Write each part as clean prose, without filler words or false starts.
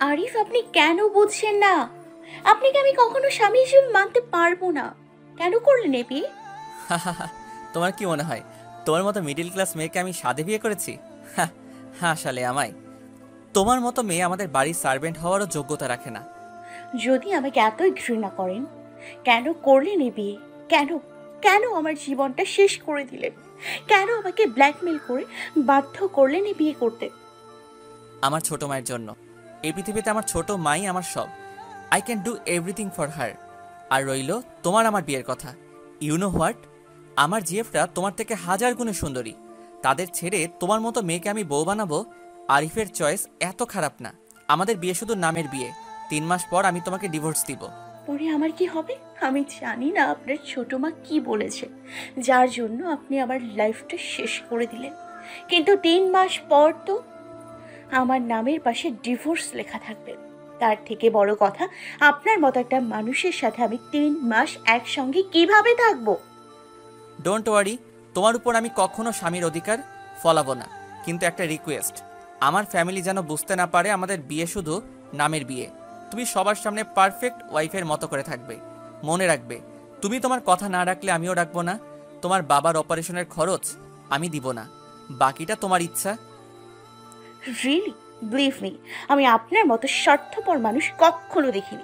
আরিফ, আপনি কেন বুঝছেন না? আপনাকে আমি কখনো স্বামী হিসেবে মানতে পারবো না। কেন করলেন এ বিয়ে? তোমার কি মনে হয় তোমার মতো মিডল ক্লাস মেয়েকে আমি সাধে বিয়ে করেছি? হ্যাঁ শালে আমায়। তোমার মতো মেয়ে আমাদের বাড়ির সার্ভেন্ট হওয়ারও যোগ্যতা রাখে না। যদি আমাকে এতই ঘৃণা করেন, কেন করলেন এ বিয়ে? কেন কেন আমার জীবনটা শেষ করে দিলেন? কেন আমাকে ব্ল্যাকমেল করে বাধ্য করলেন এ বিয়ে করতে? আমার ছোট মায়ের জন্য। এই পৃথিবীতে আমার ছোট মাই আমার সব। I can do everything for her. আর রইল তোমার আমার বিয়ের কথা। ইউ নো হোয়াট, আমার জিএফটা তোমার থেকে হাজার গুণে সুন্দরী। তাদের ছেড়ে তোমার মতো মেয়েকে আমি বউ বানাবো? আরিফের চয়েস এত খারাপ না। আমাদের বিয়ে শুধু নামের বিয়ে। 3 মাস পর আমি তোমাকে ডিভোর্স দিব। পরে আমার কি হবে? আমি জানি না আপনার ছোট মা কি বলেছে, যার জন্য আপনি আমার লাইফটা শেষ করে দিলেন। কিন্তু 3 মাস পর তো আমার নামের পাশে ডিভোর্স লেখা থাকবে। তার থেকে বড় কথা, আপনার মতো একটা মানুষের সাথে আমি 3 মাস একসঙ্গে কিভাবে থাকবো? ডোন্ট ওয়ারি, তোমার উপর আমি কখনো স্বামীর অধিকার ফলাবো না। কিন্তু একটা রিকোয়েস্ট, আমার ফ্যামিলি যেন বুঝতে না পারে আমাদের বিয়ে শুধু নামের বিয়ে। তুমি সবার সামনে পারফেক্ট ওয়াইফের মতো করে থাকবে। মনে রাখবে, তুমি তোমার কথা না রাখলে আমিও রাখবো না। তোমার বাবার অপারেশনের খরচ আমি দিব না, বাকিটা তোমার ইচ্ছা। রিয়েলি, বিলিভ মি, আমি আপনার মতো স্বার্থপর মানুষ কখনো দেখিনি।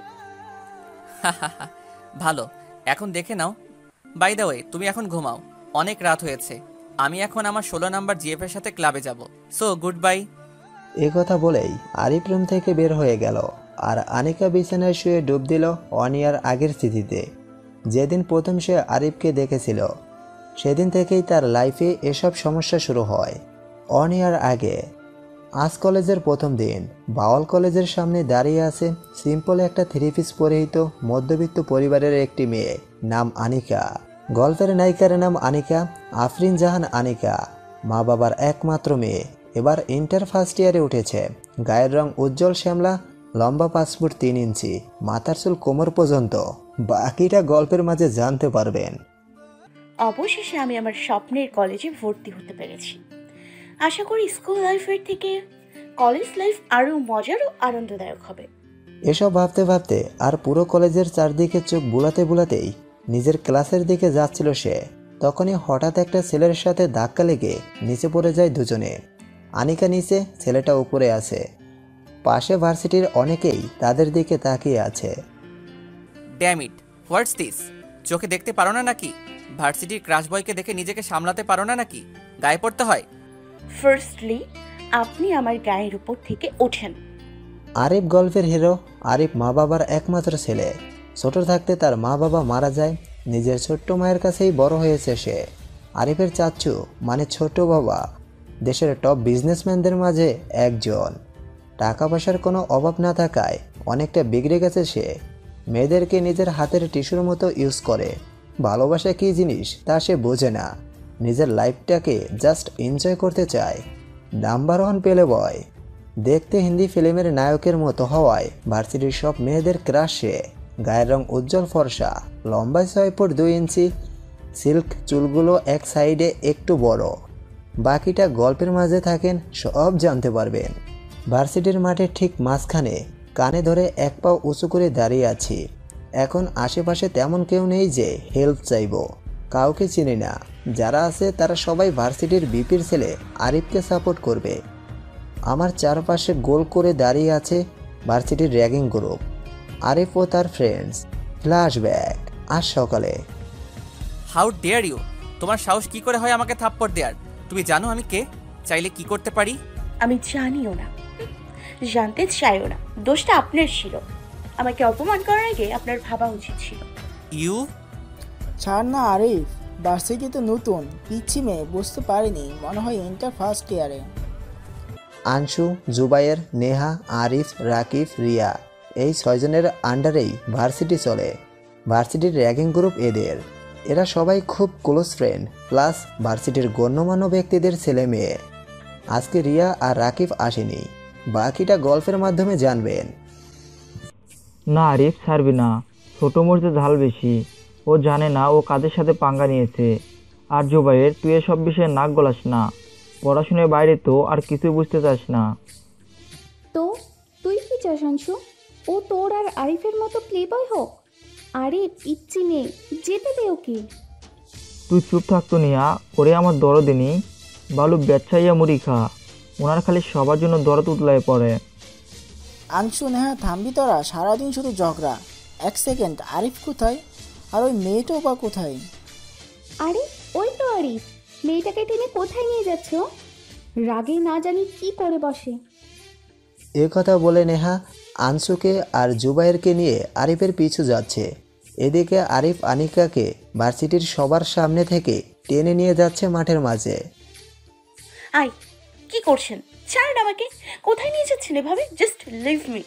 ভালো, এখন দেখে নাও। বাই দ্য ওয়ে, তুমি এখন ঘুমাও, অনেক রাত হয়েছে। আমি এখন আমার 16 নাম্বার জিএফের সাথে ক্লাবে যাব। So good bye. এ কথা বলেই আরিফ রুম থেকে বের হয়ে গেল, আর আনিকা বিছানায় শুয়ে ডুব দিল অনিয়ার আগের স্মৃতিতে। যেদিন প্রথম সে আরিফকে দেখেছিল, সেদিন থেকেই তার লাইফে এসব সমস্যা শুরু হয়। অনিয়ার আগে আজ কলেজের প্রথম দিন, বাওয়াল কলেজের সামনে দাঁড়িয়ে আছে সিম্পল একটা থ্রি পিস পরিহিত মধ্যবিত্ত পরিবারের একটি মেয়ে, নাম আনিকা। গল্পের নায়িকার নাম আনিকা, আফরিন জাহান আনিকা। মা বাবার একমাত্র মেয়ে, এবার ইন্টার ফার্স্ট ইয়ারে উঠেছে। গায়ের রং উজ্জ্বল শ্যামলা, লম্বা 5 ফুট 3 ইঞ্চি, মাথার চুল কোমর পর্যন্ত। বাকিটা গল্পের মাঝে জানতে পারবেন। অবশেষে আমি আমার স্বপ্নের কলেজে ভর্তি হতে পেরেছি। আশা করি স্কুল লাইফের থেকে কলেজ লাইফ আরও মজার ও আনন্দদায়ক হবে। এসব ভাবতে ভাবতে আর পুরো কলেজের চারদিকে চোখ বুলাতে বুলাতেই নিজের ক্লাসের দিকে যাচ্ছিল সে। তখনই হঠাৎ একটা ছেলের সাথে ধাক্কা লেগে নিচে পড়ে যায় দুজনে। আনিকা নিচে, ছেলেটা উপরে আছে। পাশে ভার্সিটির অনেকেই তাদের দিকে তাকিয়ে আছে। Damn it, what's this? চোখে দেখতে পারো না নাকি? ভার্সিটির ক্রাশ বয়কে দেখে নিজেকে সামলাতে পারো না নাকি? গায়ে পড়তে হয়। ফার্স্টলি, আপনি আমার গায়ের উপর থেকে ওঠেন। আরিফ গল্পের হিরো। আরিফ মা বাবার একমাত্র ছেলে। ছোট থাকতে তার মা বাবা মারা যায়। নিজের ছোট্ট মায়ের কাছেই বড় হয়েছে সে। আরিফের চাচু মানে ছোট বাবা দেশের টপ বিজনেসম্যানদের মাঝে একজন। টাকা পয়সার কোনো অভাব না থাকায় অনেকটা বিগড়ে গেছে সে। মেয়েদেরকে নিজের হাতের টিস্যুর মতো ইউজ করে। ভালোবাসা কী জিনিস তা সে বোঝে না। নিজের লাইফটাকে জাস্ট এনজয় করতে চায়। নাম্বার 1 পেলে বয়। দেখতে হিন্দি ফিল্মের নায়কের মতো হওয়ায় ভার্সিটির সব মেয়েদের ক্রাশ সে। গায়ের রং উজ্জ্বল ফর্সা, লম্বায় 6 ফুট 2 ইঞ্চি, সিল্ক চুলগুলো এক সাইডে একটু বড়। বাকিটা গল্পের মাঝে থাকেন, সব জানতে পারবেন। ভার্সিটির মাঠের ঠিক মাঝখানে কানে ধরে এক পা উঁচু করে দাঁড়িয়ে আছি। এখন আশেপাশে তেমন কেউ নেই যে হেল্প চাইব। কাউকে চিনি না। যারা আছে তারা সবাই ভার্সিটির বিপির ছেলে আরিফকে সাপোর্ট করবে। আমার চারপাশে গোল করে দাঁড়িয়ে আছে ভার্সিটির র্যাগিং গ্রুপ, আরিফ ও তার ফ্রেন্ডস। ফ্ল্যাশব্যাক আজ সকালে। How dare you! তোমার সাহস কি করে হয় আমাকে থাপ্পড় দেওয়ার? তুমি জানো আমি কে? চাইলে কি করতে পারি? আমি জানিও না, জানতে চাইও না। দোষটা আপনার ছিল। আমাকে অপমান করার আগে আপনার ভাবা উচিত ছিল। ইউ ছাড় না আরিফ, ভার্সিটি তো নতুন, পিচ্ছি মেয়ে, বুঝতে পারিনি, মনে হয় ইন্টার ফার্স্ট ইয়ারে। আনসু, জুবায়ের, নেহা, আরিফ, রাকিব, রিয়া, এই 6 জনের আন্ডারেই ভার্সিটি চলে। ভার্সিটির র্যাগিং গ্রুপ এদের। এরা সবাই খুব ক্লোজ ফ্রেন্ড, প্লাস ভার্সিটির গণ্যমান্য ব্যক্তিদের ছেলে মেয়ে। আজকে রিয়া আর রাকিব আসেনি। বাকিটা গল্পের মাধ্যমে জানবেন। না আরিফ, ছাড়বি না। ছোট মরিচে ঝাল বেশি। ও জানে না ও কাদের সাথে পাঙ্গা নিয়েছে। আর জুবাইর, তুই এসব বিষয়ে নাক গলাস না। পড়াশোনার বাইরে তো আর কিছু বুঝতে চাস না। তো তুই কি চাস অংশু? ও তোর আর আরিফের মতো প্লে বয় হোক? আরে পিচ্ছি মেয়ে, যেতে দে ওকে। তুই চুপ থাকতো নিয়া, ওরে আমার দরদ নেই। বালু বেচ্ছাইয়া মুড়ি খা, ওনার খালি সবার জন্য দরদ উতলায় পড়ে। আংশু নেহা থামবি তোরা, সারাদিন শুধু ঝগড়া। এক সেকেন্ড, আরিফ কোথায়? আর ওই মেয়েটাও বা কোথায়? আরে ওই তো আরিফ, মেয়েটাকে টেনে কোথায় নিয়ে যাচ্ছ? রাগে না জানি কি করে বসে। এ কথা বলে নেহা আনসুকে আর জুবাইরকে নিয়ে আরিফের পিছু যাচ্ছে। এদিকে আরিফ আনিকাকে ভার্সিটির সবার সামনে থেকে টেনে নিয়ে যাচ্ছে মাঠের মাঝে। আই, কি করছেন? ছাড়েন আমাকে। কোথায় নিয়ে যাচ্ছেন এভাবে? Just leave me.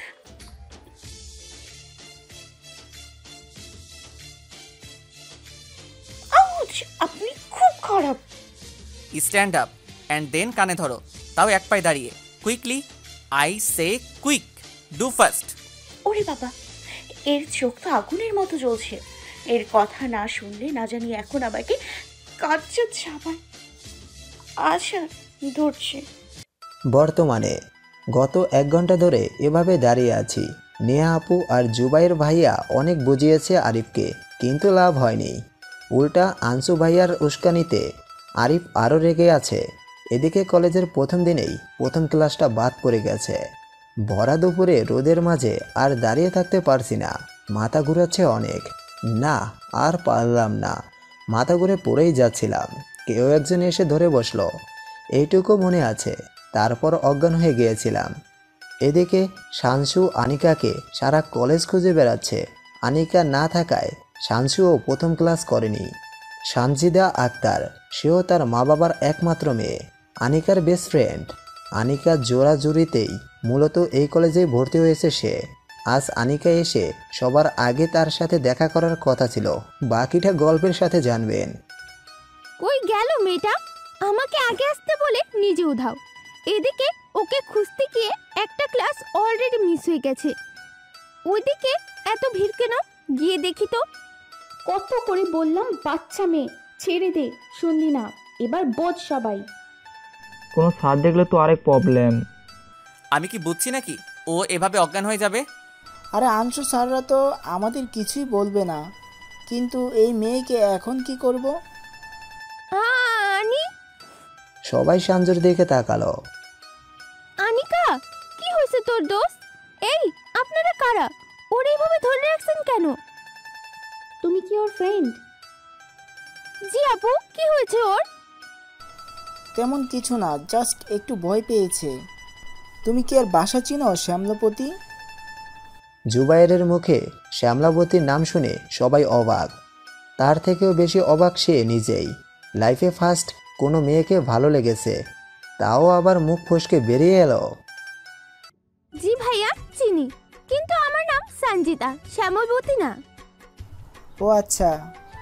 আউচ! আপনি খুব খারাপ। স্ট্যান্ড আপ অ্যান্ড দেন কানে ধরো, তাও এক পায়ে দাঁড়িয়ে। Quickly, I say quick, do fast. ওরে বাবা, এর চোখ তো আগুনের মতো জ্বলছে। এর কথা না শুনলে না জানি এখন আমাকে কাঁচা চাপায়। আচ্ছা, ধরছে। বর্তমানে গত 1 ঘন্টা ধরে এভাবে দাঁড়িয়ে আছি। নেহা আপু আর জুবাইর ভাইয়া অনেক বুঝিয়েছে আরিফকে, কিন্তু লাভ হয়নি। উল্টা আনসু ভাইয়ার উস্কানিতে আরিফ আরও রেগে আছে। এদিকে কলেজের প্রথম দিনেই প্রথম ক্লাসটা বাদ পড়ে গেছে। ভরা দুপুরে রোদের মাঝে আর দাঁড়িয়ে থাকতে পারছি না, মাথা ঘুরাচ্ছে অনেক। না, আর পারলাম না, মাথা ঘুরে পড়েই যাচ্ছিলাম। কেউ একজন এসে ধরে বসলো, এইটুকু মনে আছে। তারপর অজ্ঞান হয়ে গিয়েছিলাম। এদিকে শানসু আনিকাকে সারা কলেজ খুঁজে বেড়াচ্ছে। আনিকা না থাকায় শানসুও প্রথম ক্লাস করেনি। সানজিদা আক্তার, সেও তার মা বাবার একমাত্র মেয়ে, আনিকার বেস্ট ফ্রেন্ড। আনিকা জোড়াজুড়িতেই মূলত এই কলেজেই ভর্তি হয়েছে সে। আজ আনিকা এসে সবার আগে তার সাথে দেখা করার কথা ছিল। বাকিটা গল্পের সাথে জানবেন। কই গেল মেয়েটা? আমাকে আগে আসতে বলে নিজে উধাও। এদিকে ওকে খুঁজতে গিয়ে একটা ক্লাস অলরেডি মিস হয়ে গেছে। ওইদিকে এত ভিড় কেন? গিয়ে দেখি তো। কত করে বললাম বাচ্চা মেয়ে, ছেড়ে দে, শুনলি না। এবার বোঝ সবাই। কোনো স্যার দেখলে তো আরেক প্রবলেম। আমি কি বুঝছি নাকি ও এভাবে অজ্ঞান হয়ে যাবে? আরে আংশু স্যাররা তো আমাদের কিছুই বলবে না, কিন্তু এই মেয়েকে এখন কি করব? আনি সবাই সানজুর দিকে তাকালো। আনিকা, কি হয়েছে তোর দোস্ত? এই আপনারা কারা? ওর এইভাবে ধরে রাখছেন কেন? তুমি কি ওর ফ্রেন্ড? জি আপু, কি হয়েছে ওর? তেমন কিছু না, জাস্ট একটু ভয় পেয়েছে। তুমি কি আর বাসা চিনো শ্যামলাপতি? জুবাইরের মুখে শ্যামলাবতীর নাম শুনে সবাই অবাক। তার থেকেও বেশি অবাক সে নিজেই। লাইফে ফার্স্ট কোনো মেয়েকে ভালো লেগেছে, তাও আবার মুখ ফসকে বেরিয়ে এলো। জি ভাইয়া, চিনি, কিন্তু আমার নাম সঞ্জিতা, শ্যামলবতী না। ও আচ্ছা।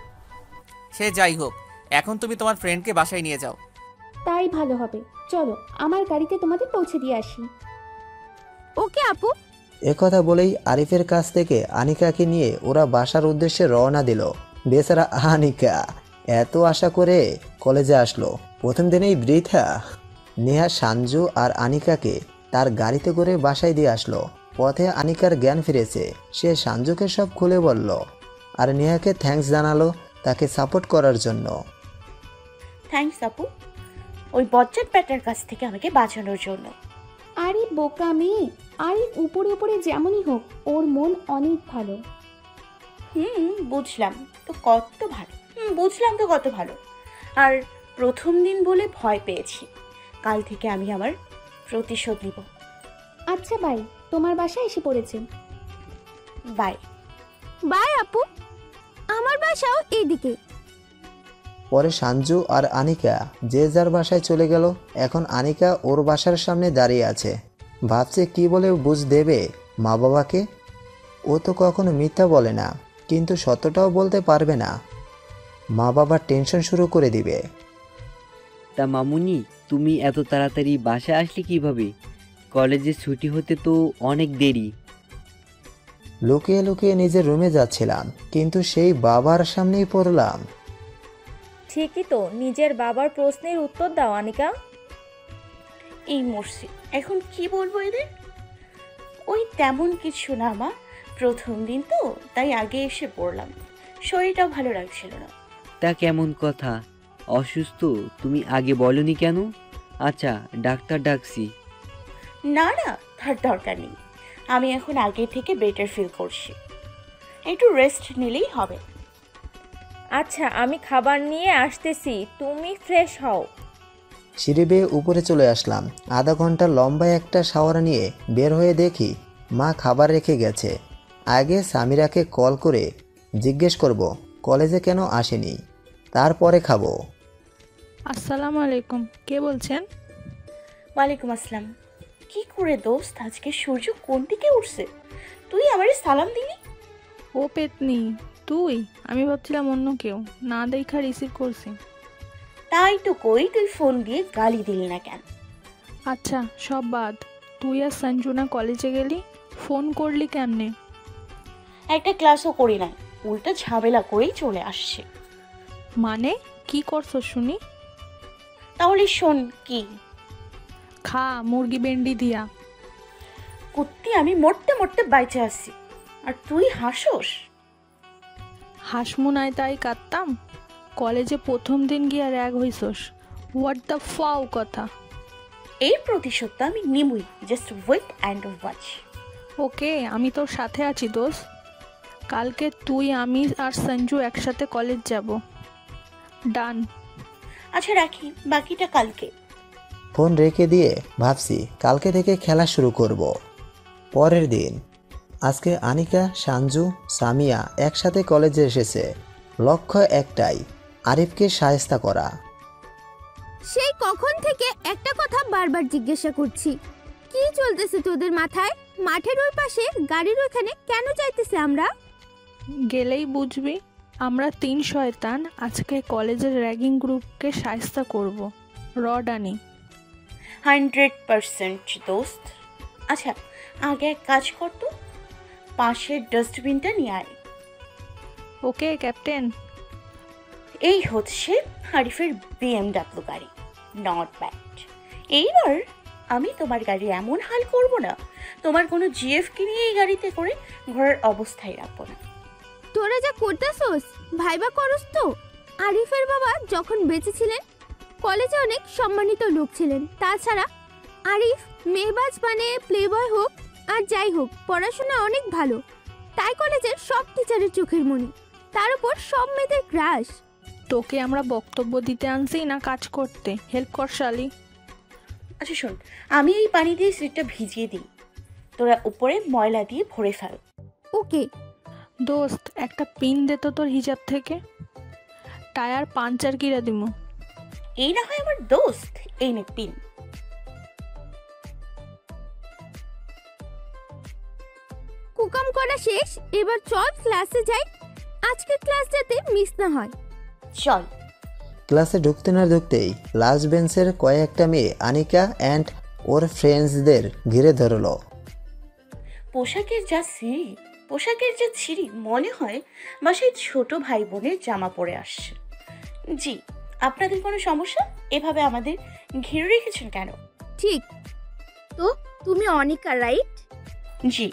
সে যাই হোক, এখন তুমি তোমার ফ্রেন্ডকে বাসায় নিয়ে যাও। তাই ভালো হবে। চলো, আমার গাড়িতে তোমাদের পৌঁছে দিয়ে আসি। ওকে আপু। একথা বলেই আরিফের কাছ থেকে আনিকাকে নিয়ে ওরা বাসার উদ্দেশ্যে রওনা দিল। বেচারা আনিকা এত আশা করে কলেজে আসলো, প্রথম দিনেই বৃথা। নেহা সানজু আর আনিকাকে তার গাড়িতে করে বাসায় দিয়ে আসলো। পথে আনিকার জ্ঞান ফিরেছে। সে সানজুকে সব খুলে বলল, আর নেহাকে থ্যাঙ্কস জানালো তাকে সাপোর্ট করার জন্য। থ্যাঙ্কস আপু, ওই বজ্জাত ব্যাটার কাছ থেকে আমাকে বাঁচানোর জন্য। আরে বোকা মেয়ে, আরে উপরে উপরে যেমনই হোক, ওর মন অনেক ভালো। বুঝলাম তো কত ভালো। বুঝলাম তো কত ভালো। আর প্রথম দিন বলে ভয় পেয়েছি। কাল থেকে আমি আমার প্রতিশোধ নিব। আচ্ছা বাই, তোমার বাসায় এসে পড়েছে। বাই। বাই আপু, আমার বাসাও এইদিকে। পরে সানজু আর আনিকা যে যার বাসায় চলে গেল। এখন আনিকা ওর বাসার সামনে দাঁড়িয়ে আছে, ভাবছে কি বলে বুঝ দেবে মা বাবাকে। ও তো কখনো মিথ্যা বলে না, কিন্তু সত্যটাও বলতে পারবে না, মা বাবার টেনশন শুরু করে দিবে। তা মামুনি, তুমি এত তাড়াতাড়ি বাসায় আসলে কিভাবে? কলেজে ছুটি হতে তো অনেক দেরি। লুকিয়ে লুকিয়ে নিজের রুমে যাচ্ছিলাম, কিন্তু সেই বাবার সামনেই পড়লাম। ঠিকই তো, নিজের বাবার প্রশ্নের উত্তর দাও আনিকা। এই মরছি, এখন কি বলবো এদের? ওই তেমন কিছু না মা, প্রথম দিন তো তাই আগে এসে পড়লাম, শরীরটাও ভালো লাগছিল না। তা কেমন কথা, অসুস্থ তুমি আগে বলনি কেন? আচ্ছা ডাক্তার ডাকছি। না না, তার দরকার নেই, আমি এখন আগে থেকে বেটার ফিল করছি, একটু রেস্ট নিলেই হবে। আচ্ছা আমি খাবার নিয়ে আসতেছি, তুমি ফ্রেশ হও। সিঁড়ি বেয়ে উপরে চলে আসলাম। আধা ঘন্টা লম্বা একটা শাওয়ার নিয়ে বের হয়ে দেখি মা খাবার রেখে গেছে। আগে সামিরাকে কল করে জিজ্ঞেস করব কলেজে কেন আসেনি, তারপরে খাবো। আসসালামু আলাইকুম, কে বলছেন? ওয়ালাইকুম আসসালাম। কি করে দোস্ত, আজকে সূর্য কোন দিকে উঠছে? তুই আমারে সালাম দিলি? ও পেতনি তুই? আমি ভাবছিলাম অন্য কেউ, না দেখা রিসিভ করছি। তাই তো কই, তুই ফোন দিয়ে গালি দিলি না কেন? আচ্ছা সব বাদ, তুই আর সঞ্জুনা কলেজে গেলি, ফোন করলি কেমনে? একটা ক্লাসও করি নাই, উল্টা ঝামেলা করেই চলে আসছে। মানে কি করছো শুনি? তাহলে শোন কি? খা মুরগি বেন্ডি দিয়া। কুত্তি, আমি মরতে মরতে বাইচে আসছি আর তুই হাসোস? হাসমুনায় তাই কাঁদতাম, কলেজে প্রথম দিন গিয়া র্যাগ হইছস, হোয়াট দ্য ফাও কথা। এই প্রতিশোধটা আমি নিবই, just wait and watch. Okay আমি তোর সাথে আছি দোস্ত, কালকে তুই আমি আর সঞ্জু একসাথে কলেজ যাব। ডান। আচ্ছা রাখি, বাকিটা কালকে। ফোন রেখে দিয়ে ভাবছি কালকে থেকে খেলা শুরু করব। পরের দিন আজকে আনিকা, সঞ্জু, সামিয়া একসাথে কলেজে এসেছে। লক্ষ্য একটাই, আরিফকে শায়েস্তা করা। সেই কখন থেকে একটা কথা বারবার জিজ্ঞাসা করছি, কি চলতেছে তোদের মাথায়? মাঠের ওই পাশে গাড়ির ওখানে কেন যাইতেছে আমরা? গেলেই বুঝবি, আমরা 3 শয়তান আজকে কলেজের র্যাগিং গ্রুপকে শায়েস্তা করব। রডানি 100% দোস্ত। আচ্ছা আগে এক কাজ করতো, পাশের ডাস্টবিনটা নিয়ে আয়। Okay captain. এই হচ্ছে আরিফের BMW গাড়ি, নট ব্যাড। এইবার আমি তোমার গাড়ি এমন হাল করব না, তোমার কোনো জিএফকে নিয়ে এই গাড়িতে করে ঘোরার অবস্থায় রাখবো না। তোরা যা করতেছস ভাইবা করস তো? আরিফের বাবা যখন বেঁচে ছিলেন কলেজে অনেক সম্মানিত লোক ছিলেন। তাছাড়া আরিফ মেহবাজ মানে প্লেবয় হোক আর যাই হোক, পড়াশোনা অনেক ভালো, তাই কলেজের সব টিচারের চোখের মণি, তার উপর সব মেয়েদের ক্রাশ। তোকে আমরা বক্তব্য দিতে আনছি না কাজ করতে? হেল্প কর শালি। আচ্ছা শোন, আমি এই পানি দিয়ে সিটটা ভিজিয়ে দিই, তোরা উপরে ময়লা দিয়ে ভরে ফেল। ওকে। দোস্ত একটা পিন দে তো তোর হিজাব থেকে, টায়ার পাঞ্চার কিরা দিমু। এই না হয় আমার দোস্ত, এই নে পিন। কুকাম করা শেষ, এবার চল ক্লাসে যাই, আজকে ক্লাস যাতে মিস না হয়। চল। ক্লাসে ঢুকতে না ঢুকতেই লাস্ট বেঞ্চের কয়েকটা মেয়ে আনিকা অ্যান্ড ওর ফ্রেন্ডসদের ঘিরে ধরলো। পোশাকের যা ছিঁড়ি, মনে হয় বাসায় ছোট ভাই বোনের জামা পরে আসছে। জি, আপনাদের কোনো সমস্যা? এভাবে আমাদের ঘিরে রেখেছেন কেন? ঠিক তো, তুমি অনিকা রাইট? জি।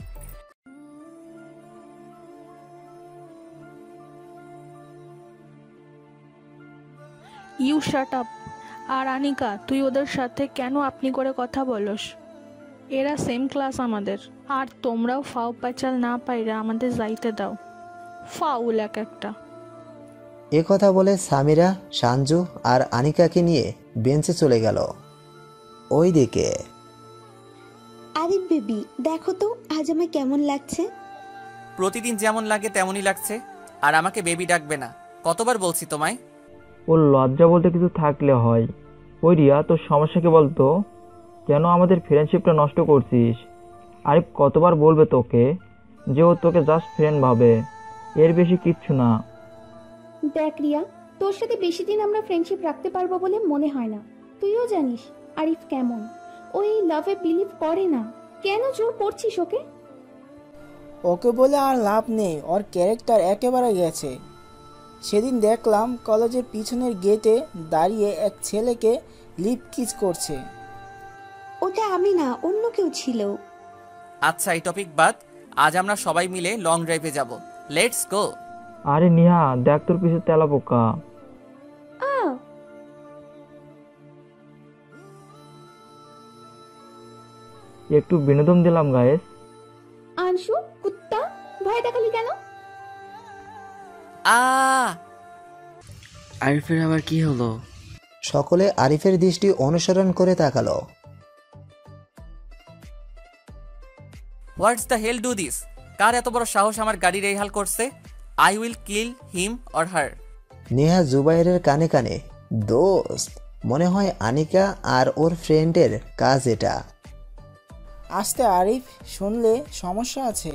You shut up. আর আনিকা তুই ওদের সাথে কেন আপনি করে কথা বলস? এরা সেম ক্লাস আমাদের, আর তোমরাও ফাও পাচাল না পাইরা আমাদের যাইতে দাও। ফাউল এক একটা। এ কথা বলে সামিরা, সঞ্জু আর আনিকাকে নিয়ে বেঞ্চে চলে গেল। ওইদিকে আরে বেবি দেখো তো আজ আমায় কেমন লাগছে। প্রতিদিন যেমন লাগে তেমনই লাগছে, আর আমাকে বেবি ডাকবে না, কতবার বলছি তোমায়? ওর লজ্জা বলতে কিছু থাকলে হয়। ওই রিয়া, তোর সমস্যা কি বলতো? কেন আমাদের ফ্রেন্ডশিপটা নষ্ট করছিস? আরিফ কতবার বলবে তোকে যে ও তোকে জাস্ট ফ্রেন্ড ভাবে, এর বেশি কিচ্ছু না। দেখ রিয়া, তোর সাথে বেশি দিন আমরা ফ্রেন্ডশিপ রাখতে পারবো বলে মনে হয় না। তুইও জানিস আরিফ কেমন, ও এই লাভে বিলিভ করে না। কেন জোর করছিস ওকে? ওকে বলে আর লাভ নেই, ওর ক্যারেক্টার একেবারে গেছে। সেদিন দেখলাম কলেজের পিছনের গেটে দাঁড়িয়ে এক ছেলেকে লিপ কিস করছে। ওটা আমি না, অন্য কেউ ছিল। আচ্ছা এই টপিক বাদ, আজ আমরা সবাই মিলে লং ড্রাইভে যাব। Let's go. আরে নিহা, দেখ তোর পিছে তেলা পোকা। একটু বিনোদন দিলাম গাইস। আনশু কুত্তা, ভয় দেখালি কেন? আরিফের আবার কি হলো? সকলে আরিফের দৃষ্টি অনুসরণ করে তাকালো। What's the hell do this? কার এত বড় সাহস আমার গাড়ির এই হাল করছে? I will kill him or her. Neha জুবাইরের কানে কানে, দোস্ত মনে হয় আনিকা আর ওর ফ্রেন্ডের কাজ এটা। আস্তে আরিফ, শুনলে সমস্যা আছে।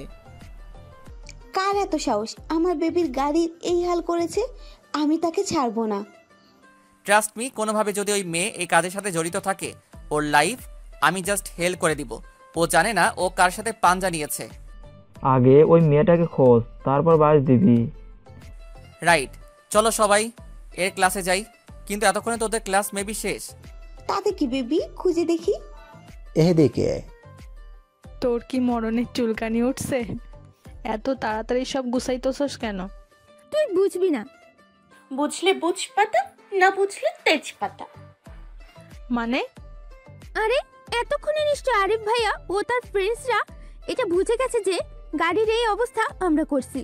কার এত সাহস আমার বেবির গাড়ির এই হাল করেছে? আমি তাকে ছাড়বো না। ট্রাস্ট মি, কোনোভাবে যদি ওই মেয়ে এই কাজের সাথে জড়িত থাকে, ওর লাইফ আমি জাস্ট হেল করে দিব। ও জানে না ও কার সাথে পাঞ্জা নিয়েছে। আগে ওই মেয়েটাকে খোঁজ, তারপর বাস দিবি। রাইট, চলো সবাই এর ক্লাসে যাই। কিন্তু এতক্ষণে তোদের ক্লাস মেবি শেষ। তাতে কি বেবি, খুঁজে দেখি। এদিকে তোর কি মরণের চুলকানি উঠছে? এত তাড়াতাড়ি সব গুছাইতেছস কেন? তুই বুঝবি না। বুঝলে বুঝ পাতা, না বুঝলে তেজপাতা। মানে? আরে এতক্ষণে নিশ্চয় আরিফ ভাইয়া ও তার ফ্রেন্ডসরা এটা বুঝে গেছে যে গাড়ির এই অবস্থা আমরা করছি।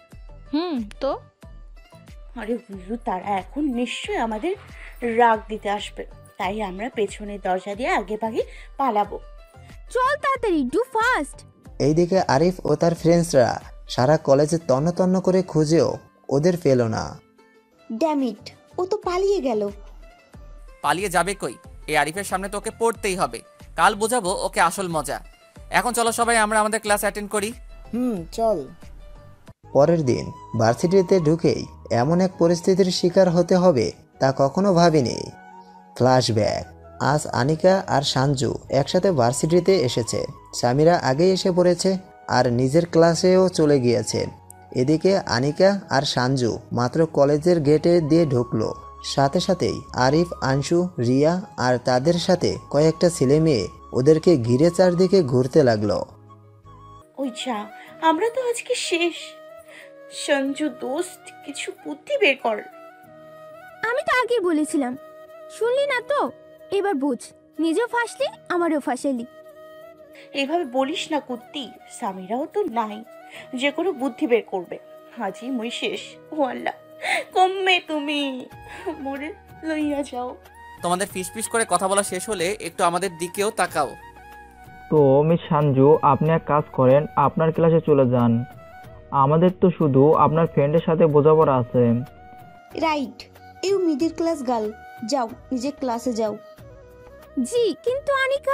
তো আরে বুঝু, তারা এখন নিশ্চয়ই আমাদের রাগ দিতে আসবে, তাই আমরা পেছনের দরজা দিয়ে আগে ভাগে পালাবো। চল তাড়াতাড়ি, ডু ফাস্ট। এইদিকে আরিফ ও তার ফ্রেন্ডসরা সারা কলেজে তন্ন তন্ন করে খুঁজেও ওদের পেল না। ড্যামিট, ও তো পালিয়ে গেল। পালিয়ে যাবে কই? এই আরিফের সামনে তো ওকে পড়তেই হবে। কাল বোঝাবো ওকে আসল মজা। এখন চলো সবাই আমরা আমাদের ক্লাস অ্যাটেন্ড করি। চল। পরের দিন ভার্সিটিতে ঢুকেই এমন এক পরিস্থিতির শিকার হতে হবে তা কখনো ভাবিনি। ফ্ল্যাশব্যাক। আজ আনিকা আর সাঞ্জু একসাথে ভার্সিটিতে এসেছে। সামিরা আগেই এসে পড়েছে আর নিজের ক্লাসেও চলে গিয়েছে। এদিকে আনিকা আর সাঞ্জু মাত্র কলেজের গেটে দিয়ে ঢুকলো, সাথে সাথেই আরিফ, আনশু, রিয়া আর তাদের সাথে কয়েকটা ছেলে মেয়ে ওদেরকে ঘিরে চারদিকে ঘুরতে লাগলো। ওই যা, আমরা তো আজকে শেষ। সঞ্জু দোস্ত, কিছু বুদ্ধি বের কর। আমি তো আগেই বলেছিলাম, শুনলি না তো? এবার বুঝ, নিজেও ফাঁসলি আমারও ফাঁসালি। এভাবে বলিস না কুত্তি, সামিরাও তো নাই যে কোনো বুদ্ধি বের করবে। আজই মই শেষ। ও আল্লাহ, কমে তুমি মরে লইয়া যাও। তোমাদের ফিস করে কথা বলা শেষ হলে একটু আমাদের দিকেও তাকাও। তো মিস সাঞ্জু, আপনি এক কাজ করেন, আপনার ক্লাসে চলে যান। আমাদের তো শুধু আপনার ফ্রেন্ডের সাথে বোঝাপড়া আছে। Right, you middle class girl, যাও নিজের ক্লাসে যাও। জি, কিন্তু আনিকা।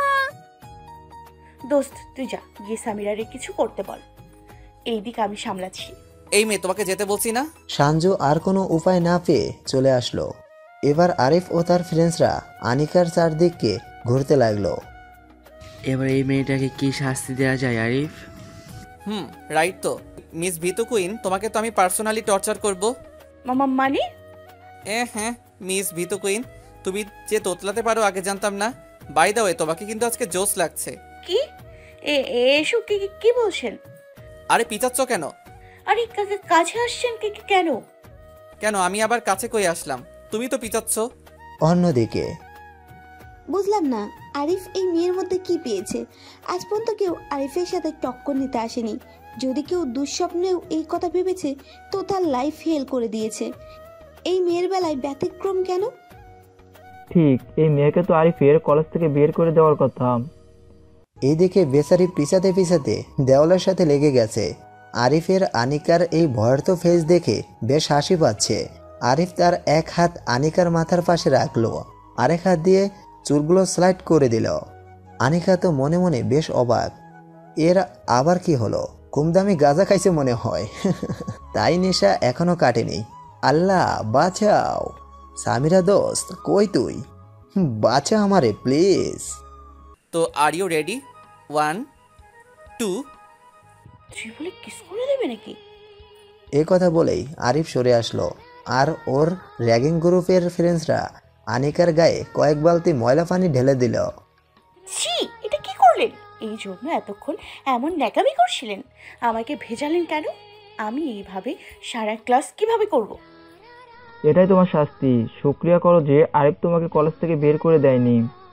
দোস্ত তুই যা, গিয়ে সামিরারে কিছু করতে বল। এই দিক আমি সামলাচ্ছি। এই মেয়ে, তোমাকে যেতে বলছি না? সাঞ্জু আর কোনো উপায় না পেয়ে চলে আসলো। এবার আরিফ ও তার ফ্রেন্ডসরা আনিকার চারদিকে ঘুরতে লাগলো। এবার এই মেয়েটাকে কি শাস্তি দেওয়া যায় আরিফ? রাইট তো মিস ভিতু কুইন, তোমাকে তো আমি পার্সোনালি টর্চার করব। মামা মানে? হ্যাঁ মিস ভিতু কুইন, তুমি যে তোতলাতে পারো আগে জানতাম না। বাই দ্য ওয়ে, তোমাকে কিন্তু আজকে জোস লাগছে। কি এসব কি বলছেন? আরে পিচাচ্ছ কেন? আরে কাছে আসছেন কেন? কেন আমি আবার কাছে কই আসলাম? তুমি তো পিচাচ্ছ। অন্যদিকে বুঝলাম না আরিফ এই মেয়ের মধ্যে কি পেয়েছে। আজ পর্যন্ত কেউ আরিফের সাথে টক্কর নিতে আসেনি। যদি কেউ দুঃস্বপ্নেও এই কথা ভেবেছে তো তার লাইফ হেল করে দিয়েছে। এই মেয়ের বেলায় ব্যতিক্রম কেন? ঠিক, এই মেয়েকে তো আরিফের কলেজ থেকে বের করে দেওয়ার কথা। এইদিকে বেচারি পিছাতে পিছাতে দেওয়ালের সাথে লেগে গেছে। আরিফের আনিকার এই ভয়ার্থ ফেস দেখে বেশ হাসি পাচ্ছে। আরিফ তার এক হাত আনিকার মাথার পাশে রাখলো, আরেক হাত দিয়ে চুলগুলো স্লাইড করে দিল। আনিকা তো মনে মনে বেশ অবাক। এর আবার কি হলো? কমদামি গাঁজা খাইছে মনে হয়। তাই নেশা এখনো কাটেনি। আল্লাহ বাঁচাও। সামিরা দোস্ত, কই তুই? বাঁচা আমারে প্লিজ। তো আর ইউ রেডি? 1 2 তুই বলে কিস করে দেবে নাকি? এ কথা বলেই আরিফ সরে আসলো আর ওর র্যাগিং গ্রুপের ফ্রেন্ডসরা আনিকার গায়ে কয়েক বালতি ময়লা পানি ঢেলে দিল। ছি, এটা কি করলেন? এই জন্য এতক্ষণ এমন ন্যাকামি করছিলেন, আমাকে ভেজালেন কেন? আমি এইভাবে সারা ক্লাস কিভাবে করব? এটাই তোমার শাস্তি। শুক্রিয়া করো যে আরিফ তোমাকে কলেজ থেকে বের করে দেয়নি।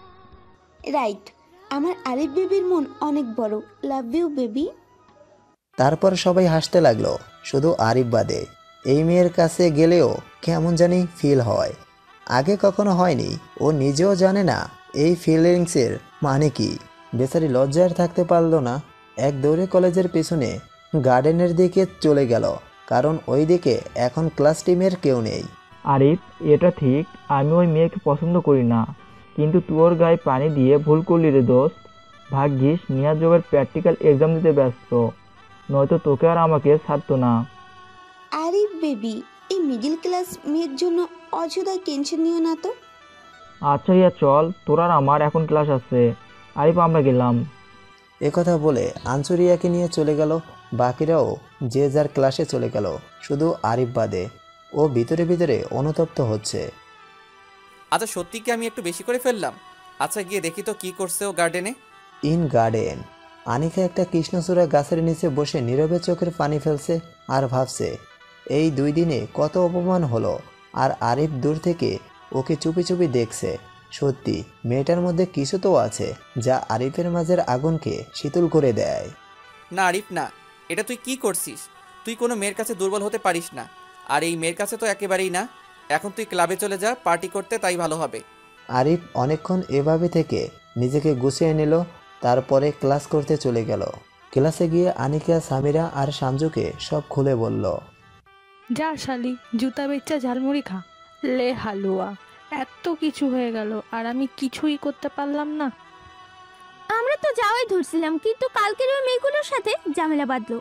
রাইট, আমার আরিফ বেবির মন অনেক বড়। Love you baby. তারপর সবাই হাসতে লাগলো, শুধু আরিফ বাদে। এই মেয়ের কাছে গেলেও কেমন জানি ফিল হয়, আগে কখনো হয়নি। ও নিজেও জানে না এই ফিলিংসের মানে কি। বেচারি লজ্জায় থাকতে পারলো না, এক দৌড়ে কলেজের পেছনে গার্ডেনের দিকে চলে গেল, কারণ ওই দিকে এখন ক্লাস টিমের কেউ নেই। আরিফ, এটা ঠিক, আমি ওই মেয়েকে পছন্দ করি না, কিন্তু তোর গায়ে পানি দিয়ে ভুল করলি রে দোস্ত। ভাগ্যিস নিহার যোগের প্র্যাকটিক্যাল এক্সাম দিতে ব্যস্ত, নয়তো তোকে আর আমাকে ছাড়তো না। আরিফ বেবি, এই মিডিল ক্লাস মেয়ের জন্য অযথা টেনশন নিও না তো। আচ্ছা রিয়া চল, তোর আর আমার এখন ক্লাস আছে। আরিফ আমরা গেলাম। একথা বলে আঞ্চুরিয়াকে নিয়ে চলে গেল। বাকিরাও যে যার ক্লাসে চলে গেল, শুধু আরিফ বাদে। ও ভিতরে ভিতরে অনুতপ্ত হচ্ছে। আচ্ছা সত্যি কি আমি একটু বেশি করে ফেললাম? আচ্ছা গিয়ে দেখি তো কি করছে ও গার্ডেনে। ইন গার্ডেন, আনিকা একটা কৃষ্ণচূড়া গাছের নিচে বসে নীরবে চোখের পানি ফেলছে আর ভাবছে এই 2 দিনে কত অপমান হলো। আর আরিফ দূর থেকে ওকে চুপি চুপি দেখছে। সত্যি মেয়েটার মধ্যে কিছু তো আছে যা আরিফের মাঝের আগুনকে শীতল করে দেয়। না আরিফ না, এটা তুই কি করছিস? তুই কোনো মেয়ের কাছে দুর্বল হতে পারিস না, আর এই মেয়ের কাছে তো একেবারেই না। এখন তুই ক্লাবে চলে যা পার্টি করতে, তাই ভালো হবে। আরিফ অনেকক্ষণ এভাবে থেকে নিজেকে গুছিয়ে নিল, তারপরে ক্লাস করতে চলে গেল। ক্লাসে গিয়ে আনিকা, সামিরা আর সামজুকে সব খুলে বলল। যা শালি, জুতা বেচ্চা ঝালমুড়ি খা, লে হালুয়া। এত কিছু হয়ে গেল আর আমি কিছুই করতে পারলাম না। আমরা তো যাওয়াই ধরছিলাম, কিন্তু কালকের ওই মেয়েগুলোর সাথে ঝামেলা বাঁধলো।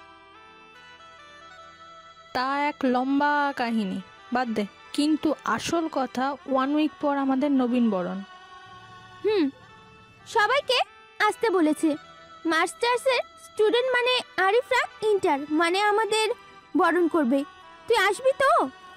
তা এক লম্বা কাহিনী, বাদ দে। কিন্তু আসল কথা, 1 উইক পর আমাদের নবীন বরণ। সবাইকে আসতে বলেছে। মাস্টার্সের স্টুডেন্ট মানে আরিফরা ইন্টার মানে আমাদের বরণ করবে। তুই আসবি তো?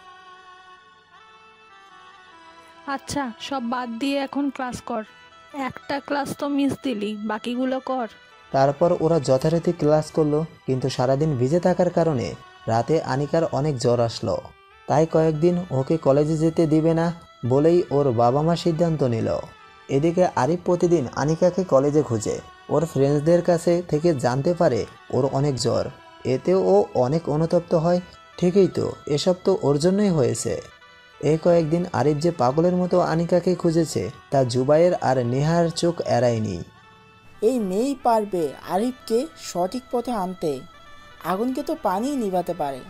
আচ্ছা সব বাদ দিয়ে এখন ক্লাস কর। একটা ক্লাস তো মিস দিলি, বাকিগুলো কর। তারপর ওরা যথারীতি ক্লাস করলো, কিন্তু সারাদিন ভিজে থাকার কারণে রাতে আনিকার অনেক জ্বর আসলো। তাই কয়েকদিন ওকে কলেজে যেতে দিবে না বলেই ওর বাবা মা সিদ্ধান্ত নিল। এদিকে আরিফ প্রতিদিন আনিকাকে কলেজে খুঁজে, ওর ফ্রেন্ডসদের কাছে থেকে জানতে পারে ওর অনেক জ্বর। এতেও ও অনেক অনুতপ্ত হয়। ঠিকই তো, এসব তো ওর জন্যই হয়েছে। এই কয়েকদিন আরিফ যে পাগলের মতো আনিকাকে খুঁজেছে তা জুবাইর আর নেহার চোখ এড়ায়নি। এই মেয়েই পারবে আরিফকে সঠিক পথে আনতে। আগুনকে তো পানিই নিভাতে পারে।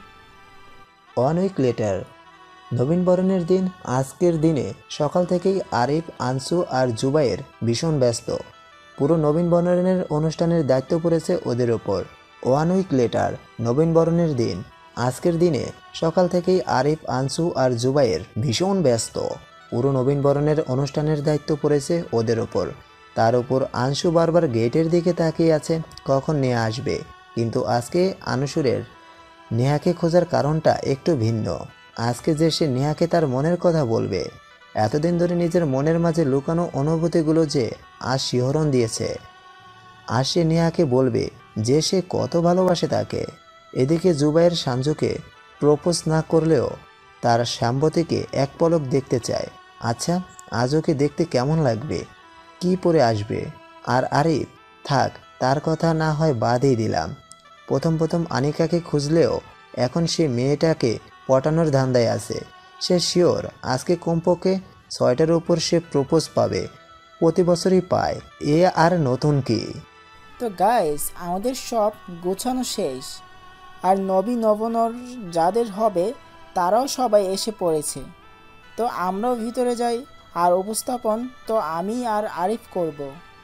1 উইক লেটার, নবীনবরণের দিন। আজকের দিনে সকাল থেকেই আরিফ, আনসু আর জুবাইর ভীষণ ব্যস্ত। পুরো নবীনবরণের অনুষ্ঠানের দায়িত্ব পড়েছে ওদের ওপর। 1 উইক লেটার, নবীনবরণের দিন। আজকের দিনে সকাল থেকেই আরিফ, আনসু আর জুবাইর ভীষণ ব্যস্ত। পুরো নবীনবরণের অনুষ্ঠানের দায়িত্ব পড়েছে ওদের ওপর। তার উপর আনসু বারবার গেটের দিকে তাকিয়ে আছে কখন নেহা আসবে। কিন্তু আজকে আনসুরের নেহাকে খোঁজার কারণটা একটু ভিন্ন। আজকে যে সে নেহাকে তার মনের কথা বলবে। এতদিন ধরে নিজের মনের মাঝে লুকানো অনুভূতিগুলো যে আজ শিহরণ দিয়েছে। আজ সে নেহাকে বলবে যে সে কত ভালোবাসে তাকে। এদিকে জুবাইর সাঞ্জুকে প্রপোজ না করলেও তার শ্যামবতীকে এক পলক দেখতে চায়। আচ্ছা আজ ওকে দেখতে কেমন লাগবে, কি পরে আসবে। আর আরিফ থাক, তার কথা না হয় বাদই দিলাম। প্রথম আনিকাকে খুঁজলেও এখন সে মেয়েটাকে পটানোর ধান্দায় আছে। সে শিওর আজকে কমপক্ষে 6টার উপর সে প্রপোজ পাবে। প্রতি বছরই পায়, এ আর নতুন কি। তো গাইস, আমাদের সব গোছানো শেষ। আর নবনর যাদের হবে তারাও সবাই এসে পড়েছে। তো আমরাও ভিতরে যাই। আর উপস্থাপন তো আমি আর আরিফ করব।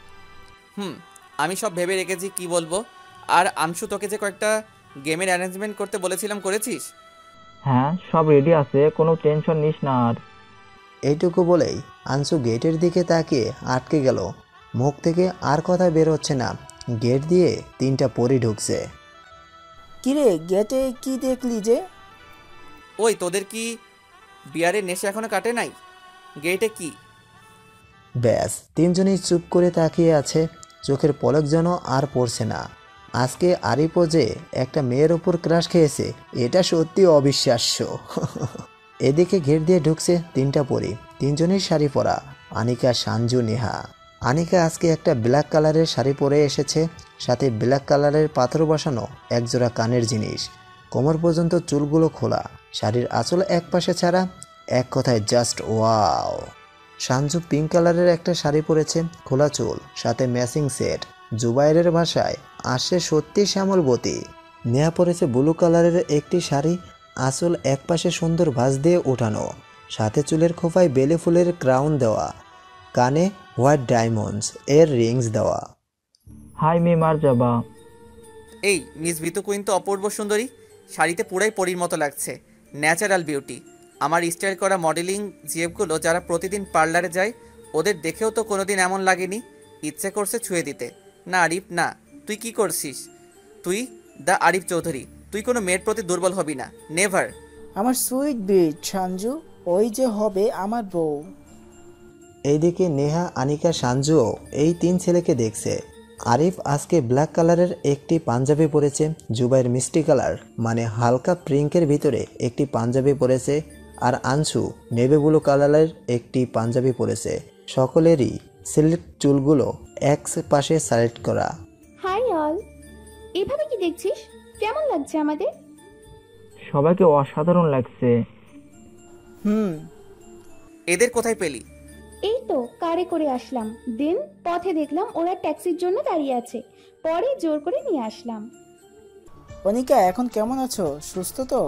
আমি সব ভেবে রেখেছি কি বলবো। আর আংশু, তোকে যে কয়েকটা গেমের অ্যারেঞ্জমেন্ট করতে বলেছিলাম, করেছিস? হ্যাঁ সব রেডি আছে, কোনো টেনশন নিস না। আর এইটুকু বলেই আনসু গেটের দিকে তাকিয়ে আটকে গেল। মুখ থেকে আর কথা বের হচ্ছে না। গেট দিয়ে 3টা পরী ঢুকছে। কিরে, গেটে কি দেখলি যে? ওই তোদের কি বিয়ারের নেশা এখনো কাটে নাই? গেটে কি? ব্যাস 3জনেই চুপ করে তাকিয়ে আছে। চোখের পলক যেন আর পড়ছে না। আজকে আরিফও যে একটা মেয়ের ওপর ক্রাশ খেয়েছে, এটা সত্যি অবিশ্বাস্য। এদিকে গেট দিয়ে ঢুকছে তিনটা পরী, তিনজনের শাড়ি পরা, আনিকা, সাঞ্জু, নেহা। আনিকা আজকে একটা ব্ল্যাক কালারের শাড়ি পরে এসেছে, সাথে ব্ল্যাক কালারের পাথর বসানো একজোড়া কানের জিনিস, কোমর পর্যন্ত চুলগুলো খোলা, শাড়ির আঁচল এক পাশে ছাড়া, এক কথায় জাস্ট ওয়াও। সাঞ্জু পিঙ্ক কালারের একটা শাড়ি পরেছে, খোলা চুল, সাথে ম্যাচিং সেট। জুবাইরের ভাষায় আসে সত্যি শ্যামলবতী। নেহা পরেছে ব্লু কালারের একটি শাড়ি, আঁচল এক পাশে সুন্দর ভাঁজ দিয়ে ওঠানো, সাথে চুলের খোপায় বেলে ফুলের ক্রাউন দেওয়া, কানে হোয়াইট ডায়মন্ডস এর রিংস দেওয়া। হাই মে মারজাবা। এই মিস বিতু কুইন তো অপূর্ব সুন্দরী, শাড়িতে পুরাই পরীর মতো লাগছে, ন্যাচারাল বিউটি। আমার স্টাইল করা মডেলিং জিএফগুলো যারা প্রতিদিন পার্লারে যায়, ওদের দেখেও তো কোনোদিন এমন লাগেনি। ইচ্ছে করছে ছুঁয়ে দিতে। না আরিফ না, তুই কি করছিস? তুই দ্য আরিফ চৌধুরী, তুই কোনো মেয়ের প্রতি দুর্বল হবি না, নেভার। আমার সুইট বিট সাঞ্জু, ওই যে হবে আমার বউ। এইদিকে নেহা, আনিকা, সাঞ্জুও এই তিন ছেলেকে দেখছে। আরিফ আজকে ব্ল্যাক কালারের একটি পাঞ্জাবি পরেছে, জুবাইর মিষ্টি কালার মানে হালকা পিঙ্কের ভিতরে একটি পাঞ্জাবি পরেছে, আর আনসু নেভি ব্লু কালারের একটি পাঞ্জাবি পরেছে। সকলেরই সিল্ক চুলগুলো এক পাশে সাইড করা। হাই অল, এভাবে কি দেখছিস? কেমন লাগছে আমাদের? সবাইকে অসাধারণ লাগছে। এদের কোথায় পেলি? এই তো কারে করে আসলাম, দেন পথে দেখলাম ওরা ট্যাক্সির জন্য দাঁড়িয়ে আছে, পরে জোর করে নিয়ে আসলাম। অনিকা এখন কেমন আছো? সুস্থ তো?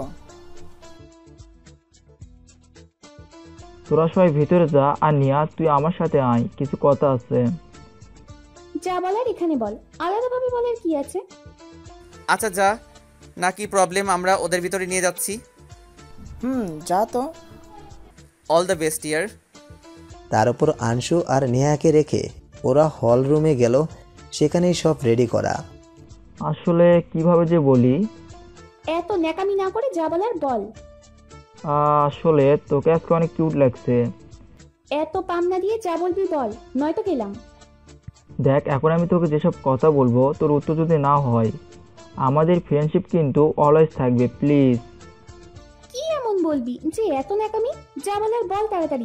তোরা সবাই ভিতরে যা, আর নিয়া তুই আমার সাথে আয়, কিছু কথা আছে। যা বলার এখানে বল, আলাদাভাবে বলার কি আছে? আচ্ছা যা, না কি প্রবলেম আমরা ওদের ভিতরে নিয়ে যাচ্ছি। যা তো। অল দ্য বেস্ট ইয়ার। তার উপর আনসু আর নেহাকে রেখে ওরা হল রুমে গেল, সেখানেই সব রেডি করা। আসলে কিভাবে যে বলি, এত ন্যাকামি না করে যা বলার বল। আসলে তোকে আজকে অনেক কিউট লাগছে। এত পাম না দিয়ে যা বলবি বল, নয়তো গেলাম। দেখ, এখন আমি তোকে যেসব কথা বলবো তোর উত্তর যদি না হয়, আমাদের ফ্রেন্ডশিপ কিন্তু অলওয়েজ থাকবে, প্লিজ। কি এমন বলবি যে এত ন্যাকামি? যা বলার বল তাড়াতাড়ি।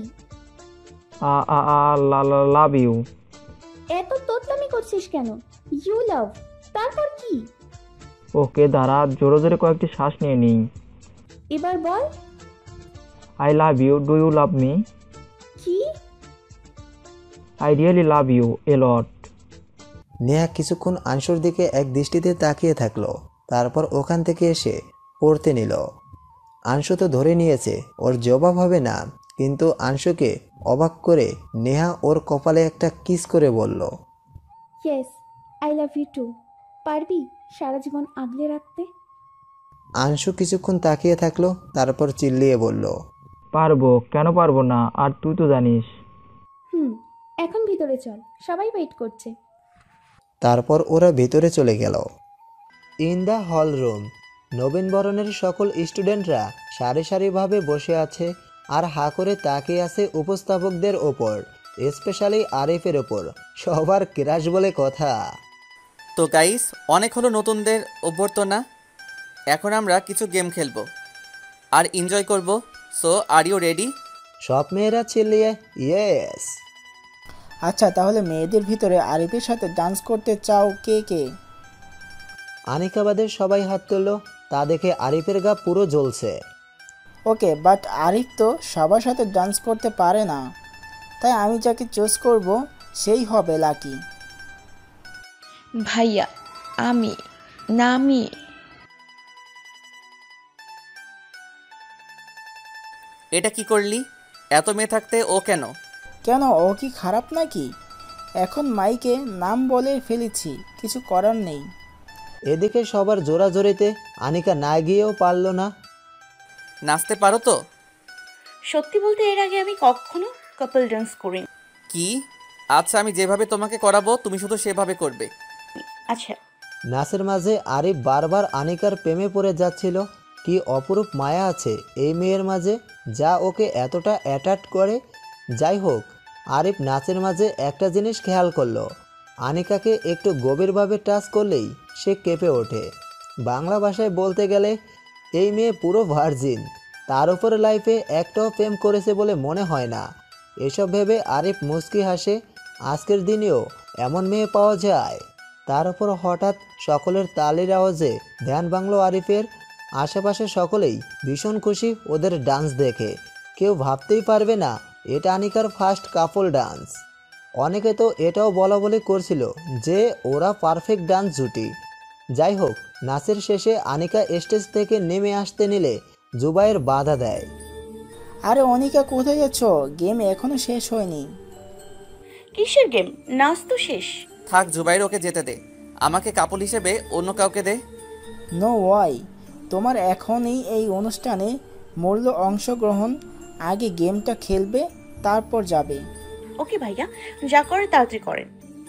Love you. এত তোতলামি করছিস কেন? ইউ লাভ, তারপর কি? ওকে দাঁড়া, জোরে জোরে কয়েকটি শ্বাস নিয়ে নিই। এবার বল। I love you, do you love me? কি? I really love you a lot. Neha কিছুক্ষণ আনসুর দিকে এক দৃষ্টিতে তাকিয়ে থাকলো, তারপর ওখান থেকে এসে পড়তে নিল। আনসু তো ধরে নিয়েছে ওর জবাব হবে না, কিন্তু আনসুকে অবাক করে নেহা ওর কপালে একটা কিস করে বলল, yes, I love you too. পারবি সারা জীবন আগলে রাখতে? আনসু কিছুক্ষণ তাকিয়ে থাকলো, তারপর চিল্লিয়ে বলল, পারবো, কেন পারবো না, আর তুই তো জানিস। এখন ভিতরে চল, সবাই ওয়েট করছে। তারপর ওরা ভিতরে চলে গেল। ইন দ্য হল রুম, নবীনবরণের সকল স্টুডেন্টরা সারি সারিভাবে বসে আছে আর হা করে তাকিয়ে আছে উপস্থাপকদের ওপর, স্পেশালি আরিফের ওপর। সবার ক্রাশ বলে কথা। তো গাইস, অনেক হলো নতুনদের অভ্যর্থনা। এখন আমরা কিছু গেম খেলবো আর এনজয় করব। So are you ready? সব মেয়েরা চিল্লিয়ে ইয়েস। আচ্ছা, তাহলে মেয়েদের ভিতরে আরিফের সাথে ডান্স করতে চাও কে কে? আনিকাবাদের সবাই হাত তুলল, তা দেখে আরিফের গা পুরো জ্বলছে। ওকে, বাট আরিফ তো সবার সাথে ডান্স করতে পারে না, তাই আমি যাকে চুজ করব সেই হবে লাকি। ভাইয়া, আমি এটা কি করলি? এত মেয়ে থাকতে ও কেন? কেন, ও কি খারাপ নাকি? এখন মাইকে নাম বলে ফেলেছি, কিছু করার নেই। এদিকে সবার জোরাজোরিতে আনিকা না গিয়েও পারল না। নাচতে পারো তো? সত্যি বলতে এর আগে আমি কখনো কাপল ডান্স করিনি। কি? আচ্ছা, আমি যেভাবে তোমাকে করাবো তুমি শুধু সেভাবে করবে। আচ্ছা। নাচের মাঝে আরিফ বারবার আনিকার প্রেমে পড়ে যাচ্ছিল। কি অপরূপ মায়া আছে এই মেয়ের মাঝে, যা ওকে এতটা অ্যাট্রাক্ট করে। যাই হোক, আরিফ নাচের মাঝে একটা জিনিস খেয়াল করলো, আনিকাকে একটু গভীরভাবে টাচ করলেই সে কেঁপে ওঠে। বাংলা ভাষায় বলতে গেলে এই মেয়ে পুরো ভার্জিন, তার উপরে লাইফে একটাও প্রেম করেছে বলে মনে হয় না। এসব ভেবে আরিফ মুচকি হাসে। আজকের দিনেও এমন মেয়ে পাওয়া যায়। তার উপর হঠাৎ সকলের তালির আওয়াজে ধ্যান ভাঙল আরিফের। আশেপাশে সকলেই ভীষণ খুশি ওদের ডান্স দেখে। কেউ ভাবতেই পারবে না এটা আনিকার ফার্স্ট কাপল ডান্স। অনেকে তো এটাও বলা বলি করছিল যে ওরা পারফেক্ট ডান্স জুটি। যাই হোক, নাচের শেষে আনিকা স্টেজ থেকে নেমে আসতে নিলে জুবাইর বাধা দেয়। আরে অনিকা, কোথায় যাচ্ছ? গেম এখনো শেষ হয়নি। কিসের গেম? নাচ তো শেষ। থাক জুবাইর, ওকে যেতে দে। আমাকে কাপল হিসেবে অন্য কাউকে দে। নো ওয়াই, তোমার এখনই এই অনুষ্ঠানে মূল্য অংশগ্রহণ। আগে গেমটা খেলবে, তারপর যাবে। ওকে ভাইয়া, যা করে তাড়াতাড়ি করেন।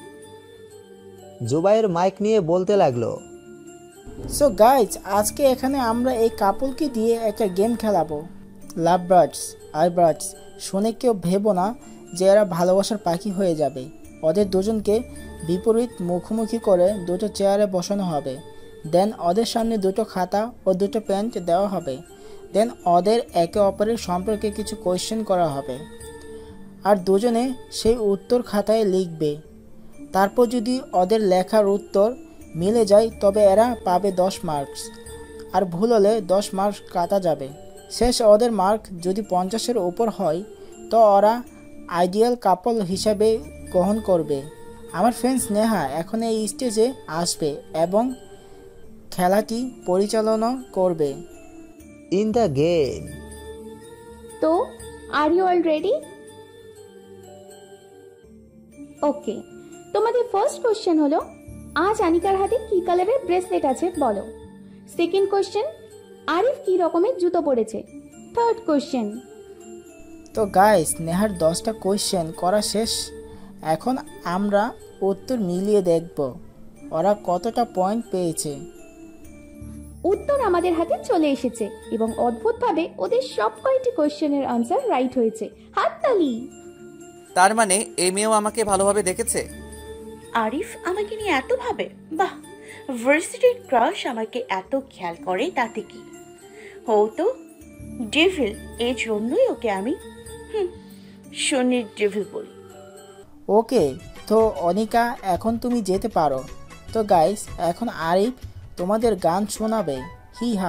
জুবাইর মাইক নিয়ে বলতে লাগলো, সো গাইজ, আজকে এখানে আমরা এই কাপলকে দিয়ে একটা গেম খেলাবো। লাভ বার্ডস আর বার্ডস। শুনে কেউ ভেবো না যে এরা ভালোবাসার পাখি হয়ে যাবে। ওদের দুজনকে বিপরীত মুখোমুখি করে দুটো চেয়ারে বসানো হবে। দেন ওদের সামনে দুটো খাতা ও দুটো প্যান্ট দেওয়া হবে। দেন ওদের একে অপরের সম্পর্কে কিছু কোয়েশ্চেন করা হবে, আর দুজনে সেই উত্তর খাতায় লিখবে। তারপর যদি ওদের লেখার উত্তর মিলে যায় তবে এরা পাবে 10 মার্কস, আর ভুল হলে 10 মার্কস কাটা যাবে। শেষ ওদের মার্ক যদি 50-এর উপর হয় তো ওরা আইডিয়াল কাপল হিসাবে গ্রহণ করবে। আমার ফ্রেন্ড স্নেহা এখন এই স্টেজে আসবে এবং খেলাটি পরিচালনা করবে। In the game. তো are you all ready? Okay, তোমাদের ফার্স্ট কোশ্চেন হলো, আজ আনিকার হাতে কি কালারের ব্রেসলেট আছে বলো। সেকেন্ড কোশ্চেন, আরিফ কি রকমের জুতো পরেছে। Third question. তো গাইস, নেহার 10টা কোয়েশ্চেন করা শেষ। এখন আমরা উত্তর মিলিয়ে দেখব ওরা কতটা পয়েন্ট পেয়েছে। উত্তর আমাদের হাতে চলে এসেছে এবং অদ্ভুতভাবে ওদের সব কয়টি কোশ্চেনের আনসার রাইট হয়েছে। হাততালি। তার মানে এই মেয়েও আমাকে ভালোভাবে দেখেছে। আরিফ আমাকে নিয়ে এত ভাবে, বাহ। ভার্সিটির ক্রাশ আমাকে এত খেয়াল করে, তাতে কি? ও তো ডেভিল, এই জন্যই ওকে আমি শনির ডেভিল বলি। ওকে, তো অনিকা এখন তুমি যেতে পারো। তো গাইস, এখন আরিফ তোমাদের গান শোনাবে। হি হা।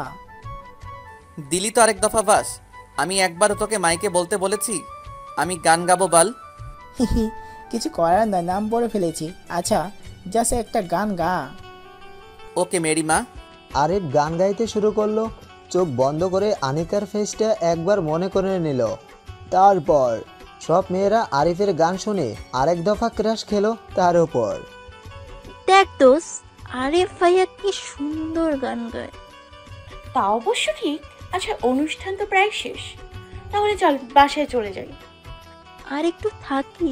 দিলি তো আরেক দফা বাস। আমি একবারও তোকে মাইকে বলতে বলেছি আমি গান গাবো বাল? কিছু করার না, নাম বলে ফেলেছি। আচ্ছা, জাস্ট একটা গান গা। ওকে মেরি মা। আরিফ গান গাইতে শুরু করলো। চোখ বন্ধ করে আনিকার ফেসটা একবার মনে করে নিল। তারপর সব মেয়েরা আরিফের গান শুনে আরেক দফা ক্রাশ খেলো তার উপর। দেখ দোস্ত, আরিফ ভাইয়া কি সুন্দর গান গায়। তা অবশ্য ঠিক। আচ্ছা, অনুষ্ঠান তো প্রায় শেষ, তাহলে চল বাসায় চলে যাই। আর একটু থাকি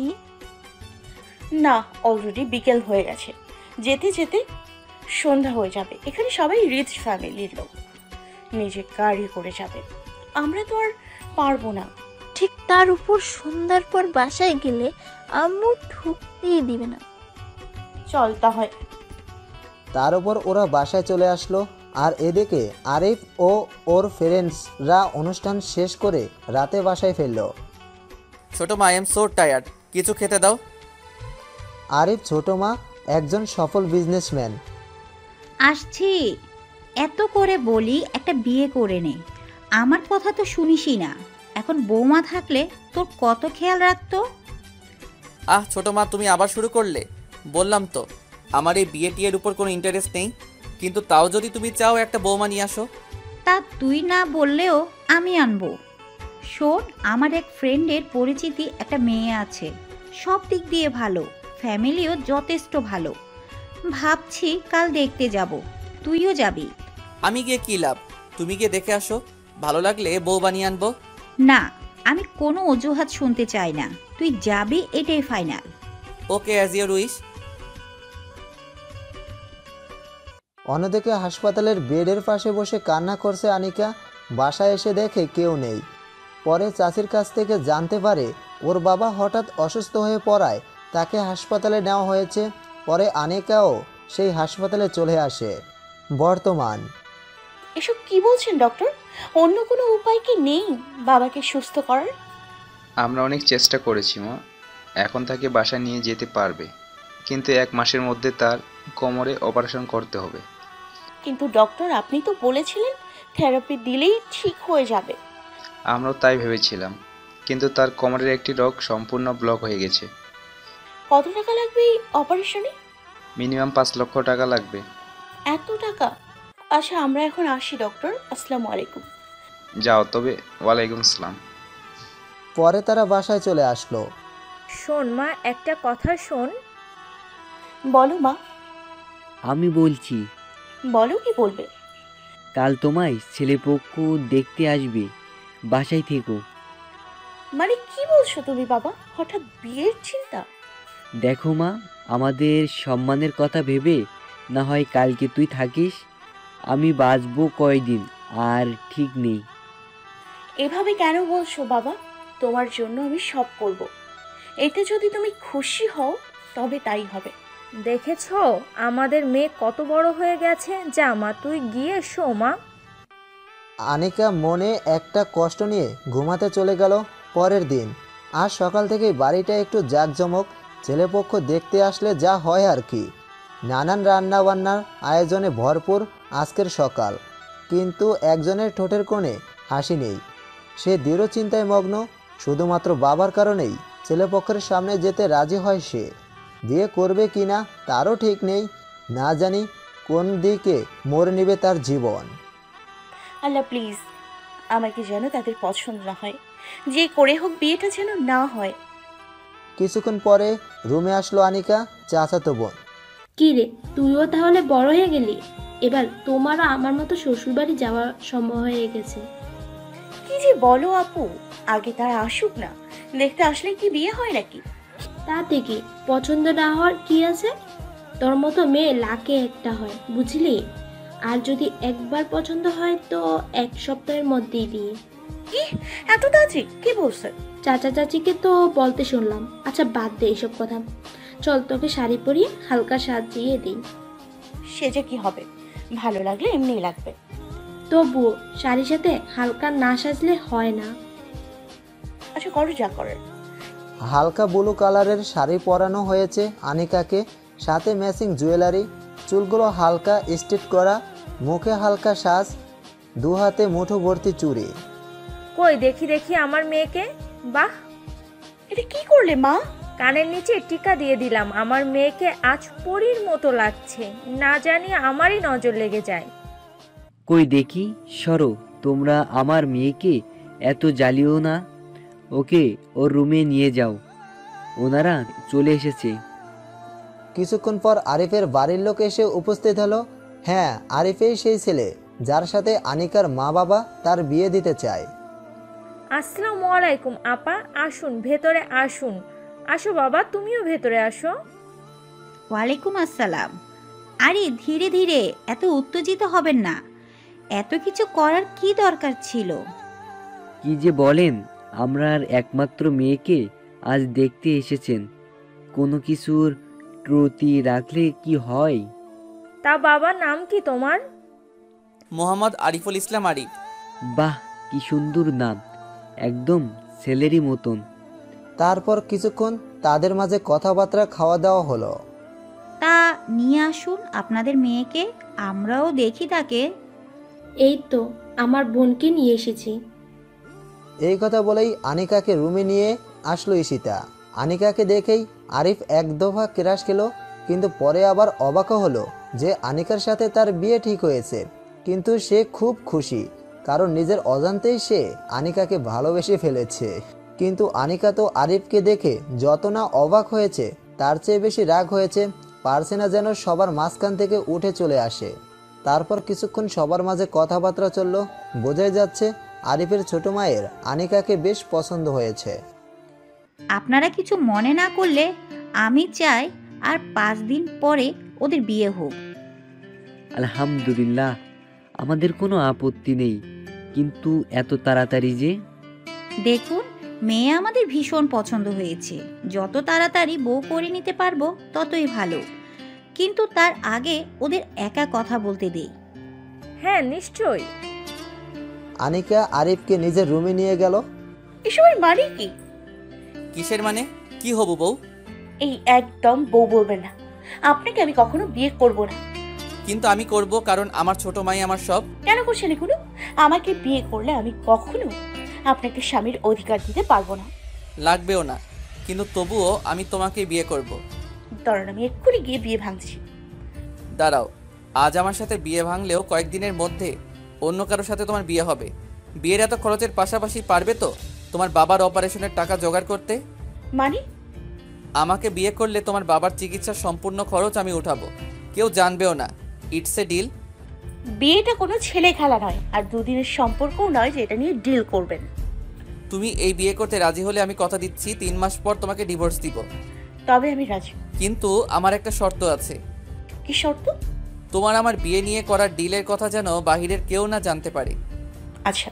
না, অলরেডি বিকেল হয়ে গেছে। যেতে যেতে সন্ধ্যা হয়ে যাবে। এখানে সবাই রিচ ফ্যামিলির লোক, নিজে গাড়ি করে যাবে। আমরা তো আর পারবো না। ঠিক তার উপর সন্ধ্যার পর বাসায় গেলে আম্মু ঢুকতেই দিবে না। চল তাহলে। তার উপর ওরা বাসায় চলে আসলো। আর এদিকে আরিফ ও ওর ফ্রেন্ডসরা অনুষ্ঠান শেষ করে রাতে বাসায় ফিরল। ছোট মা, আই এম সো টায়ার্ড, কিছু খেতে দাও। আরিফ ছোট মা একজন সফল বিজনেসম্যান। আসছি, এত করে বলি একটা বিয়ে করে নে, আমার কথা তো শুনিসই না। এখন বৌমা থাকলে তোর কত খেয়াল রাখতো। ছোট মা, তুমি আবার শুরু করলে। বললাম তো আমার এই বিয়ে টিয়ের উপর কোনো ইন্টারেস্ট নেই, কিন্তু তাও যদি তুমি চাও একটা বৌমা নিয়ে আসো। তা তুই না বললেও আমি আনবো। শোন, আমার এক ফ্রেন্ডের পরিচিতি একটা মেয়ে আছে, সব দিক দিয়ে ভালো, ফ্যামিলিও যথেষ্ট ভালো। ভাবছি কাল দেখতে যাব, তুইও যাবি। আমি গিয়ে কি লাভ? তুমি গিয়ে দেখে আসো, ভালো লাগলে বউ বানিয়ে আনবো। না, আমি কোনো অজুহাত শুনতে চাই না, তুই যাবি, এটাই final. Okay, as your wish. অন্যদিকে হাসপাতালের বেডের পাশে বসে কান্না করছে আনিকা। বাসায় এসে দেখে কেউ নেই। পরে চাচির কাছ থেকে জানতে পারে ওর বাবা হঠাৎ অসুস্থ হয়ে পড়ায় তাকে হাসপাতালে নেওয়া হয়েছে। পরে আনিকাও সেই হাসপাতালে চলে আসে। বর্তমান এসব কি বলছেন ডক্টর? অন্য কোনো উপায় কি নেই বাবাকে সুস্থ করার? আমরা অনেক চেষ্টা করেছি মা, এখন তাকে বাসায় নিয়ে যেতে পারবে, কিন্তু 1 মাসের মধ্যে তার কোমরে অপারেশন করতে হবে। কিন্তু ডক্টর আপনি তো বলেছিলেন থেরাপি দিলেই ঠিক হয়ে যাবে। আমরাও তাই ভেবেছিলাম, কিন্তু তার কোমরের একটি রগ সম্পূর্ণ ব্লক হয়ে গেছে। কত টাকা লাগবে এই অপারেশনে? মিনিমাম 5 লক্ষ টাকা লাগবে। এত টাকা? আচ্ছা আমরা এখন আসি ডক্টর, আসসালামু আলাইকুম। যাও তবে। ওয়ালাইকুম আসসালাম। পরে তারা বাসায় চলে আসলো। শোন মা, একটা কথা শোন। বলো মা। আমি বলছি, বলো কি বলবে? কাল তোমায় ছেলেপক্ষ দেখতে আসবে, বাসায় থেকো। মানে কি বলছো তুমি বাবা? হঠাৎ বিয়ের চিন্তা? দেখো মা, আমাদের সম্মানের কথা ভেবে না হয় কালকে তুই থাকিস। আমি বাঁচবো কয়দিন আর ঠিক নেই। এভাবে কেন বলছো বাবা? তোমার জন্য আমি সব করব। এতে যদি তুমি খুশি হও তবে তাই হবে। দেখেছো আমাদের মেয়ে কত বড় হয়ে গেছে। যা মা, তুই গিয়ে শো মা। আনিকা মনে একটা কষ্ট নিয়ে ঘুমাতে চলে গেল। পরের দিন আজ সকাল থেকেই বাড়িটা একটু জাঁকজমক। ছেলেপক্ষ দেখতে আসলে যা হয় আর কি। নানান রান্নাবান্নার আয়োজনে ভরপুর আজকের সকাল, কিন্তু একজনের ঠোঁটের কোণে হাসি নেই। সে দৃঢ় চিন্তায় মগ্ন। শুধুমাত্র বাবার কারণেই ছেলেপক্ষের সামনে যেতে রাজি হয় সে। বিয়ে করবে কি না তারও ঠিক নেই। না জানি কোন দিকে মোড় নেবে তার জীবন। আল্লাহ প্লিজ আমাকে যেন তাদের পছন্দ না হয়, যে করে হোক বিয়েটা যেন না হয়। কিছুক্ষণ পরে রুমে আসলো আনিকা, চাচাতো বোন। কি রে, তুইও তাহলে বড় হয়ে গেলি? এবার তোমারও আমার মতো শ্বশুরবাড়ি যাওয়ার সময় হয়ে গেছে। কি যে বলো আপু, আগে তারা আসুক না, দেখতে আসলে কি বিয়ে হয় নাকি? তা থেকে পছন্দ না হওয়ার কি আছে? তোর মতো মেয়ে লাখে একটা হয়, বুঝলি? আর যদি একবার পছন্দ হয় তো 1 সপ্তাহের মধ্যেই বিয়ে। কি এত তাড়াতাড়ি? কি বলছে? চাচা চাচিকে তো বলতে শুনলাম। আচ্ছা বাদ দে এইসব কথা, চল তোকে শাড়ি পরিয়ে হালকা সাজিয়ে দিই। সেজে কি হবে? ভালো লাগলে এমনিই লাগবে। তবুও শাড়ির সাথে হালকা না সাজলে হয় না। আচ্ছা করো যা করার। হালকা ব্লু কালারের শাড়ি পরানো হয়েছে আনিকাকে, সাথে ম্যাচিং জুয়েলারি। চুলগুলো হালকা স্ট্রেট করা, মুখে হালকা সাজ, 2 হাতে মুঠো ভর্তি চুড়ি। কই দেখি দেখি আমার মেয়েকে। বাহ, এটা কি করলে মা? কানের নিচে টিকা দিয়ে দিলাম। আমার মেয়েকে আজ পরীর মতো লাগছে, না জানি আমারই নজর লেগে যায়। কই দেখি, সরো, তোমরা আমার মেয়েকে এত জ্বালিও না। ওকে ওর রুমে নিয়ে যাও, ওনারা চলে এসেছে। কিছুক্ষণ পর আরিফের বাড়ির লোক এসে উপস্থিত হলো। হ্যাঁ, আরিফেই সেই ছেলে যার সাথে আনিকার মা বাবা তার বিয়ে দিতে চায়। আসসালামু আলাইকুম আপা, আসুন ভেতরে আসুন। আসো বাবা, তুমিও ভেতরে আসো। ওয়ালাইকুম আসসালাম। আরে ধীরে ধীরে, এত উত্তেজিত হবেন না। এত কিছু করার কি দরকার ছিল? কি যে বলেন, আমরার একমাত্র মেয়েকে আজ দেখতে এসেছেন। কোনো কিছুর ত্রুটি রাখলে কি হয়? তা বাবা, নাম কি তোমার? মোহাম্মদ আরিফুল ইসলাম আরিফ। বাহ, কি সুন্দর নাম, একদম ছেলেরই মতন। তারপর কিছুক্ষণ তাদের মাঝে কথাবার্তা, খাওয়া দাওয়া হলো। তা নিয়ে আসুন আপনাদের মেয়েকে, আমরাও দেখি তাকে। এই তো আমার বোনকে নিয়ে এসেছি। এই কথা বলেই আনিকাকে রুমে নিয়ে আসলো ঈশিতা। আনিকাকে দেখেই আরিফ এক দফা ক্রাশ খেলো, কিন্তু পরে আবার অবাকও হলো যে আনিকার সাথে তার বিয়ে ঠিক হয়েছে। কিন্তু সে খুব খুশি, কারণ নিজের অজান্তেই সে আনিকাকে ভালোবেসে ফেলেছে। কিন্তু আনিকা তো আরিফকে দেখে যত না অবাক হয়েছে তার চেয়ে বেশি রাগ হয়েছে। পারছে না যেন সবার মাঝখান থেকে উঠে চলে আসে। তারপর কিছুক্ষণ সবার মাঝে কথাবার্তা চলল। বোঝাই যাচ্ছে আরিফের ছোট মায়ের আনিকাকে বেশ পছন্দ হয়েছে। আপনারা কিছু মনে না করলে আমি চাই আর 5 দিন পরে ওদের বিয়ে হোক। আলহামদুলিল্লাহ, আমাদের কোনো আপত্তি নেই, কিন্তু এত তাড়াতাড়ি যে? দেখুন, মেয়ে আমাদের ভীষণ পছন্দ হয়েছে। যত তাড়াতাড়ি বউ করে নিতে পারবো ততই ভালো। কিন্তু তার আগে ওদের একা কথা বলতে দেই। হ্যাঁ নিশ্চয়ই। আনিকা আরিফকে নিজের রুমে নিয়ে গেল। এসবের মানে কি? কিসের মানে? কি হবু বউ? এই একদম বউ বলবেন না। আপনাকে আমি কখনো বিয়ে করব না। কিন্তু আমি করব, কারণ আমার ছোট মাই আমার সব। কেন করছেন এগুলো? আমাকে বিয়ে করলে আমি কখনো আপনাকে স্বামীর অধিকার দিতে পারবো না। লাগবেও না, কিন্তু তবুও আমি তোমাকে বিয়ে করব। দাঁড়ান, আমি এক্ষুনি গিয়ে বিয়ে ভাঙছি। দাঁড়াও, আজ আমার সাথে বিয়ে ভাঙলেও কয়েকদিনের মধ্যে অন্য কারোর সাথে তোমার বিয়ে হবে। বিয়ের এত খরচের পাশাপাশি পারবে তো তোমার বাবার অপারেশনের টাকা জোগাড় করতে? মানে? আমাকে বিয়ে করলে তোমার বাবার চিকিৎসার সম্পূর্ণ খরচ আমি উঠাবো, কেউ জানবেও না। It's a deal. বিয়েটা কোনো ছেলে খেলা নয়, আর দুদিনের সম্পর্কও নয় যে এটা নিয়ে ডিল করবেন। তুমি এই বিয়ে করতে রাজি হলে আমি কথা দিচ্ছি 3 মাস পর তোমাকে ডিভোর্স দিব। তবে আমি রাজি। কিন্তু আমার একটা শর্ত আছে। কি শর্ত? তোমার আমার বিয়ে নিয়ে করার ডিলের কথা যেন বাহিরের কেউ না জানতে পারে। আচ্ছা।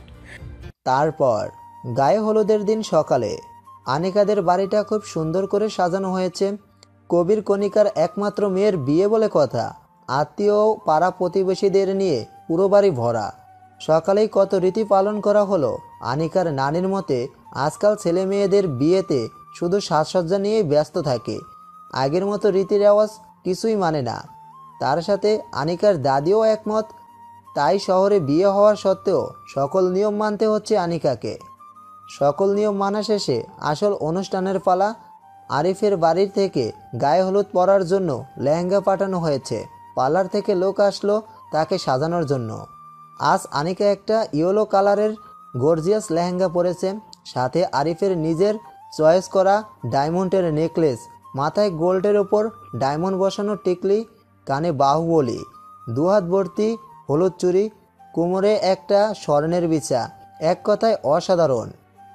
তারপর গায়ে হলুদের দিন সকালে আনিকাদের বাড়িটা খুব সুন্দর করে সাজানো হয়েছে। কবির কণিকার একমাত্র মেয়ের বিয়ে বলে কথা। আত্মীয় পাড়া প্রতিবেশীদের নিয়ে পুরো বাড়ি ভরা। সকালেই কত রীতি পালন করা হলো। আনিকার নানির মতে আজকাল ছেলে মেয়েদের বিয়েতে শুধু সাজসজ্জা নিয়েই ব্যস্ত থাকে, আগের মতো রীতি রেওয়াজ কিছুই মানে না। তার সাথে আনিকার দাদিও একমত। তাই শহরে বিয়ে হওয়া সত্ত্বেও সকল নিয়ম মানতে হচ্ছে আনিকাকে। সকল নিয়ম মানা শেষে আসল অনুষ্ঠানের পালা। আরিফের বাড়ির থেকে গায়ে হলুদ পরার জন্য লেহেঙ্গা পাঠানো হয়েছে। পার্লার থেকে লোক আসলো তাকে সাজানোর জন্য। আজ আনিকা একটা ইয়েলো কালারের গর্জিয়াস লেহেঙ্গা পরেছে, সাথে আরিফের নিজের চয়েস করা ডায়মন্ডের নেকলেস, মাথায় গোল্ডের ওপর ডায়মন্ড বসানো টিকলি, কানে বাহুবলী, দুহাত ভর্তি হলুদ চুড়ি, কোমরে একটা স্বর্ণের বিছা। এক কথায় অসাধারণ।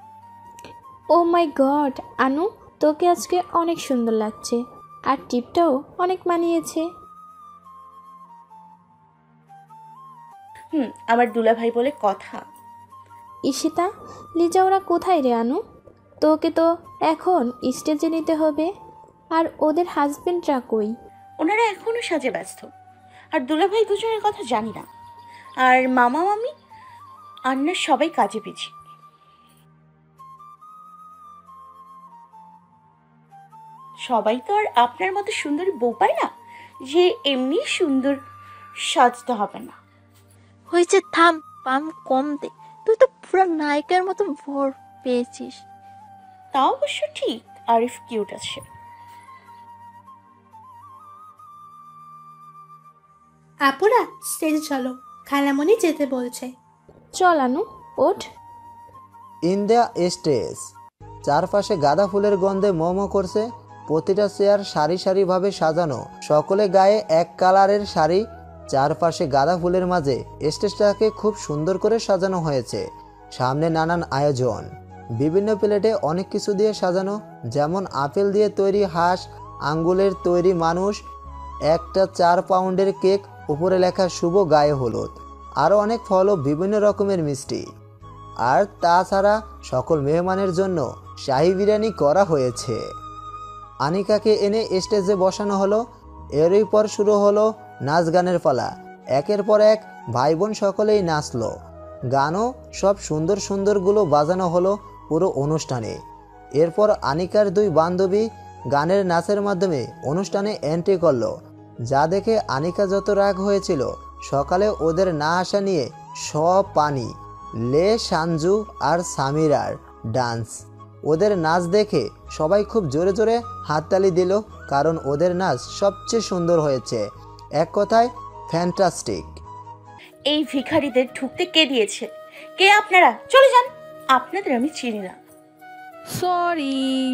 ও মাই গড আনু, তোকে আজকে অনেক সুন্দর লাগছে, আর টিপটাও অনেক মানিয়েছে। আমার দুলাভাই বলে কথা। ঈশিতা, লিজা ওরা কোথায় রে আনু? তোকে তো এখন স্টেজে নিতে হবে। আর ওদের হাজবেন্ডরা কই? ওনারা এখনো সাজে ব্যস্ত। আর দুলাভাই দুজনের কথা জানি না। আর মামা মামি আন্না সবাই কাজে পিছি। সবাই তো আর আপনার মতো সুন্দরী বউ পায় না যে এমনি সুন্দর সাজতে হবে না। হয়েছে, থাম, পাম কম দে। তুই তো পুরো নায়িকার মতো ভর পেয়েছিস। তা অবশ্য ঠিক, আরিফ কিউট আছে। আপুরা স্টেজে চলো, খালামণি যেতে বলছে। চল আনু, ওঠ। In the stage. চারপাশে গাঁদা ফুলের গন্ধে মোমো করছে। প্রতিটা চেয়ার সারি সারিভাবে সাজানো, সকলে গায়ে এক কালারের শাড়ি। চারপাশে গাঁদা ফুলের মাঝে স্টেজটাকে খুব সুন্দর করে সাজানো হয়েছে। সামনে নানান আয়োজন, বিভিন্ন প্লেটে অনেক কিছু দিয়ে সাজানো, যেমন আপেল দিয়ে তৈরি হাঁস, আঙ্গুলের তৈরি মানুষ, একটা 4 পাউন্ডের কেক, উপরে লেখা শুভ গায়ে হলুদ, আরও অনেক ফল ও বিভিন্ন রকমের মিষ্টি। আর তাছাড়া সকল মেহমানের জন্য শাহী বিরিয়ানি করা হয়েছে। আনিকাকে এনে স্টেজে বসানো হলো। এরই পর শুরু হলো নাচ গানের পালা। একের পর এক ভাই বোন সকলেই নাচলো। গানও সব সুন্দর সুন্দরগুলো বাজানো হলো পুরো অনুষ্ঠানে। এরপর আনিকার 2 বান্ধবী গানের নাচের মাধ্যমে অনুষ্ঠানে এন্ট্রি করলো, যা দেখে আনিকা যত রাগ হয়েছিল। সকালে ওদের না আসা নিয়ে সব পানি। লে, সানজু আর সামিরার ডান্স, ওদের নাচ দেখে সবাই খুব জোরে জোরে হাততালি দিল, কারণ ওদের নাচ সবচেয়ে সুন্দর হয়েছে। এক কথায় ফ্যান্টাস্টিক। এই ভিখারিদের ঢুকতে কে দিয়েছে? কে আপনারা? চলে যান, আপনাদের আমি চিনি না। সরি।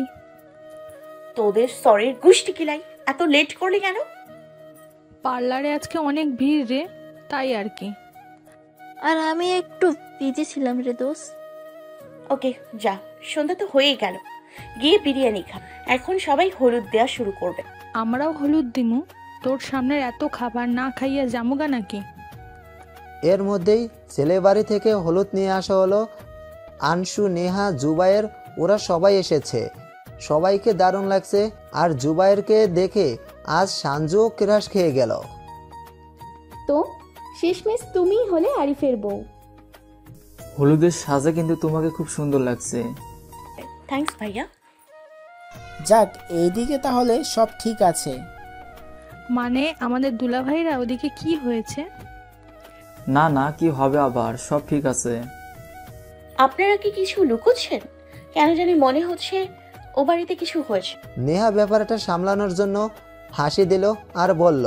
তোদের সরির গুষ্টি কিলাই। এত লেট করলি কেন? পার্লারে আজকে অনেক ভিড় রে, তাই আর কি। আর আমি একটু বিজি ছিলাম রে দোস্ত। ওকে যা, সন্ধ্যা তো হয়েই গেল, গিয়ে বিরিয়ানি খা। এখন সবাই হলুদ দেওয়া শুরু করবে। আমরাও হলুদ দিমু? তোর সামনের এত খাবার না খাইয়া জামুগা নাকি? এর মধ্যেই ছেলে বাড়ি থেকে হলুদ নিয়ে আসা হলো। আনসু, নেহা, জুবায়ের ওরা সবাই এসেছে। সবাইকে দারুণ লাগছে। আর জুবায়েরকে দেখে আজ সাঞ্জুও ক্রাশ খেয়ে গেল। তো শেষমেশ তুমিই হলে আরিফের বউ। হলুদের সাজে কিন্তু তোমাকে খুব সুন্দর লাগছে। থ্যাঙ্কস ভাইয়া। যাক, এইদিকে তাহলে সব ঠিক আছে। মানে আমাদের দুলাভাইরা ওদিকে কি হয়েছে? না না, কি হবে আবার, সব ঠিক আছে। আপনারা কি কিছু লুকোচ্ছেন? কেন জানি মনে হচ্ছে ও বাড়িতে কিছু হয়েছে। নেহা ব্যাপারটা সামলানোর জন্য হাসি দিল আর বলল,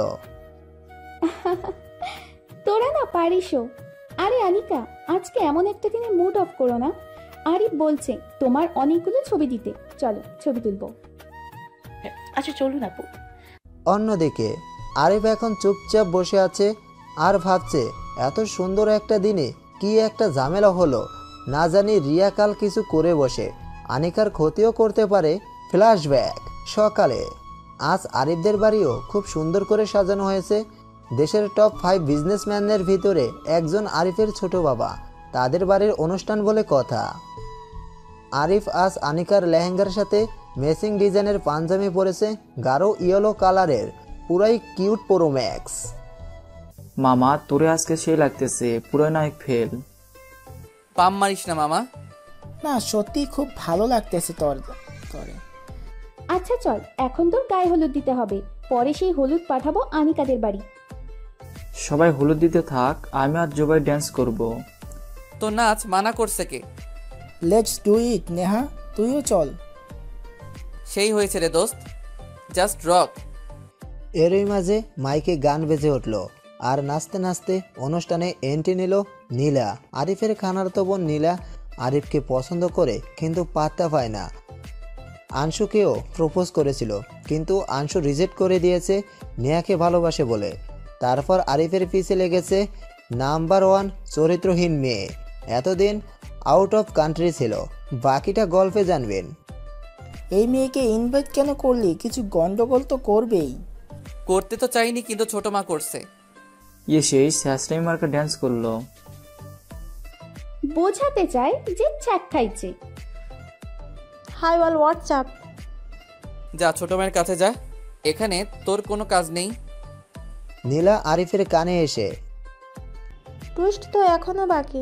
তোরা না পারিসও। আরে আনিকা, আজকে এমন একটা দিনে মুড অফ করো না। আরিফ বলছে তোমার অনেকগুলো ছবি দিতে, চলো ছবি তুলবো। আচ্ছা চলুন আপু। অন্যদিকে আরিফ এখন চুপচাপ বসে আছে আর ভাবছে এত সুন্দর একটা দিনে কি একটা ঝামেলা হলো। না জানি রিয়া কাল কিছু করে বসে আনিকার ক্ষতিও করতে পারে। ফ্ল্যাশব্যাক সকালে। আজ আরিফদের বাড়িও খুব সুন্দর করে সাজানো হয়েছে। দেশের টপ 5 বিজনেসম্যানদের ভিতরে একজন আরিফের ছোট বাবা। তাদের বাড়ির অনুষ্ঠান বলে কথা। আরিফ আজ আনিকার লেহেঙ্গার সাথে ম্যাচিং ডিজাইনের পাঞ্জাবি পরেছে, গাঢ় ইয়েলো কালারের, পুরাই কিউট প্রো ম্যাক্স। মামা তোরে আজকে সেই লাগতেছে, পুরো নায়ক ফেল। পাম মারিস না মামা। না সত্যি খুব ভালো লাগতেছে তোরে। আচ্ছা চল, এখন তোর গায়ে হলুদ দিতে হবে, পরে সেই হলুদ পাঠাবো আনিকাদের বাড়ি। সবাই হলুদ দিতে থাক, আমি আর জুবাই ড্যান্স করব। তো নাচ মানা করছে কে? লেটস ডু ইট নেহা, তুইও চল। সেই হয়েছে রে দোস্ত, জাস্ট রক। এরই মাঝে মাইকে গান বেজে উঠল আর নাচতে নাচতে অনুষ্ঠানে এন্ট্রি নিল নীলা। আরিফের খানাতো বোন নীলা আরিফকে পছন্দ করে কিন্তু পাত্তা পায় না। আংশুকেও প্রপোজ করেছিল কিন্তু আংশু রিজেক্ট করে দিয়েছে নেহাকে ভালোবাসে বলে। তারপর আরিফের পিছে লেগেছে নাম্বার 1 চরিত্রহীন মেয়ে। এতদিন আউট অফ কান্ট্রি ছিল, বাকিটা গল্পে জানবেন। এই মেয়েকে ইনভাইট কেন করলি? কিছু গন্ডগোল তো করবেই। করতে তো চাইনি, কিন্তু ছোট মা করছে। সেই স্যাসরাই মার্কা ড্যান্স করলো। বোঝাতে চাই যে ছ্যাক খাইছে। Hi wall WhatsApp. যা ছোট মায়ের কাছে যা, এখানে তোর কোনো কাজ নেই। নীলা আরিফের কানে এসে, টুইস্ট তো এখনো বাকি।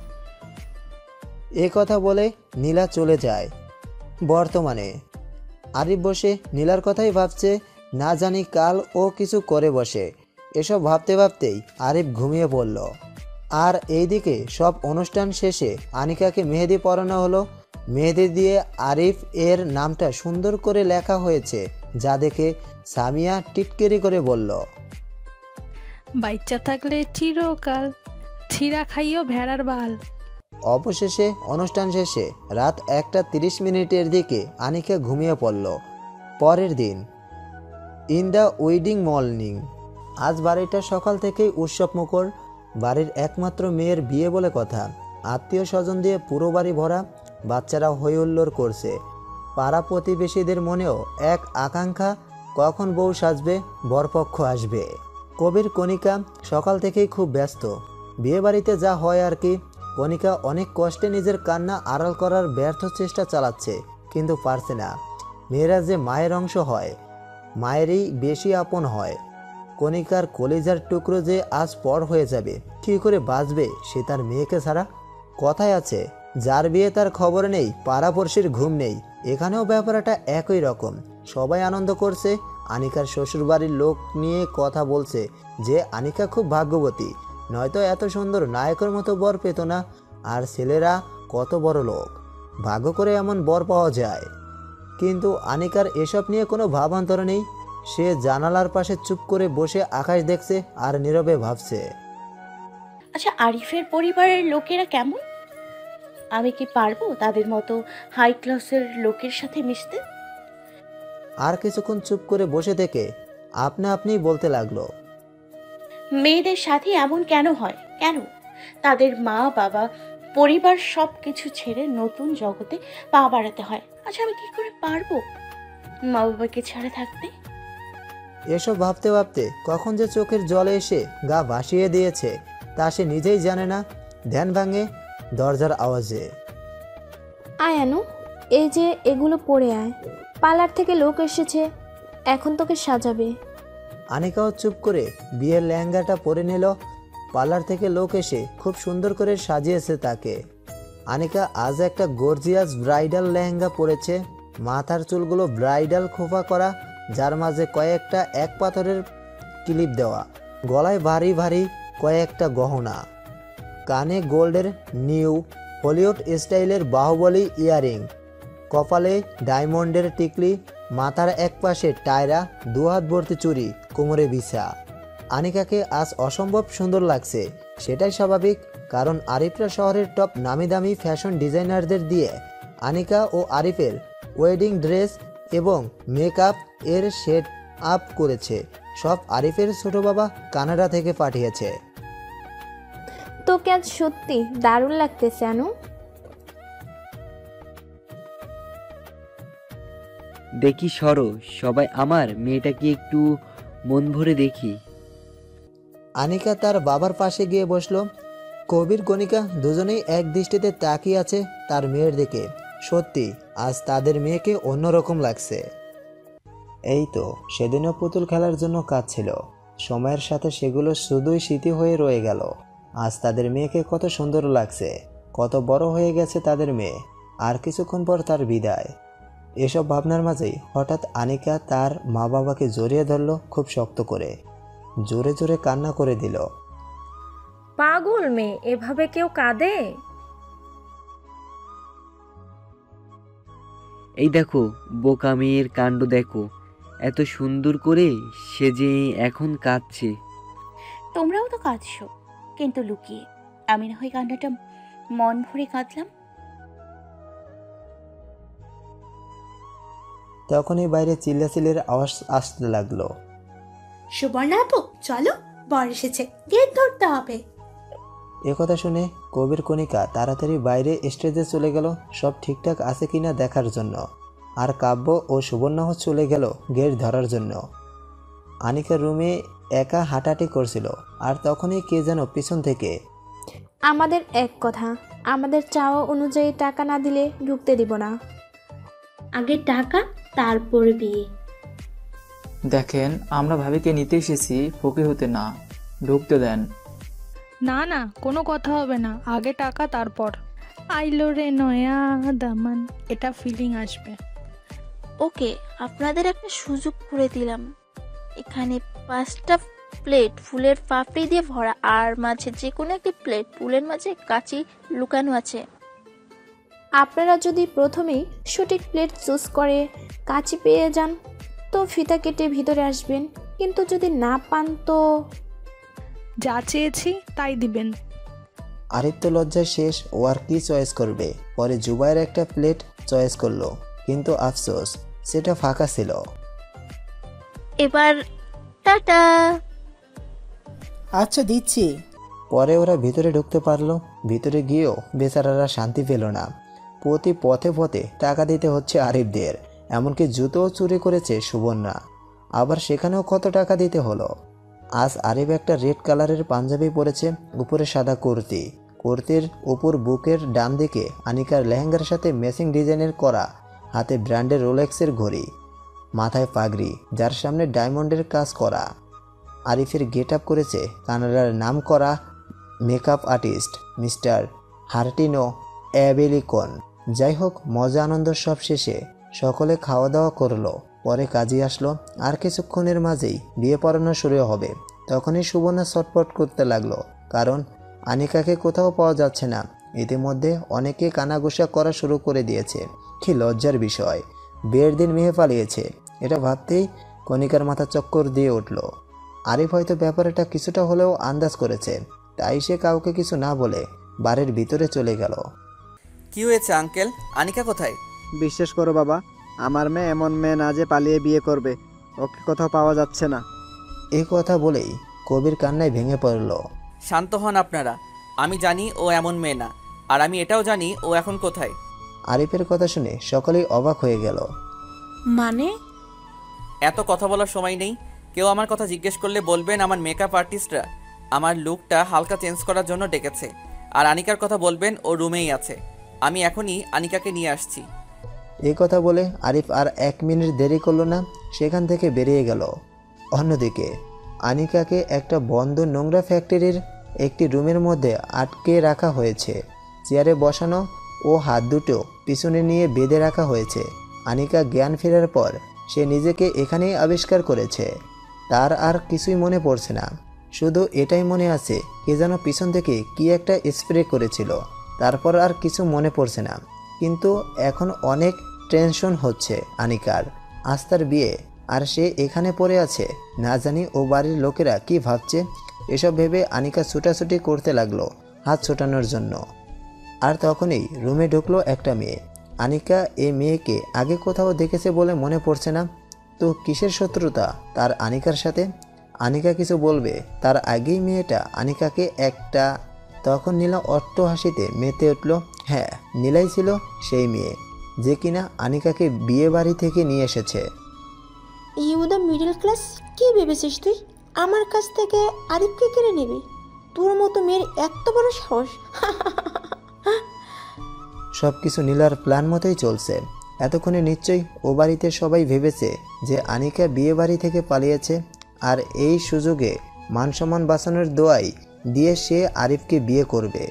এ কথা বলে নীলা চলে যায়। বর্তমানে আরিফ বসে নীলার কথাই ভাবছে, না জানি কাল ও কিছু করে বসে। এসব ভাবতে ভাবতেই আরিফ ঘুমিয়ে পড়ল। আর এইদিকে সব অনুষ্ঠান শেষে আনিকাকে মেহেদি পরানো হলো। মেহেদি দিয়ে আরিফ এর নামটা সুন্দর করে লেখা হয়েছে, যা দেখে সামিয়া টিটকেরি করে বলল, বাচ্চা থাকলে চিরকাল ছিঁড়া খাইও ভেড়ার বাল। অবশেষে অনুষ্ঠান শেষে রাত 1:30 দিকে আনিকা ঘুমিয়ে পড়ল। পরের দিন ইন দ্য ওয়েডিং মর্নিং। আজ বাড়িটা সকাল থেকেই উৎসব মুখর। বাড়ির একমাত্র মেয়ের বিয়ে বলে কথা। আত্মীয় স্বজন দিয়ে পুরো বাড়ি ভরা। বাচ্চারা হই হুল্লোড় করছে। পাড়া প্রতিবেশীদের মনেও এক আকাঙ্ক্ষা, কখন বউ সাজবে, বরপক্ষ আসবে। কবির কণিকা সকাল থেকেই খুব ব্যস্ত। বিয়ে বাড়িতে যা হয় আর কি। কণিকা অনেক কষ্টে নিজের কান্না আড়াল করার ব্যর্থ চেষ্টা চালাচ্ছে, কিন্তু পারছে না। মেয়েরা যে মায়ের অংশ হয়, মায়েরই বেশি আপন হয়। কণিকার কলিজার টুকরো যে আজ পর হয়ে যাবে, কী করে বাঁচবে সে তার মেয়েকে ছাড়া? কথায় আছে, যার বিয়ে তার খবর নেই, পাড়াপড়শির ঘুম নেই। এখানেও ব্যাপারটা একই রকম। সবাই আনন্দ করছে। আনিকার শ্বশুরবাড়ির লোক নিয়ে কথা বলছে যে আনিকা খুব ভাগ্যবতী, নয়তো এত সুন্দর নায়কের মতো বর পেত না। আর ছেলেরা কত বড় লোক, ভাগ্য করে এমন বর পাওয়া যায়। কিন্তু আনিকার এসব নিয়ে কোনো ভাবান্তর নেই। সে জানালার পাশে চুপ করে বসে আকাশ দেখছে আর নীরবে ভাবছে, আচ্ছা আরিফের পরিবারের লোকেরা কেমন? আমি কি পারবো তাদের মতো হাই ক্লাসের লোকের সাথে মিশতে? আর কিছুক্ষণ চুপ করে বসে থেকে আপনা আপনি বলতে লাগলো, মেয়েদের সাথে এমন কেন হয়? কেন তাদের মা বাবা পরিবার সব কিছু ছেড়ে নতুন জগতে পা বাড়াতে হয়? আচ্ছা আমি কি করে পারবো মা বাবাকে ছাড়া থাকতে? এসব ভাবতে ভাবতে কখন যে চোখের জলে এসে গা ভাসিয়ে দিয়েছে তা সে নিজেই জানে না। ধ্যান ভাঙে দরজার আওয়াজে। আয় আনু, এই যে এগুলো পরে আয়, পার্লার থেকে লোক এসেছে। এখন তোকে সাজাবে। আনিকাও চুপ করে বিয়ের লেহেঙ্গাটা পরে নিল। পার্লার থেকে লোক এসে খুব সুন্দর করে সাজিয়েছে তাকে। আনিকা আজ একটা গর্জিয়াস ব্রাইডাল লেহেঙ্গা পরেছে। মাথার চুলগুলো ব্রাইডাল খোপা করা, যার মাঝে কয়েকটা এক পাথরের ক্লিপ দেওয়া, গলায় ভারী ভারী কয়েকটা গহনা, কানে গোল্ডের নিউ হলিউড স্টাইলের বাহুবলী ইয়ারিং, কপালে ডায়মন্ডের টিকলি, মাথার এক পাশে টায়রা, দুহাত ভর্তি চুড়ি, কোমরে বিছা। আনিকাকে আজ অসম্ভব সুন্দর লাগছে। সেটাই স্বাভাবিক, কারণ আরিফরা শহরের টপ নামি দামি ফ্যাশন ডিজাইনারদের দিয়ে আনিকা ও আরিফের ওয়েডিং ড্রেস এবং মেকআপ এর সেট আপ করেছে। সব আরিফের ছোট বাবা কানাডা থেকে পাঠিয়েছে। তোকে আজ সত্যি দারুণ লাগতেছে আনু। দেখি সরো, সবাই আমার মেয়েটাকে একটু মন ভরে দেখি। আনিকা তার বাবার পাশে গিয়ে বসলো। কবির কণিকা দুজনেই এক দৃষ্টিতে তাকিয়ে আছে তার মেয়ের দিকে। সত্যি আজ তাদের মেয়েকে অন্যরকম লাগছে। এই তো সেদিনও পুতুল খেলার জন্য কাঁদছিল, সময়ের সাথে সেগুলো শুধুই স্মৃতি হয়ে রয়ে গেল। আজ তাদের মেয়েকে কত সুন্দর লাগছে, কত বড় হয়ে গেছে তাদের মেয়ে। আর কিছুক্ষণ পর তার বিদায়। এসব ভাবনার মাঝেই হঠাৎ আনিকা তার মা বাবাকে জড়িয়ে ধরল খুব শক্ত করে, জোরে জোরে কান্না করে দিল। পাগল মেয়ে, এভাবে কেউ কাঁদে? এই দেখো বোকা মেয়ের কাণ্ড দেখো, এত সুন্দর করে সে যে এখন কাঁদছে। তোমরাও তো কাঁদছো, কিন্তু লুকিয়ে। আমি না হয় কান্নাটা মন ভরে কাঁদলাম। তখনই বাইরে চিল্লাচিল্লির আওয়াজ আসতে লাগলো। সুবর্ণা আপু চলো, বর এসেছে, গেট ধরতে হবে। একথা শুনে কবির কণিকা তাড়াতাড়ি বাইরে স্টেজে চলে গেল সব ঠিকঠাক আছে কিনা দেখার জন্য। আর কাব্য ও সুবর্ণাও চলে গেল গেট ধরার জন্য। আনিকার রুমে একা হাঁটাহাঁটি করছিল, আর তখনই কে যেন পিছন থেকে, আমাদের এক কথা, আমাদের চাওয়া অনুযায়ী টাকা না দিলে ঢুকতে দিব না। আগে টাকা, তারপর বিয়ে। দেখেন, আমরা ভাবিকে নিতে এসেছি, ফকির হতে না, ঢুকতে দেন। না না, কোনো কথা হবে না, আগে টাকা তারপর। আইলো রে নয়া দামান, এটা ফিলিং আসবে। ওকে, আপনাদের একটা সুযোগ করে দিলাম। এখানে 5টা প্লেট ফুলের পাপড়ি দিয়ে ভরা, আর মাঝে যে কোনো একটি প্লেট ফুলের মাঝে কাঁচি লুকানো আছে। আপনারা যদি প্রথমেই সঠিক প্লেট চুজ করে কাঁচি পেয়ে যান তো ফিতা কেটে ভিতরে আসবেন, কিন্তু যদি না পান তো যা চেয়েছি তাই দিবেন। আরিফ তো লজ্জায় শেষ, ও আর কি চয়েস করবে। পরে জুবাইর একটা প্লেট চয়েস করলো, কিন্তু আফসোস সেটা ফাঁকা ছিল। এবার টাটা। আচ্ছা দিচ্ছি। পরে ওরা ভিতরে ঢুকতে পারলো। ভিতরে গিয়েও বেচারারা শান্তি পেল না। প্রতি পথে পথে টাকা দিতে হচ্ছে আরিফদের, এমনকি জুতোও চুরি করেছে সুবর্ণা। আবার সেখানেও কত টাকা দিতে হলো। আজ আরিফ একটা রেড কালারের পাঞ্জাবি পরেছে, উপরে সাদা কুর্তি। কুর্তির উপর বুকের ডান দিকে আনিকার লেহেঙ্গার সাথে ম্যাচিং ডিজাইনের করা, হাতে ব্র্যান্ডের রোলেক্সের ঘড়ি, মাথায় পাগড়ি যার সামনে ডায়মন্ডের কাজ করা। আরিফের গেট আপ করেছে কানাডার নাম করা মেকআপ আর্টিস্ট মিস্টার হার্টিনো অ্যাবেলিকন। যাই হোক, মজা আনন্দ সব শেষে সকলে খাওয়া দাওয়া করলো। পরে কাজী আসলো, আর কিছুক্ষণের মাঝেই বিয়ে পড়ানো শুরু হবে। তখনই সুবর্ণা ছটফট করতে লাগলো, কারণ আনিকাকে কোথাও পাওয়া যাচ্ছে না। ইতিমধ্যে অনেকে কানাঘুষা করা শুরু করে দিয়েছে। কি লজ্জার বিষয়, বিয়ের দিন মেয়ে পালিয়েছে। এটা ভাবতেই কণিকার মাথা চক্কর দিয়ে উঠল। আরিফ হয়তো ব্যাপারটা কিছুটা হলেও আন্দাজ করেছে, তাই সে কাউকে কিছু না বলে বাড়ির ভিতরে চলে গেল। কি হয়েছে আঙ্কেল, আনিকা কোথায়? বিশ্বাস করো বাবা, আমার মেয়ে এমন মেয়ে না যে পালিয়ে বিয়ে করবে, ওকে কোথাও পাওয়া যাচ্ছে না। এই কথা বলেই কবির কান্নায় ভেঙে পড়ল। শান্ত হন আপনারা, আমি জানি ও এমন মেয়ে না, আর আমি এটাও জানি ও এখন কোথায়। আরিফের কথা শুনে সকলেই অবাক হয়ে গেল। মানে? এত কথা বলার সময় নেই। কেউ আমার কথা জিজ্ঞেস করলে বলবেন আমার মেকআপ আর্টিস্টরা আমার লুকটা হালকা চেঞ্জ করার জন্য ডেকেছে। আর আনিকার কথা বলবেন ও রুমেই আছে। আমি এখনই আনিকাকে নিয়ে আসছি। এই কথা বলে আরিফ আর 1 মিনিট দেরি করলো না, সেখান থেকে বেরিয়ে গেল। অন্যদিকে আনিকাকে একটা বন্ধ নোংরা ফ্যাক্টরির একটি রুমের মধ্যে আটকে রাখা হয়েছে। চেয়ারে বসানো ও হাত দুটো পিছনে নিয়ে বেঁধে রাখা হয়েছে। আনিকা জ্ঞান ফেরার পর সে নিজেকে এখানেই আবিষ্কার করেছে। তার আর কিছুই মনে পড়ছে না, শুধু এটাই মনে আছে কে যেন পিছন থেকে কি একটা স্প্রে করেছিল। তারপর আর কিছু মনে পড়ছে না। কিন্তু এখন অনেক টেনশন হচ্ছে আনিকার। আজ তার বিয়ে আর সে এখানে পড়ে আছে, না জানি ও বাড়ির লোকেরা কি ভাবছে। এসব ভেবে আনিকা ছুটাছুটি করতে লাগলো হাত ছোটানোর জন্য। আর তখনই রুমে ঢুকলো একটা মেয়ে। আনিকা এই মেয়েকে আগে কোথাও দেখেছে বলে মনে পড়ছে না। তো কিসের শত্রুতা তার আনিকার সাথে? আনিকা কিছু বলবে তার আগেই মেয়েটা আনিকাকে একটা। তখন নীলা অট্ট হাসিতে মেতে উঠল। হ্যাঁ, নীলাই ছিল সেই মেয়ে যে কিনা আনিকাকে বিয়ে বাড়ি থেকে নিয়ে এসেছে। ইউ দ্য মিডল ক্লাস, কি ভেবেছিস তুই আমার কাছ থেকে আরিফকে কেড়ে নেবে? তোর মতো মেয়ের এত বড় সাহস! সব কিছু নীলার প্ল্যান মতোই চলছে। এতক্ষণে নিশ্চয়ই ও বাড়িতে সবাই ভেবেছে যে আনিকা বিয়ে বাড়ি থেকে পালিয়েছে, আর এই সুযোগে মানসম্মান বাঁচানোর দোয়াই দিয়ে সে আরিফকে বিয়ে করবে।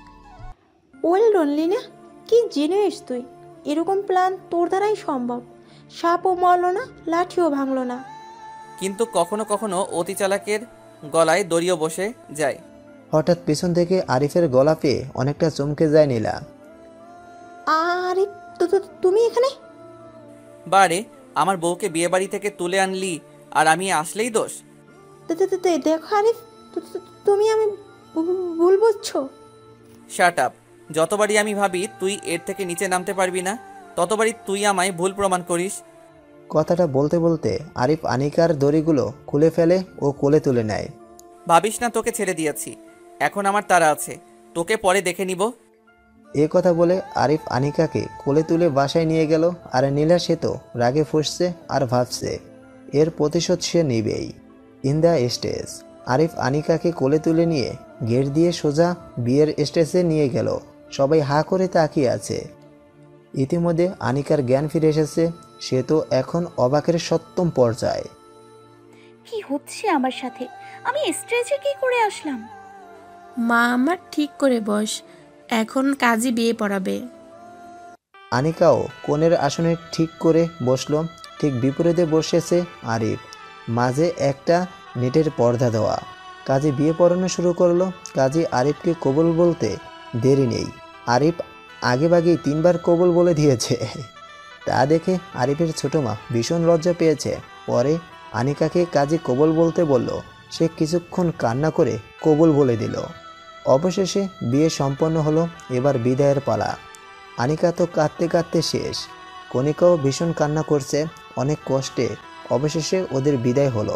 ওয়েল ডন লিনা, কি জেনিস তুই! এরকম প্ল্যান তোর দ্বারাই সম্ভব। সাপও মরলো না, লাঠিও ভাঙলো না। কিন্তু কখনো কখনো অতি চালাকের গলায় দড়িও বসে যায়। হঠাৎ পেছন থেকে আরিফের গলা পেয়ে অনেকটা চমকে যায় নীলা। আরিফ, তুমি এখানে? বারে, আমার বউকে বিয়ে বাড়ি থেকে তুলে আনলি আর আমি আসলেই দোষ? দেখো আরিফ, তুমি আমি ভুল বুঝছো। Shut up. যতবারই আমি ভাবি তুই এর থেকে নিচে নামতে পারবি না, ততবারই তুই আমায় ভুল প্রমাণ করিস। কথাটা বলতে বলতে আরিফ আনিকার দড়িগুলো খুলে ফেলে ও কোলে তুলে নেয়। ভাবিস না তোকে ছেড়ে দিয়েছি, এখন আমার তাড়া আছে, তোকে পরে দেখে নিব। এ কথা বলে আরিফ আনিকাকে কোলে তুলে বাসায় নিয়ে গেল। আর নীলা সে তো রাগে ফুঁসছে আর ভাবছে এর প্রতিশোধ সে নিবেই। ইন দ্য স্টেজ আরিফ আনিকাকে কোলে তুলে নিয়ে গেট দিয়ে সোজা বিয়ের স্টেজে নিয়ে গেল। সবাই হা করে তাকিয়ে আছে। ইতিমধ্যে আনিকার জ্ঞান ফিরে এসেছে। সে তো এখন অবাকের সপ্তম পর্যায়ে। কি হচ্ছে আমার সাথে? আমি স্টেজে কি করে আসলাম? মা আমার ঠিক করে বস, এখন কাজী বিয়ে পড়াবে। আনিকাও কোণের আসনে ঠিক করে বসলো। ঠিক বিপরীতে বসেছে আরিফ, মাঝে একটা নেটের পর্দা দেওয়া। কাজী বিয়ে পড়ানো শুরু করলো। কাজী আরিফকে কবুল বলতে দেরি নেই। আরিফ আগেভাগেই 3 বার কবুল বলে দিয়েছে। তা দেখে আরিফের ছোট মা ভীষণ লজ্জা পেয়েছে। পরে আনিকাকে কাজী কবুল বলতে বলল। সে কিছুক্ষণ কান্না করে কবুল বলে দিল। অবশেষে বিয়ে সম্পন্ন হলো। এবার বিদায়ের পালা। আনিকা তো কাঁদতে কাঁদতে শেষ। কণিকাও ভীষণ কান্না করছে। অনেক কষ্টে অবশেষে ওদের বিদায় হলো।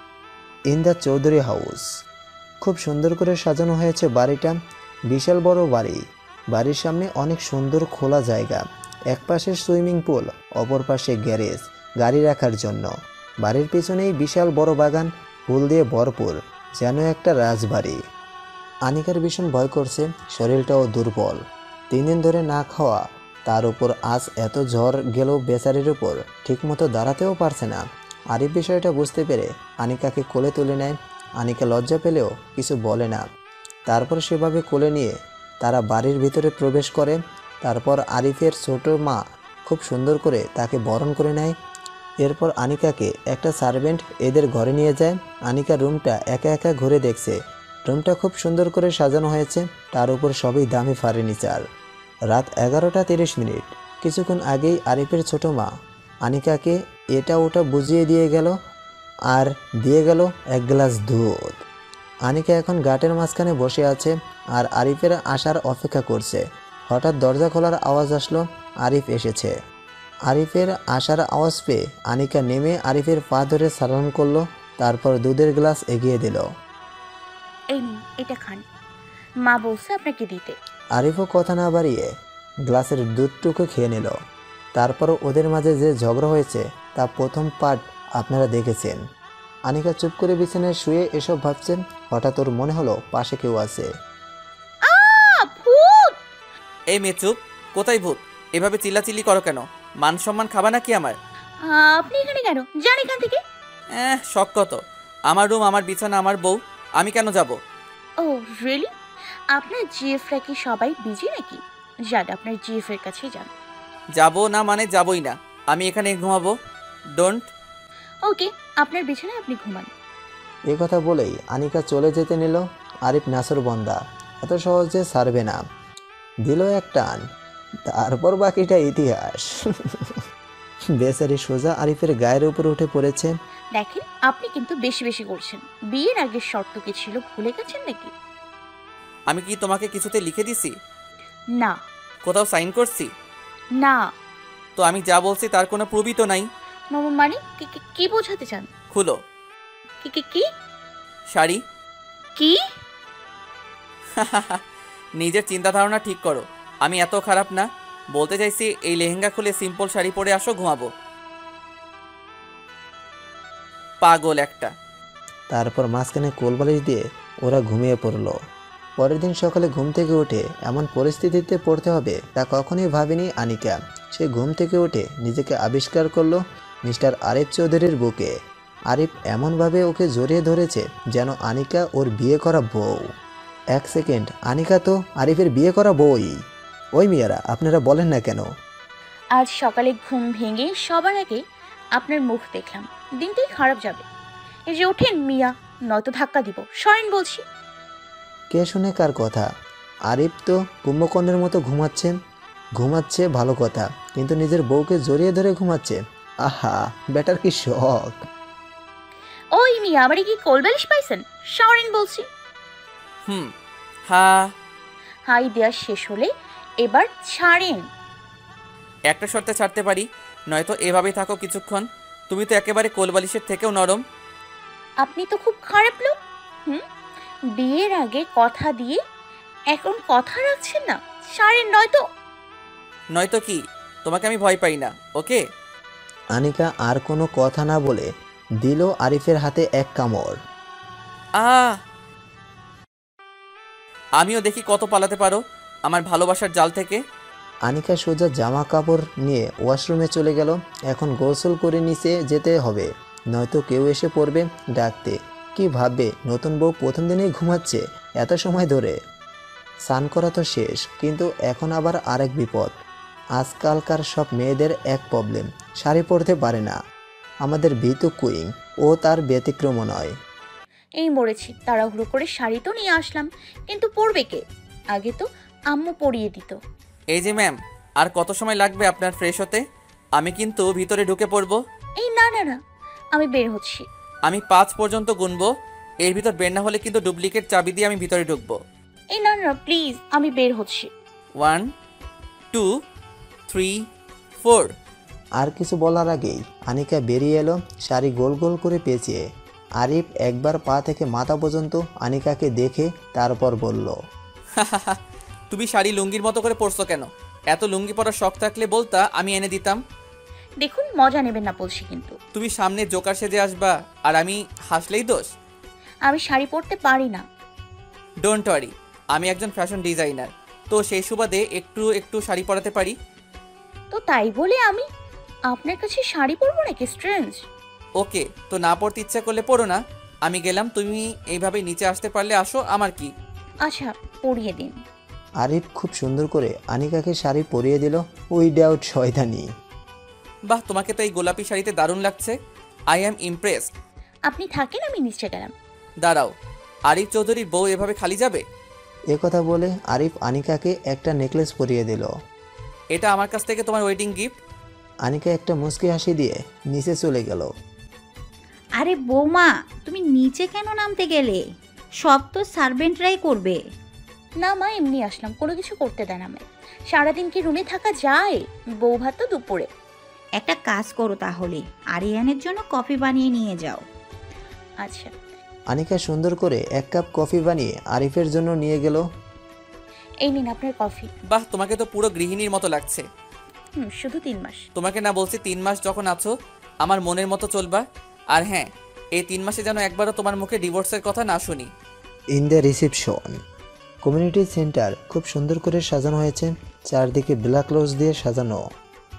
In the Chowdhury house. খুব সুন্দর করে সাজানো হয়েছে বাড়িটা। বিশাল বড় বাড়ি। বাড়ির সামনে অনেক সুন্দর খোলা জায়গা। এক পাশে সুইমিং পুল, অপর পাশে গ্যারেজ গাড়ি রাখার জন্য। বাড়ির পিছনেই বিশাল বড় বাগান, ফুল দিয়ে ভরপুর, যেন একটা রাজবাড়ি। আনিকার ভীষণ ভয় করছে, শরীরটাও দুর্বল। 3 দিন ধরে না খাওয়া, তার উপর আজ এত জ্বর গেল বেচারির উপর, ঠিকমতো দাঁড়াতেও পারছে না। আরিফ বিষয়টা বুঝতে পেরে আনিকাকে কোলে তুলে নেয়। আনিকা লজ্জা পেলেও কিছু বলে না। তারপর সেভাবে কোলে নিয়ে তারা বাড়ির ভিতরে প্রবেশ করে। তারপর আরিফের ছোট মা খুব সুন্দর করে তাকে বরণ করে নেয়। এরপর আনিকাকে একটা সার্ভেন্ট এদের ঘরে নিয়ে যায়। আনিকা রুমটা একা একা ঘুরে দেখছে। রুমটা খুব সুন্দর করে সাজানো হয়েছে, তার উপর সবই দামি ফার্নিচার। রাত 11:30। কিছুক্ষণ আগেই আরিফের ছোট মা আনিকাকে এটা ওটা বুঝিয়ে দিয়ে গেল আর দিয়ে গেল 1 গ্লাস দুধ। আনিকা এখন ঘাটের মাঝখানে বসে আছে আর আরিফের আসার অপেক্ষা করছে। হঠাৎ দরজা খোলার আওয়াজ আসলো। আরিফ এসেছে। আরিফের আসার আওয়াজ পেয়ে আনিকা নেমে আরিফের পা ধরে সালাম করলো। তারপর দুধের গ্লাস এগিয়ে দিল। এই নিন, এটা খান, মা বলছে আপনাকে দিতে। আরিফও কথা না বাড়িয়ে গ্লাসের দুধটুকু খেয়ে নিল। তারপর ওদের মাঝে যে ঝগড়া হয়েছে তা প্রথম পার্ট আপনারা দেখেছেন। আনিকা চুপ করে বিছানায় শুয়ে এসব ভাবছেন। হঠাৎ ওর মনে হলো পাশে কেউ আছে। ভূত! এই মেয়ে চুপ, কোথায় ভূত? এভাবে চিল্লাচিল্লি করো কেন? মান সম্মান খাবা নাকি আমার? আপনি এখানে কেন? যান এখান থেকে। শখ কত? আমার রুম, আমার বিছানা, আমার বউ, আমি কেন যাব? Oh really? আপনার জিএফরা কি সবাই বিজি নাকি? যান আপনার জিএফ এর কাছে যান। যাব না মানে যাবই না, আমি এখানে ঘুমাবো। ডোন্ট। ওকে, আপনার বিছানায় আপনি ঘুমান। এ কথা বলেই আনিকা চলে যেতে নিল। আরিফ নাসর বন্দা, এত সহজে ছাড়বে না, দিল এক টান, তারপর বাকিটা ইতিহাস। বেচারি সোজা আরিফের গায়ের উপর উঠে পড়েছে। দেখেন আপনি কিন্তু বেশি বেশি করছেন। বিয়ের আগের শর্ত কি ছিল ভুলে গেছেন নাকি? আমি কি তোমাকে কিছুতে লিখে দিছি? না। কোথাও সাইন করছি? না। তো আমি যা বলছি তার কোনো প্রুফই তো নাই। মানে কি বোঝাতে চান? খুলো। কি শাড়ি। কি? নিজের চিন্তা ধারণা ঠিক করো, আমি এত খারাপ না। বলতে চাইছি এই লেহেঙ্গা খুলে সিম্পল শাড়ি পরে আসো, ঘুমাবো। পাগল একটা। তারপর মাঝখানে কোলবালিশ দিয়ে ওরা ঘুমিয়ে পড়ল। পরের দিন সকালে ঘুম থেকে উঠে এমন পরিস্থিতিতে পড়তে হবে তা কখনোই ভাবেনি আনিকা। সে ঘুম থেকে উঠে নিজেকে আবিষ্কার করলো মিস্টার আরিফ চৌধুরীর বুকে। আরিফ এমনভাবে ওকে জড়িয়ে ধরেছে যেন আনিকা ওর বিয়ে করা বউ। এক সেকেন্ড, আনিকা তো আরিফের বিয়ে করা বউই। ওই মিয়ারা, আপনারা বলেন না কেন? আজ সকালে ঘুম ভেঙে সবার আগে আপনার মুখ দেখলাম, দিনটাই খারাপ যাবে। এই যে ওঠেন মিয়া, নয়তো ধাক্কা দিব। সরেন বলছি। কে শুনে কার কথা? আরিফ তো কুম্ভকর্ণের মতো ঘুমাচ্ছে ভালো কথা, কিন্তু নিজের বউকে জড়িয়ে ধরে ঘুমাচ্ছে। আহা, বেটার কি শখ! ওই মিয়া, আমারে কি কোলবালিশ পাইছেন? সরেন বলছি। হাই দেয়া শেষ হলে এবার ছাড়েন। একটা শর্তে ছাড়তে পারি, নয়তো এভাবেই থাকো কিছুক্ষণ। তুমি তো একেবারে কোলবালিশের থেকেও নরম। আপনি তো খুব খারাপ লোক। বিয়ের আগে কথা দিয়ে এখন কথা রাখছেন না। ছাড়েন, নয়তো কি? তোমাকে আমি ভয় পাই না, ওকে? আনিকা আর কোনো কথা না বলে দিল আরিফের হাতে এক কামড়। আমিও দেখি কত পালাতে পারো আমার ভালোবাসার জাল থেকে। আনিকা সোজা জামা কাপড় নিয়ে ওয়াশরুমে চলে গেল। এখন গোসল করে নিচে যেতে হবে, নয়তো কেউ এসে পড়বে ডাকতে। কি ভাববে নতুন বউ প্রথম দিনেই ঘুমাচ্ছে এত সময় ধরে। স্নান করা তো শেষ, কিন্তু এখন আবার আরেক বিপদ। আজকালকার সব মেয়েদের এক প্রবলেম, শাড়ি পরতে পারে না। আমাদের বিতু কুইং, ও তার ব্যতিক্রম নয়। এই মরেছি, তাড়াহুড়ো করে শাড়ি তো নিয়ে আসলাম, কিন্তু পরবে কে? আগে তো আম্মু পরিয়ে দিত। এই যে ম্যাম, আর কত সময় লাগবে আপনার ফ্রেশ হতে? আমি কিন্তু ভিতরে ঢুকে পড়বো। এই না, আমি বের হচ্ছি। আমি 5 পর্যন্ত গুনবো, এর ভিতর বের না হলে কিন্তু ডুপ্লিকেট চাবি দিয়ে আমি ভিতরে ঢুকবো। এই না প্লিজ, আমি বের হচ্ছি। 1 2 3 4। আর কিছু বলার আগেই আনিকা বেরিয়ে এলো, শাড়ি গোল গোল করে পেঁচিয়ে। আরিফ একবার পা থেকে মাথা পর্যন্ত আনিকাকে দেখে তারপর বলল, তুমি শাড়ি লুঙ্গির মতো করে পরছো কেন? এত লুঙ্গি পরার শখ থাকলে বলতা, আমি এনে দিতাম। দেখুন, মজা নেবেন না বলছি কিন্তু। তুমি সামনে জোকার সেজে আসবা আর আমি হাসলেই দোষ? আমি শাড়ি পরতে পারি না। ডোন্ট ওয়ারি, আমি একজন ফ্যাশন ডিজাইনার, তো সেই সুবাদে একটু শাড়ি পরাতে পারি। তো তাই বলে আমি আপনার কাছে শাড়ি পরবো নাকি? স্ট্রেঞ্জ। ওকে, তো না পরতে ইচ্ছা করলে পরো না, আমি গেলাম। তুমি এইভাবে নিচে আসতে পারলে আসো, আমার কি। আচ্ছা, পরিয়ে দিন। আরিফ খুব সুন্দর করে আনিকাকে শাড়ি পরিয়ে দিল। উইদাউট শয়তানি। বাহ, তোমাকে তো এই গোলাপি শাড়িতে দারুণ লাগছে। I am impressed. আপনি থাকেন, আমি নিচে গেলাম। দাঁড়াও, আরিফ চৌধুরীর বউ এভাবে খালি যাবে? এ কথা বলে আরিফ আনিকাকে একটা নেকলেস পরিয়ে দিল। এটা আমার কাছ থেকে তোমার ওয়েডিং গিফট। আনিকা একটা মুচকি হাসি দিয়ে নিচে চলে গেল। আরে বৌমা, তুমি নিচে কেন নামতে গেলে? সব তো সার্ভেন্টরাই করবে। না মা, এমনি আসলাম, কোনো কিছু করতে দেন আমায়। সারাদিন কি রুমে থাকা যায়? বউ ভাত তো দুপুরে। একটা কাজ করো তাহলে, আরিয়ানের জন্য কফি বানিয়ে নিয়ে যাও। আচ্ছা। আনিকা সুন্দর করে এক কাপ কফি বানিয়ে আরিফের জন্য নিয়ে গেল। এই নিন আপনার কফি। বাহ, তোমাকে তো পুরো গৃহিণীর মতো লাগছে। শুধু 3 মাস। তোমাকে না বলছি 3 মাস যখন আছো আমার মনের মতো চলবা। আর হ্যাঁ, এই 3 মাসে যেন একবারও তোমার মুখে ডিভোর্সের কথা না শুনি। In the reception. Community centre খুব সুন্দর করে সাজানো হয়েছে, চারদিকে ব্ল্যাক রোজ দিয়ে সাজানো।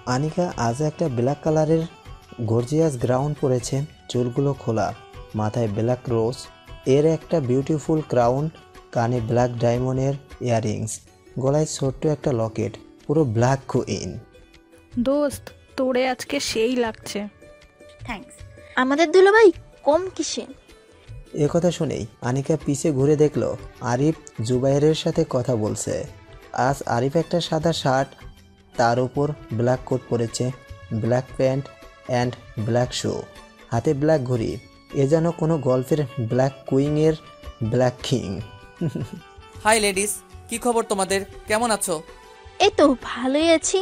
আনিকা আজ একটা ব্ল্যাক কালারের গর্জিয়াস গ্রাউন পরেছে, চুলগুলো খোলা, মাথায় ব্ল্যাক রোজ এর একটা বিউটিফুল ক্রাউন, কানে ব্ল্যাক ডায়মন্ডের ইয়াররিংস, গলায় ছোট্ট একটা লকেট, পুরো ব্ল্যাক কুইন। দোস্ত, তোরে আজকে সেই লাগছে। থ্যাঙ্কস। আমাদের দুলাভাই কম কিসে? এ কথা শুনেই আনিকা পিছে ঘুরে দেখলো আরিফ জুবাইরের সাথে কথা বলছে। আজ আরিফ একটা সাদা শার্ট, তার উপর ব্ল্যাক কোট পরেছে, black pant and black shoe, হাতে ব্ল্যাক ঘড়ি। এ যেন কোনো গল্পের ব্ল্যাক কুইংয়ের ব্ল্যাক কিং। হাই লেডিস, কি খবর তোমাদের? কেমন আছো? এই তো ভালোই আছি।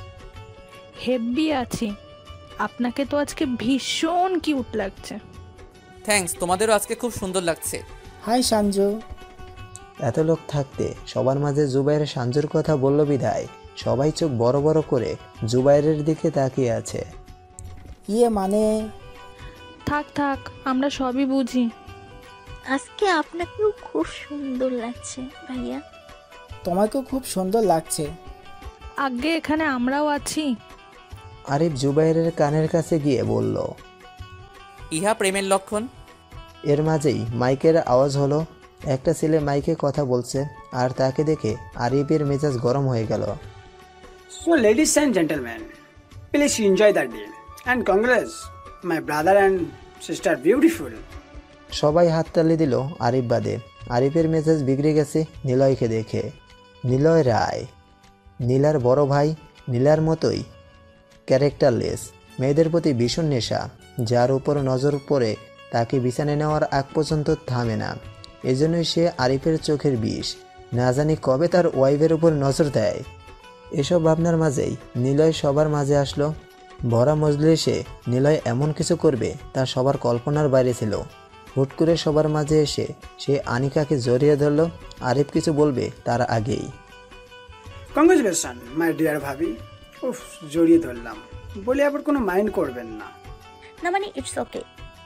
হেব্বি আছি। আপনাকে তো আজকে ভীষণ কিউট লাগছে। থ্যাঙ্কস, তোমাদেরও আজকে খুব সুন্দর লাগছে। হাই সাঞ্জু। এত লোক থাকতে সবার মাঝে জুবাইরের সাঞ্জুর কথা বলল বিধায় সবাই চোখ বড় বড় করে জুবাইরের দিকে তাকিয়ে আছে। ইয়ে মানে? থাক থাক, আমরা সবই বুঝি। আজকে আপনাকেও খুব সুন্দর লাগছে ভাইয়া। তোমাকেও খুব সুন্দর লাগছে। আগে এখানে আমরাও আছি। আরিফ জুবাইরের কানের কাছে গিয়ে বলল, ইহা প্রেমের লক্ষণ। এর মাঝেই মাইকের আওয়াজ হলো। একটা ছেলে মাইকে কথা বলছে, আর তাকে দেখে আরিফের মেজাজ গরম হয়ে গেল। So ladies and gentlemen, please enjoy the day and congrats my brother and sister beautiful. সবাই হাততালি দিল আরিফ বাদে। আরিফের মেজাজ বিগড়ে গেছে নিলয়কে দেখে। নিলয় রায়, নীলার বড় ভাই, নীলার মতোই ক্যারেক্টারলেস, মেয়েদের প্রতি ভীষণ নেশা, যার উপর নজর পড়ে তাকে বিছানায় নেওয়ার আগ পর্যন্ত থামে না। এজন্যই সে আরিফের চোখের বিষ, না জানি কবে তার ওয়াইফের উপর নজর দেয়। এসব ভাবনার মাঝেই নিলয় সবার মাঝে আসলো। ভরা মজলিসে নিলয় এমন কিছু করবে তা সবার কল্পনার বাইরে ছিল। হুট করে সবার মাঝে এসে সে আনিকাকে জড়িয়ে ধরল। আরিফ কিছু বলবে তার আগেই, কংগ্রেচুলেশন মাই ডিয়ার ভাবি। উফ, জড়িয়ে ধরলাম বলে আবার কোনো মাইন্ড করবেন না। না মানে ইটস ওকে।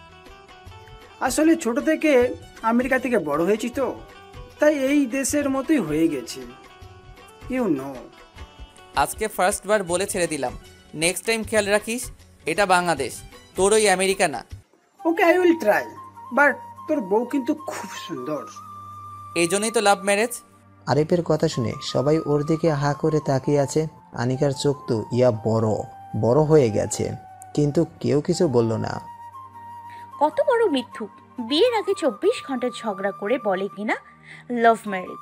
আসলে ছোট থেকে আমেরিকা থেকে বড় হয়েছি তো, তাই এই দেশের মতোই হয়ে গেছি। You know. আজকে ফার্স্ট বার বলে ছেড়ে দিলাম, নেক্সট টাইম খেয়াল রাখিস, এটা বাংলাদেশ, তোর ওই আমেরিকা না। Okay, I will try, but তোর বউ কিন্তু খুব সুন্দর। এই জন্যই তো লাভ ম্যারেজ। আরিফের কথা শুনে সবাই ওর দিকে হা করে তাকিয়ে আছে। আনিকার চোখ তো ইয়া বড় বড় হয়ে গেছে, কিন্তু কেউ কিছু বলল না। কত বড় মিথ্যুক, বিয়ের আগে 24 ঘন্টা ঝগড়া করে বলে কিনা লাভ ম্যারেজ।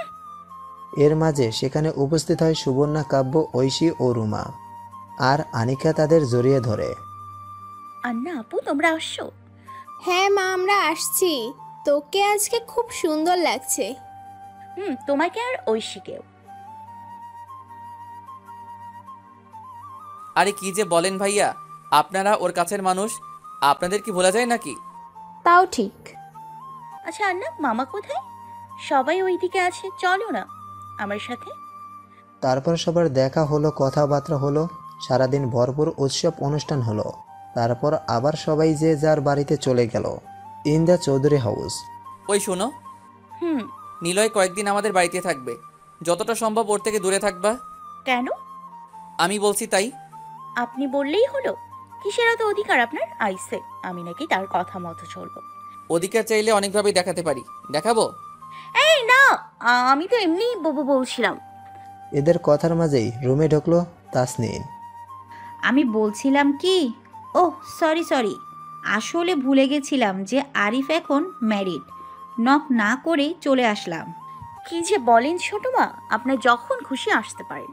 এর মাঝে সেখানে উপস্থিত হয় সুবর্ণা, কাব্য, ঐশী ও রুমা। আর আনিকা তাদের জড়িয়ে ধরে। আন্না আপু, তোমরা আসছো? হ্যাঁ মা, আমরা আসছি। তোকে আজকে খুব সুন্দর লাগছে। তোমাকে আর ঐশীকেও। আরে কি যে বলেন ভাইয়া, আপনারা ওর কাছের মানুষ, আপনাদের কি ভোলা যায় নাকি? তাও ঠিক। আচ্ছা আন্না, মামা কোথায়? সবাই ওইদিকে আছে, চলো না আমার সাথে। তারপর সবার দেখা হলো, কথাবার্তা হলো, সারাদিন ভরপুর উৎসব অনুষ্ঠান হলো। তারপর আবার সবাই যে যার বাড়িতে চলে গেল। In the Chowdhury house. ওই শোনো, নিলয় কয়েকদিন আমাদের বাড়িতে থাকবে, যতটা সম্ভব ওর থেকে দূরে থাকবা। কেন? আমি বলছি তাই। আপনি বললেই হলো? কিসের এত অধিকার আপনার? আইসে আমি নাকি তার কথা মতো চলবো? অধিকার চাইলে অনেকভাবেই দেখাতে পারি, দেখাবো? এই না, আমি তো এমনি বলছিলাম। এদের কথার মাঝেই রুমে ঢুকলো তাসনিন। আমি বলছিলাম কি, ওহ সরি, আসলে ভুলে গেছিলাম যে আরিফ এখন ম্যারিড। নক না করেই চলে আসলাম। কি যে বলেন ছোট মা, আপনার যখন খুশি আসতে পারেন।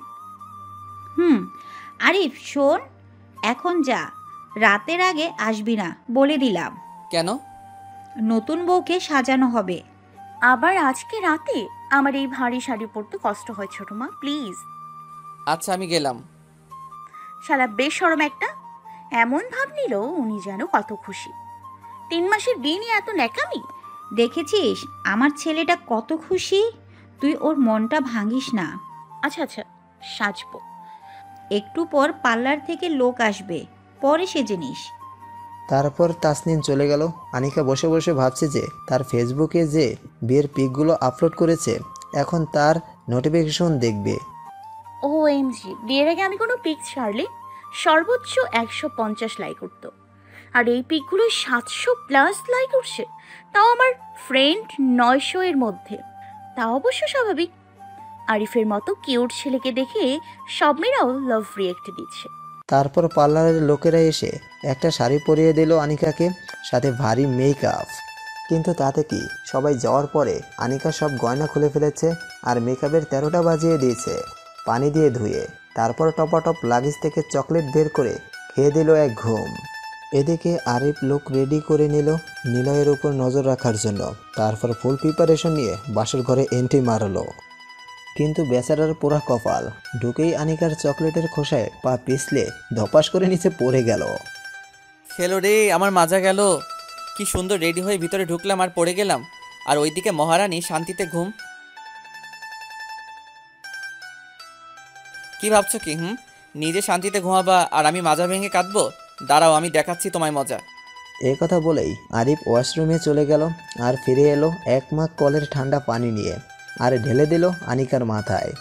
আরিফ শোন, এখন যা, রাতের আগে আসবি না, বলে দিলাম। কেন? নতুন বউকে সাজানো হবে। আবার আজকে রাতে? আমার এই ভারী শাড়ি পরতে কষ্ট হয় ছোট মা, প্লিজ। আচ্ছা আমি গেলাম। শালা বেশরম একটা, এমন ভাব নিল উনি যেন কত খুশি। 3 মাসের দিনই এত ন্যাকামি। দেখেছিস আমার ছেলেটা কত খুশি, তুই ওর মনটা ভাঙিস না। আচ্ছা সাজবো। একটু পর পার্লার থেকে লোক আসবে, পরে সেজে নিস। তারপর তাসনিন চলে গেল। আনিকা বসে বসে ভাবছে যে তার ফেসবুকে যে বিয়ের পিকগুলো আপলোড করেছে এখন তার নোটিফিকেশন দেখবে। OMG, বিয়ের আগে আমি কোনো পিক ছাড়লে সর্বোচ্চ 150 লাইক উঠতো, আর এই পিকগুলো 700+ লাইক উঠছে, তাও আমার ফ্রেন্ড 900 এর মধ্যে। তা অবশ্য স্বাভাবিক, আরিফের মতো কিউট ছেলেকে দেখে সব মেয়েরাও লাভ রিয়েক্ট দিচ্ছে। তারপর পার্লারের লোকেরা এসে একটা শাড়ি পরিয়ে দিল আনিকাকে, সাথে ভারী মেকআপ। কিন্তু তাতে কি, সবাই যাওয়ার পরে আনিকা সব গয়না খুলে ফেলেছে আর মেকআপের 13টা বাজিয়ে দিয়েছে পানি দিয়ে ধুয়ে। তারপর টপাটপ লাগেজ থেকে চকলেট বের করে খেয়ে দিল এক ঘুম। এদিকে আরিফ লোক রেডি করে নিল নিলয়ের উপর নজর রাখার জন্য। তারপর ফুল প্রিপারেশন নিয়ে বাসর ঘরে এন্ট্রি মারলো। কিন্তু বেচারার পুরা কপাল, ঢুকেই আনিকার চকলেটের খোসায় পা পিছলে ধপাস করে নিচে পড়ে গেল। খেলো রে, আমার মাজা গেল। কি সুন্দর রেডি হয়ে ভিতরে ঢুকলাম আর পড়ে গেলাম, আর ওইদিকে মহারানী শান্তিতে ঘুম। কি ভাবছো কি? নিজে শান্তিতে ঘুমাবা আর আমি মাজা ভেঙে কাঁদবো? দাঁড়াও, আমি দেখাচ্ছি তোমায় মজা। এই কথা বলেই আরিফ ওয়াশরুমে চলে গেল আর ফিরে এলো 1 মাগ কলের ঠান্ডা পানি নিয়ে আর ঢেলে দিল আনিকার মাথায়।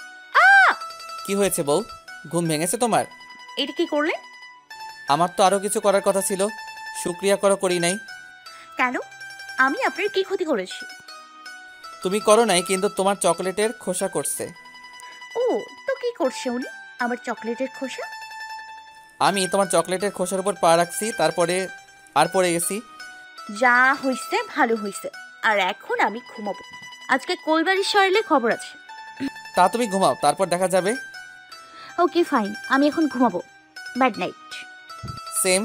কি হয়েছে বউ, ঘুম ভেঙেছে তোমার? এটা কি করলে? আমার তো আরো কিছু করার কথা ছিল, শুক্রিয়া করি নাই। কেন? আমি আপনার কি ক্ষতি করেছি? তুমি করো নাই, কিন্তু তোমার চকলেটের খোসা করছে। ও, তো কি করছে উনি আমার চকলেটের খোসা? আমি তোমার চকলেটের খোসার উপর পা রাখছি, তারপরে আর পড়ে গেছি। যা হইছে ভালো হইছে, আর এখন আমি ঘুমাবো। আজকে কোলবাড়ির শহরে খবর আছে। তা তুমি ঘুমাও, তারপর দেখা যাবে। ওকে ফাইন, আমি এখন ঘুমাবো। Bad night. সেম।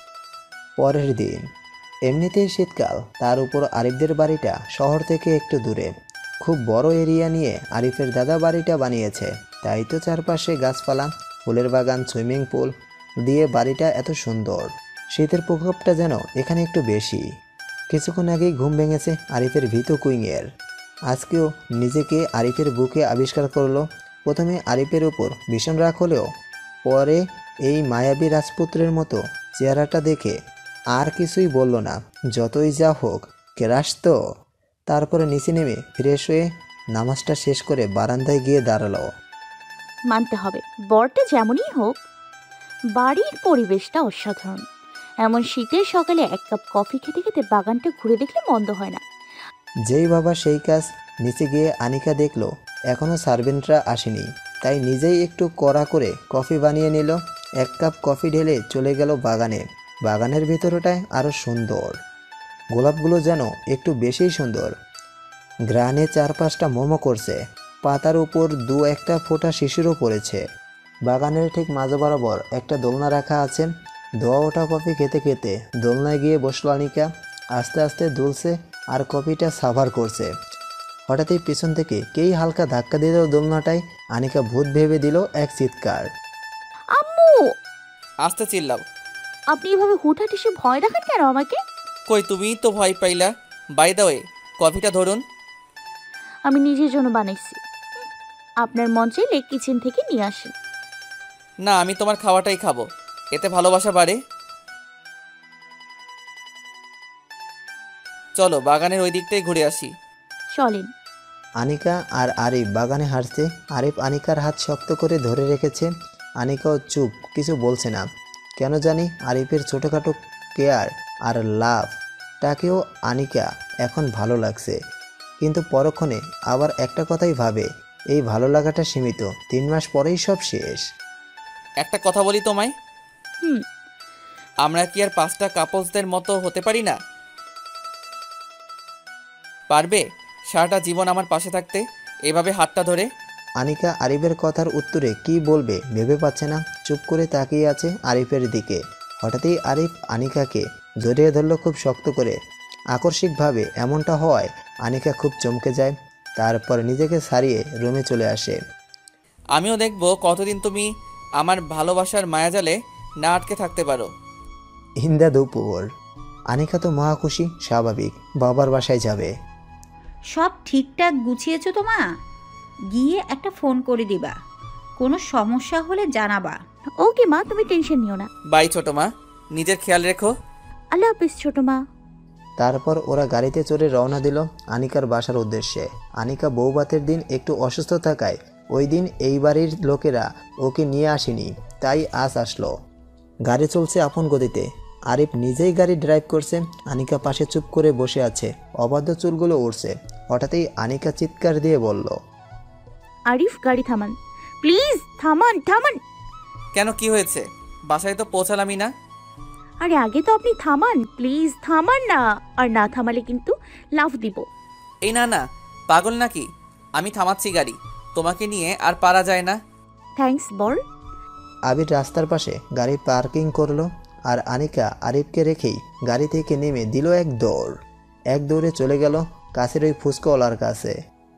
পরের দিন। এমনিতেই শীতকাল, তার উপর আরিফদের বাড়িটা শহর থেকে একটু দূরে। খুব বড় এরিয়া নিয়ে আরিফের দাদা বাড়িটা বানিয়েছে, তাই তো চারপাশে গাছপালা, ফুলের বাগান, সুইমিং পুল দিয়ে বাড়িটা এত সুন্দর। শীতের প্রকোপটা যেন এখানে একটু বেশি। কিছুক্ষণ আগেই ঘুম ভেঙেছে আরিফের ভীতু কুইংয়ের। আজকেও নিজেকে আরিফের বুকে আবিষ্কার করলো। প্রথমে আরিফের উপর ভীষণ রাগ হলেও পরে এই মায়াবী রাজপুত্রের মতো চেহারাটা দেখে আর কিছুই বলল না। যতই যা হোক, ক্রাশ তো। তারপরে নিচে নেমে ফ্রেশ হয়ে নামাজটা শেষ করে বারান্দায় গিয়ে দাঁড়ালো। মানতে হবে, বরটা যেমনই হোক, বাড়ির পরিবেশটা অসাধারণ। এমন শীতের সকালে 1 কাপ কফি খেতে খেতে বাগানটা ঘুরে দেখলে মন্দ হয় না। যেই বাবা সেই কাজ। নিচে গিয়ে আনিকা দেখলো এখনও সার্ভেন্টরা আসেনি, তাই নিজেই একটু কড়া করে কফি বানিয়ে নিল। 1 কাপ কফি ঢেলে চলে গেল বাগানে। বাগানের ভিতরটায় আরও সুন্দর, গোলাপগুলো যেন একটু বেশিই সুন্দর। গ্রানে 4-5টা মোমো করছে, পাতার উপর 2-1টা ফোঁটা শিশিরও পড়েছে। বাগানের ঠিক মাঝ বরাবর একটা দোলনা রাখা আছে। ধোয়া ওঠা কফি খেতে খেতে দোলনায় গিয়ে বসলো আনিকা। আস্তে আস্তে দুলছে আর কফিটা সাভার করছে। হঠাৎই পিছন থেকে কেই হালকা ধাক্কা দিয়ে দিল দোলনাটায়। আনিকা ভূত ভেবে দিল এক চিৎকার। আম্মু! আস্তে চিল্লাও। আপনি এভাবে হুটহাট এসে ভয় দেখান কেন আমাকে? কই, তুমিই তো ভয় পাইলা। বাই দ্য ওয়ে, কফিটা ধরুন। আমি নিজের জন্য বানাইছি, আপনার মন চাইলে কিচেন থেকে নিয়ে আসেন। না, আমি তোমার খাওয়াটাই খাবো, এতে ভালোবাসা বাড়ে। চলো বাগানের ওই দিকটাই ঘুরে আসি। চলেন। আনিকা আর আরিফ বাগানে হাঁটছে। আরিফ আনিকার হাত শক্ত করে ধরে রেখেছে। আনিকাও চুপ, কিছু বলছে না। কেন জানি আরিফের ছোটোখাটো কেয়ার আর লাভটাকেও আনিকা এখন ভালো লাগছে। কিন্তু পরক্ষণে আবার একটা কথাই ভাবে, এই ভালো লাগাটা সীমিত, 3 মাস পরেই সব শেষ। একটা কথা বলি তোমায়, আমরা কি আর 5টা কাপলসদের মতো হতে পারি না? পারবে সারাটা জীবন আমার পাশে থাকতে, এভাবে হাতটা ধরে? আনিকা আরিফের কথার উত্তরে কি বলবে ভেবে পাচ্ছে না, চুপ করে তাকিয়ে আছে আরিফের দিকে। হঠাৎই আরিফ আনিকাকে জড়িয়ে ধরল খুব শক্ত করে, আকস্মিকভাবে। এমনটা হওয়ায় আনিকা খুব চমকে যায়। তারপর নিজেকে ছাড়িয়ে রুমে চলে আসে। আমিও দেখব কতদিন তুমি আমার ভালোবাসার মায়াজালে না আটকে থাকতে পারো। ইন্দা দুপুর। আনিকা তো মহা খুশি, স্বাভাবিক, বাবার বাসায় যাবে। সব ঠিকঠাক গুছিয়েছো তো মা? গিয়ে একটা ফোন করে দিবা, কোনো সমস্যা হলে জানাবা। ওকে মা, তুমি টেনশন নিও না। বাই ছোট মা, নিজের খেয়াল রেখো। আল্লাহ হাফিজ ছোট মা। তারপর ওরা গাড়িতে চড়ে রওনা দিল আনিকার বাসার উদ্দেশ্যে। আনিকা বউভাতের দিন একটু অসুস্থ থাকায় ওই দিন এই বাড়ির লোকেরা ওকে নিয়ে আসেনি, তাই আজ আসলো। গাড়ি চলছে আপন গতিতে। আরিফ নিজেই গাড়ি ড্রাইভ করছে, আনিকা পাশে চুপ করে বসে আছে, অবাধ্য চুলগুলো উড়ছে। হঠাৎই আনিকা চিৎকার দিয়ে বলল, আরিফ গাড়ি থামান প্লিজ, থামান থামান। কেন, কি হয়েছে? বাসায় তো পৌঁছালামই না। আরে আগে তো আপনি থামান প্লিজ, থামান না, আর না থামালে কিন্তু লাফ দিব। এই না না, পাগল নাকি? আমি থামাচ্ছি গাড়ি, তোমাকে নিয়ে আর পারা যায় না। থ্যাঙ্কস বর। আবির রাস্তার পাশে গাড়ি পার্কিং করলো, আর আনিকা আরিফকে রেখেই গাড়ি থেকে নেমে দিল এক দৌড়ে চলে গেল কাছের ওই ফুচকাওয়ালার কাছে।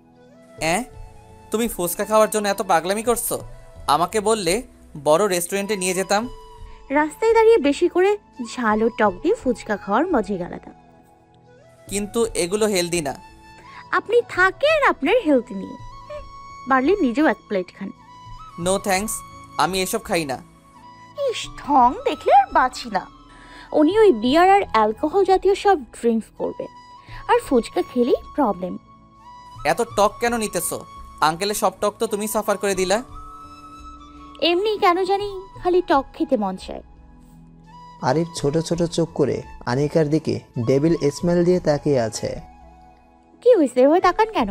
তুমি ফুচকা খাওয়ার জন্য এত পাগলামি করছো? আমাকে বললে বড় রেস্টুরেন্টে নিয়ে যেতাম। রাস্তায় দাঁড়িয়ে বেশি করে ঝাল ও টক দিয়ে ফুচকা খাওয়ার মজাই আলাদা। কিন্তু এগুলো হেলদি না। আপনি থাকেন আপনার হেলথ নিয়ে, পারলে নিজেও এক প্লেট খান। নো থ্যাঙ্কস, আমি এসব খাই না। ইস, ঠং দেখলে আর বাঁচি না। উনি ওই বিয়ার আর অ্যালকোহল জাতীয় সব ড্রিঙ্কস করবে, আর ফুচকা খেলেই প্রবলেম। এত টক কেন নিতেছো? আঙ্কেলের সব টক তো তুমি সাফার করে দিলা। এমনি কেন জানি খালি টক খেতে মন চায়। আরিফ ছোট ছোট চোখ করে আনিকার দিকে ডেভিল স্মেল দিয়ে তাকিয়ে আছে। কি হয়েছে, এভাবে তাকান কেন?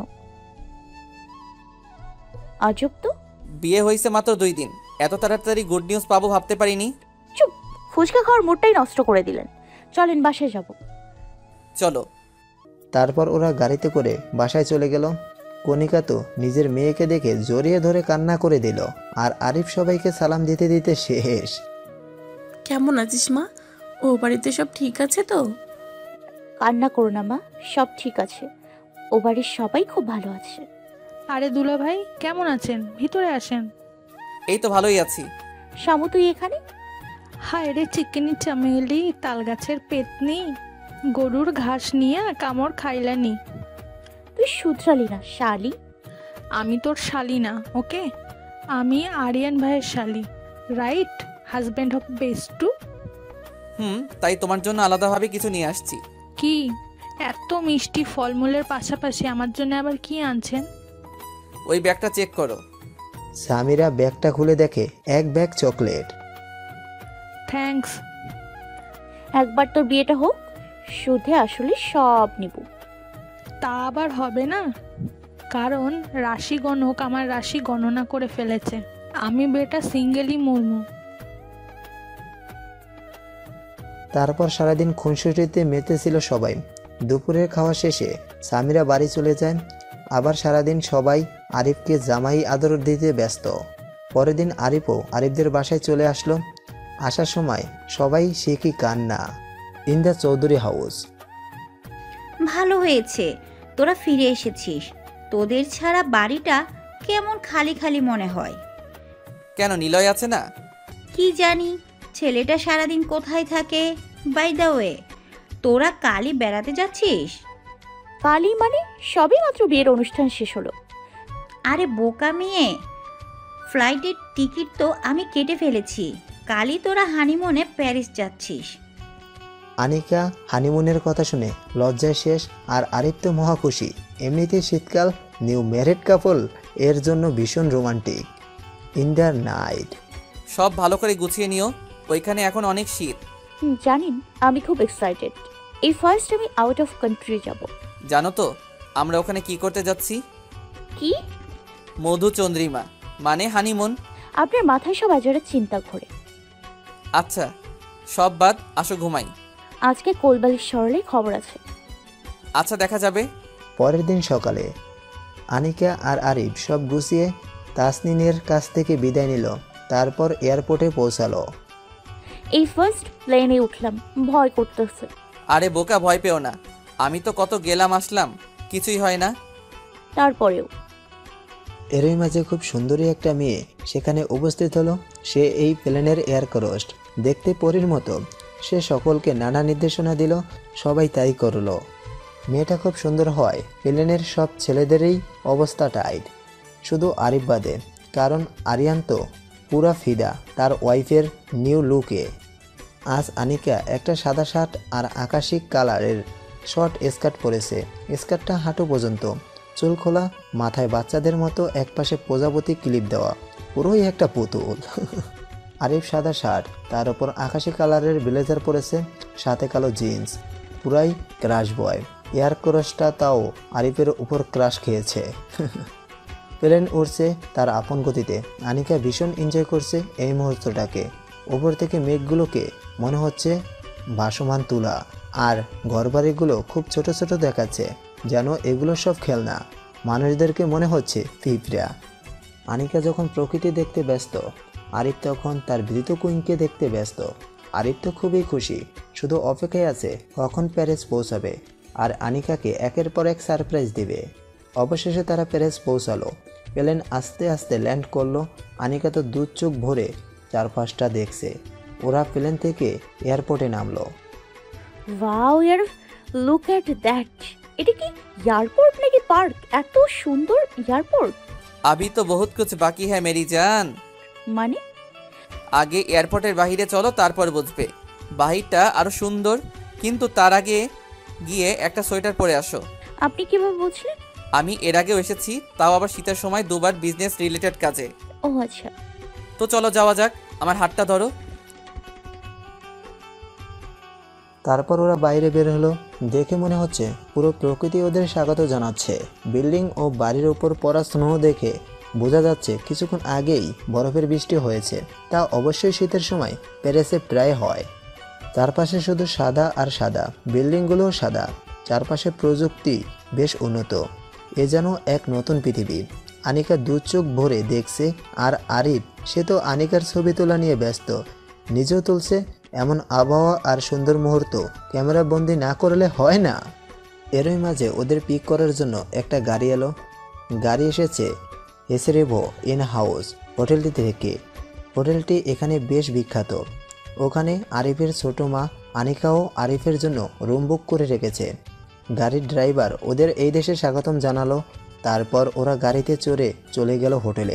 আজব তো। বিয়ে হয়েছে মাত্র 2 দিন, এত তাড়াতাড়ি গুড নিউজ পাবো ভাবতে পারিনি। চুপ, ফুচকা খাওয়ার মুডটাই নষ্ট করে দিলেন। চলেন বাসায় যাব। চলো। তারপর ওরা গাড়িতে করে বাসায় চলে গেল। কণিকা তো নিজের মেয়েকে দেখে জড়িয়ে ধরে কান্না করে দিল, আর আরিফ সবাইকে সালাম দিতে দিতে শেষ। কেমন আছিস মা? ও বাড়িতে সব ঠিক আছে তো? কান্না করো না মা, সব ঠিক আছে। ও বাড়ির সবাই খুব ভালো আছে। আরে দুলা ভাই কেমন আছেন? ভিতরে আসেন। এই তো ভালোই আছি। শামু তুই এখানে? হায় রে চিকেনি চামেলি, তাল গাছের পেতনি, গরুর ঘাস নিয়ে কামড় খাইলানি। তুই শুধরালি না শালি। আমি তোর শালি না, ওকে? আমি আরিয়ান ভাইয়ের শালি, রাইট? Husband of বেস্টু। তাই তোমার জন্য আলাদাভাবে কিছু নিয়ে আসছি। কি? এত মিষ্টি ফলমূলের পাশাপাশি আমার জন্য আবার কি আনছেন? ওই ব্যাগটা চেক করো। সামিরা ব্যাগটা খুলে দেখে এক ব্যাগ চকলেট। থ্যাঙ্কস। একবার তোর বিয়েটা হোক, সুদে আসলে সব নিব। তা আবার হবে না, কারণ রাশি গণক আমার রাশি গণনা করে ফেলেছে। আমি বেটা সিঙ্গেলই মরমু। তারপর সারাদিন খুনসুটিতে মেতেছিল সবাই। দুপুরের খাওয়া শেষে সামিরা বাড়ি চলে যায়। আবার সারাদিন সবাই আরিফকে জামাই আদর দিতে ব্যস্ত। পরের দিন আরিফও আরিফদের বাসায় চলে আসলো। আসার সময় সবাই সে কি কান্না। In the Chowdhury house. ভালো হয়েছে তোরা ফিরে এসেছিস। তোদের ছাড়া বাড়িটা কেমন খালি খালি মনে হয়। কেন, নিলয় আছে না? কি জানি ছেলেটা সারাদিন কোথায় থাকে। বাই দ্য ওয়ে, তোরা কালই বেড়াতে যাচ্ছিস? কালই মানে সবে মাত্র বিয়ের অনুষ্ঠান শেষ হলো। আরে বোকা মেয়ে, ফ্লাইটের টিকিট তো আমি কেটে ফেলেছি। কালই তোরা হানিমুনে প্যারিস যাচ্ছিস। আনিকা হানিমুনের কথা শুনে লজ্জায় শেষ, আর আরিফ তো মহা খুশি। এমনিতেই শীতকাল, নিউ ম্যারিড কাপল, এর জন্য ভীষণ রোমান্টিক। In the night. সব ভালো করে গুছিয়ে নিও, ওইখানে এখন অনেক শীত। জানেন, আমি খুব এক্সাইটেড। এই ফার্স্ট আমি আউট অফ কান্ট্রি যাব। জানো তো আমরা ওখানে কি করতে যাচ্ছি? কি? মধুচন্দ্রিমা, মানে হানিমুন। আপনার মাথায় সব আজরে চিন্তা ঘোরে। আচ্ছা সব বাদ, আসো ঘুমাই। আজকে কোলবালিশ সরলে খবর আছে। আচ্ছা দেখা যাবে। পরের দিন সকালে আনিকা আর আরিফ সব গুছিয়ে তাসনিনের কাছ থেকে বিদায় নিল। তারপর এয়ারপোর্টে পৌঁছালো। এই ফার্স্ট প্লেনে উঠলাম, ভয় করতেছে। আরে বোকা, ভয় পেও না, আমি তো কত গেলাম আসলাম, কিছুই হয় না। তারপরেও এরই মাঝে খুব সুন্দরী একটা মেয়ে সেখানে উপস্থিত হলো। সে এই প্লেনের এয়ারক্রাফট, দেখতে পরীর মতো। সে সকলকে নানা নির্দেশনা দিল, সবাই তাই করলো। মেয়েটা খুব সুন্দর হয় প্লেনের সব ছেলেদেরই অবস্থা টাইট, শুধু আরিফ বাদে, কারণ আরিয়ান তো পুরা ফিদা তার ওয়াইফের নিউ লুকে। আজ আনিকা একটা সাদা শার্ট আর আকাশি কালারের শর্ট স্কার্ট পরেছে। স্কার্টটা হাঁটু পর্যন্ত, চুল খোলা, মাথায় বাচ্চাদের মতো একপাশে প্রজাপতি ক্লিপ দেওয়া, পুরোই একটা পুতুল। আরিফ সাদা শার্ট, তার উপর আকাশি কালারের ব্লেজার পরেছে, সাথে কালো জিন্স, পুরাই ক্রাশ বয়। এয়ার ক্রাশটা তাও আরিফের উপর ক্রাশ খেয়েছে। প্লেন উড়ছে তার আপন গতিতে। আনিকা ভীষণ এনজয় করছে এই মুহূর্তটাকে। ওপর থেকে মেঘগুলোকে মনে হচ্ছে ভাসমান তুলা, আর ঘরবাড়িগুলো খুব ছোট ছোট দেখাচ্ছে, যেন এগুলো সব খেলনা। মানুষদেরকে মনে হচ্ছে পিঁপড়া। আনিকা যখন প্রকৃতি দেখতে ব্যস্ত, আরিফ তখন তার বৃত কুইনকে দেখতে ব্যস্ত। আরিফ তো খুবই খুশি, শুধু অপেক্ষায় আছে কখন প্যারিস পৌঁছাবে আর আনিকাকে একের পর এক সারপ্রাইজ দিবে। অবশেষে তারা প্যারিস পৌঁছালো। প্লেন আস্তে আস্তে ল্যান্ড করলো। আনিকা তো দু চোখ ভরে চারপাশটা দেখছে। ওরা প্লেন থেকে এয়ারপোর্টে নামলো। ওয়াও ইয়ার, লুক এট দ্যাট। এটা কি এয়ারপোর্ট নাকি পার্ক? এত সুন্দর এয়ারপোর্ট। अभी तो बहुत कुछ बाकी है मेरी जान। মানে? আগে এয়ারপোর্টের বাহিরে চলো, তারপর বুঝবে। বাহিরটা আরো সুন্দর, কিন্তু তার আগে গিয়ে একটা সোয়েটার পরে আসো। আপনি কিভাবে বুঝলেন? আমি এর আগেও এসেছি, তাও আবার শীতের সময় দুবার বিজনেস রিলেটেড কাজে। ও আচ্ছা। তো চলো যাওয়া যাক, আমার হাতটা ধরো। তারপর ওরা বাইরে বের হলো। দেখে মনে হচ্ছে পুরো প্রকৃতি ওদের স্বাগত জানাচ্ছে। বিল্ডিং ও বাড়ির উপর পড়া স্নো দেখে বোঝা যাচ্ছে কিছুক্ষণ আগেই বরফের বৃষ্টি হয়েছে। তা অবশ্যই শীতের সময় প্যারিসে প্রায় হয়। চারপাশে শুধু সাদা আর সাদা, বিল্ডিংগুলোও সাদা। চারপাশে প্রযুক্তি বেশ উন্নত। এ যেন এক নতুন পৃথিবী। আনিকা দু চোখ ভরে দেখছে, আর আরিফ সে তো আনিকার ছবি তোলা নিয়ে ব্যস্ত। নিজেও তুলছে। এমন আবহাওয়া আর সুন্দর মুহূর্ত ক্যামেরা বন্দি না করলে হয় না। এরই মাঝে ওদের পিক করার জন্য একটা গাড়ি এলো। গাড়ি এসেছে হেসেরেভো ইন হাউস হোটেলটি থেকে। হোটেলটি এখানে বেশ বিখ্যাত। ওখানে আরিফের ছোট মা আনিকাও আরিফের জন্য রুম বুক করে রেখেছে। গাড়ির ড্রাইভার ওদের এই দেশে স্বাগতম জানালো। তারপর ওরা গাড়িতে চড়ে চলে গেল হোটেলে।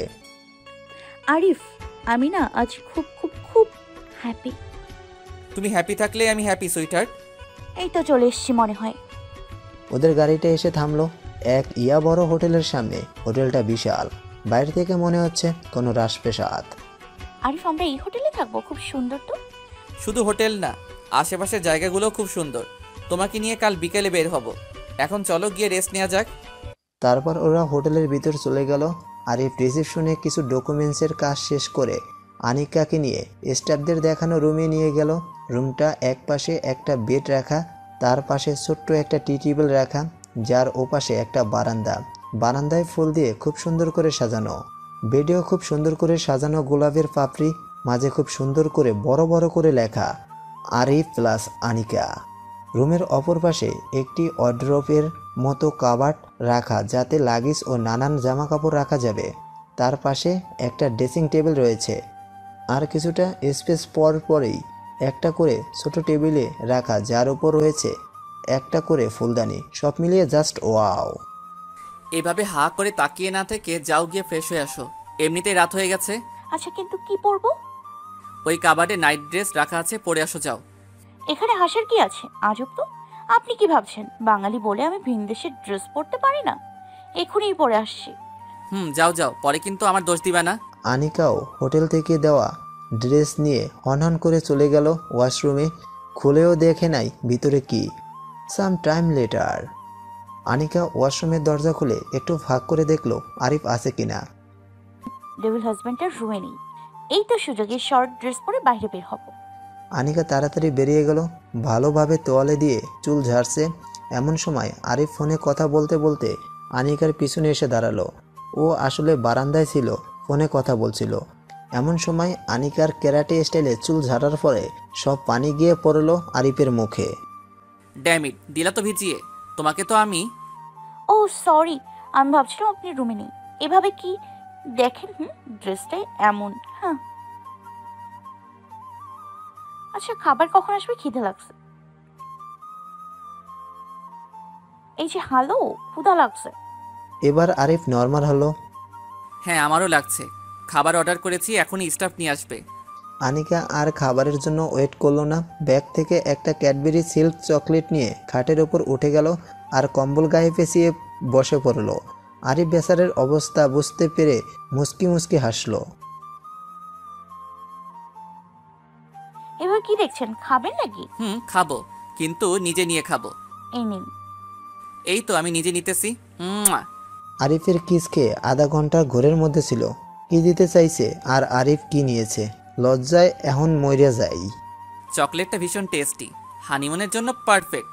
আরিফ, আমি না আজ খুব খুব খুব হ্যাপি। তুমি হ্যাপি থাকলে আমি হ্যাপি সুইটহার্ট। এই তো চলে এসেছি মনে হয়। ওদের গাড়িটা এসে থামলো এক ইয়া বড় হোটেলের সামনে। হোটেলটা বিশাল, বাইরে থেকে মনে হচ্ছে কোনো রাজপ্রাসাদ। আরিফ, আমরা এই হোটেলে থাকবো? খুব সুন্দর তো। শুধু হোটেল না, আশেপাশের জায়গাগুলো খুব সুন্দর। তোমাকে নিয়ে কাল বিকেলে বের হব। এখন চলো গিয়ে রেস্ট নেওয়া যাক। তারপর ওরা হোটেলের ভিতর চলে গেল। আরিফ রিসেপশনে কিছু ডকুমেন্টসের কাজ শেষ করে আনিকাকে নিয়ে স্টাফদের দেখানো রুমে নিয়ে গেল। রুমটা এক পাশে একটা বেড রাখা, তার পাশে ছোট্ট একটা টি টেবিল রাখা, যার ওপাশে একটা বারান্দা। বারান্দায় ফুল দিয়ে খুব সুন্দর করে সাজানো। বেডেও খুব সুন্দর করে সাজানো গোলাপের পাপড়ি, মাঝে খুব সুন্দর করে বড় বড় করে লেখা আরিফ প্লাস আনিকা। রুমের অপর পাশে একটি ওয়ার্ড্রোবের মতো কাবার্ড রাখা, যাতে লাগেজ ও নানান জামা কাপড় রাখা যাবে। তার পাশে একটা ড্রেসিং টেবিল রয়েছে, আর কিছুটা স্পেস পরেই একটা করে ছোট টেবিলে রাখা, যার উপর রয়েছে একটা করে ফুলদানি। সব মিলিয়ে জাস্ট ওয়াও। এভাবে হা করে তাকিয়ে না থেকে যাও গিয়ে ফ্রেশ হয়ে আসো, এমনিতেই রাত হয়ে গেছে। আচ্ছা, কিন্তু কি পরবো? ওই কাবার্ডে নাইট ড্রেস রাখা আছে, পরে আসো যাও। এখানে হাসার কি আছে? আজব তো। আপনি কি ভাবছেন বাঙালি বলে আমি ভিন দেশের ড্রেস পরতে পারি না? এখনই পরে আসছি। যাও যাও, পরে কিন্তু আমার দোষ দিবা না। আনিকাও হোটেল থেকে দেওয়া ড্রেস নিয়ে হনহন করে চলে গেল ওয়াশরুমে। খুলেও দেখে নাই ভিতরে কি। সাম টাইম লেটার আনিকা ওয়াশরুমের দরজা খুলে একটু ফাঁক করে দেখলো আরিফ আছে কিনা। ডেভিল হাজবেন্ডের রুমে নেই। এই তো সুযোগে শর্ট ড্রেস পরে বাইরে বের হব। আনিকা তাড়াতাড়ি বেরিয়ে গেল, ভালোভাবে তোয়ালে দিয়ে চুল ঝাড়ছে। এমন সময় আরিফ ফোনে কথা বলতে বলতে আনিকার পিছনে এসে দাঁড়ালো। ও আসলে বারান্দায় ছিল, ফোনে কথা বলছিল। এমন সময় আনিকার ক্যারাটে স্টাইলে চুল ঝাড়ার পরে সব পানি গিয়ে পড়লো আরিফের মুখে। ড্যাম ইট, দিলা তো ভিজিয়ে। তোমাকে তো আমি। ও সরি, আমি ভাবছিলাম আপনি রুমে নেই। এভাবে কি দেখেন? ড্রেসটাই এমন। হ্যাঁ, আচ্ছা, খাবার কখন আসবে? খিদে লাগছে। এই যে হ্যালো, ক্ষুধা লাগছে। এবার আরিফ নর্মাল হলো। হ্যাঁ, আমারও লাগছে। খাবার অর্ডার করেছি, এখনই স্টাফ নিয়ে আসবে। আনিকা আর খাবারের জন্য ওয়েট করলো না। ব্যাগ থেকে একটা ক্যাডবেরি সিল্ক চকলেট নিয়ে খাটের ওপর উঠে গেল আর কম্বল গায়ে পেঁচিয়ে বসে পড়ল। আরিফ বেচারের অবস্থা বুঝতে পেরে মুচকি মুচকি হাসলো। এবার কি দেখছেন, খাবেন নাকি? খাবো, কিন্তু নিজে নিয়ে খাবো। এই নিন। এই তো আমি নিজে নিতেছি। আরিফের কিস খেয়ে আধা ঘন্টা ঘোরের মধ্যে ছিল। কি দিতে চাইছে আর আরিফ কি নিয়েছে, লজ্জায় এখন মরিয়া যাই। চকলেটটা ভীষণ টেস্টি, হানিমুনের জন্য পারফেক্ট।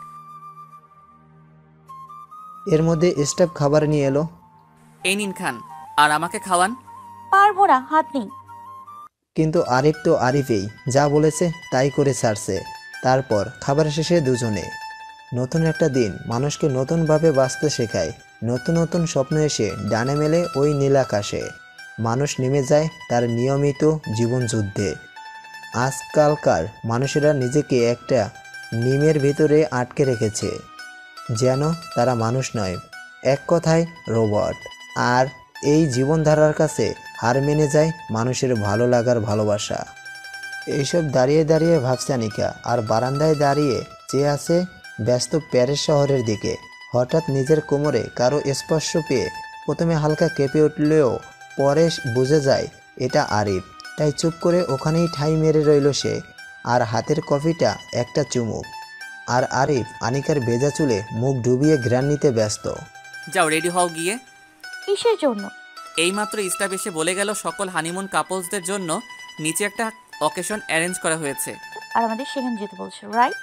এর মধ্যে স্টাফ খাবার নিয়ে এলো। এই নিন খান, আর আমাকে খাওয়ান। পারবো না, হাত নেই। কিন্তু আরিফ তো আরিফেই, যা বলেছে তাই করে ছাড়ছে। তারপর খাবার শেষে দুজনে। নতুন একটা দিন মানুষকে নতুনভাবে বাঁচতে শেখায়। নতুন নতুন স্বপ্ন এসে ডানে মেলে ওই নীলাকাশে। মানুষ নেমে যায় তার নিয়মিত জীবনযুদ্ধে। আজকালকার মানুষেরা নিজেকে একটা নিমের ভিতরে আটকে রেখেছে, যেন তারা মানুষ নয়, এক কথায় রোবট। আর এই জীবনধারার কাছে হার মেনে যায় মানুষের ভালো লাগার ভালোবাসা। এইসব দাঁড়িয়ে দাঁড়িয়ে ভাবছে আনিকা, আর বারান্দায় দাঁড়িয়ে চেয়ে আছে ব্যস্ত প্যারিস শহরের দিকে। হঠাৎ নিজের কোমরে কারো স্পর্শ পেয়ে প্রথমে হালকা কেঁপে উঠলেও পরে বুঝে যায় এটা আরিফ। তাই চুপ করে ওখানেই ঠাই মেরে রইল সে, আর হাতের কফিটা একটা চুমুক। আর আরিফ আনিকার ভেজা চুলে মুখ ডুবিয়ে ঘ্রাণ নিতে ব্যস্ত। যাও, রেডি হও গিয়ে। কিসের জন্য? এইমাত্র স্টাফ এসে বলে গেল সকল হানিমুন কাপলসদের জন্য নিচে একটা অকেশন অ্যারেঞ্জ করা হয়েছে। আর আমাদের সেখানে যেতে বলছে, রাইট?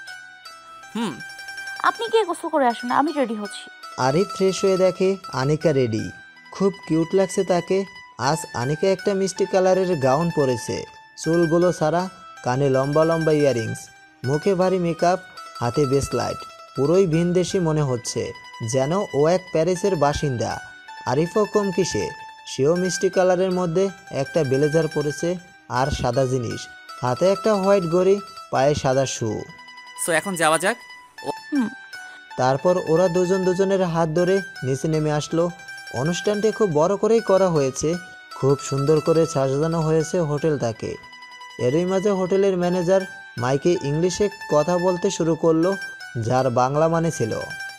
আপনি গিয়ে গোসল করে আসুন, আমি রেডি হচ্ছি। আরিফ ফ্রেশ হয়ে দেখে আনিকা রেডি। খুব কিউট লাগছে তাকে। আজ আনিকা একটা মিষ্টি কালারের গাউন পরেছে, চুলগুলো সারা, কানে লম্বা লম্বা ইয়ারিংস, মুখে ভারী মেকআপ, হাতে ব্রেসলাইট। পুরোই ভিনদেশি মনে হচ্ছে, যেন ও এক প্যারিসের বাসিন্দা। আরিফও কম কিসে, সেও মিষ্টি কালারের মধ্যে একটা ব্লেজার পরেছে আর সাদা জিনিস, হাতে একটা হোয়াইট ঘড়ি, পায়ে সাদা শু। সো এখন যাওয়া যাক। তারপর ওরা দুজন দুজনের হাত ধরে নিচে নেমে আসলো। অনুষ্ঠানটি খুব বড় করেই করা হয়েছে, খুব সুন্দর করে সাজানো হয়েছে হোটেলটাকে। এরই মাঝে হোটেলের ম্যানেজার মাইকে ইংলিশে কথা বলতে শুরু করলো, যার বাংলা মানে ছিল।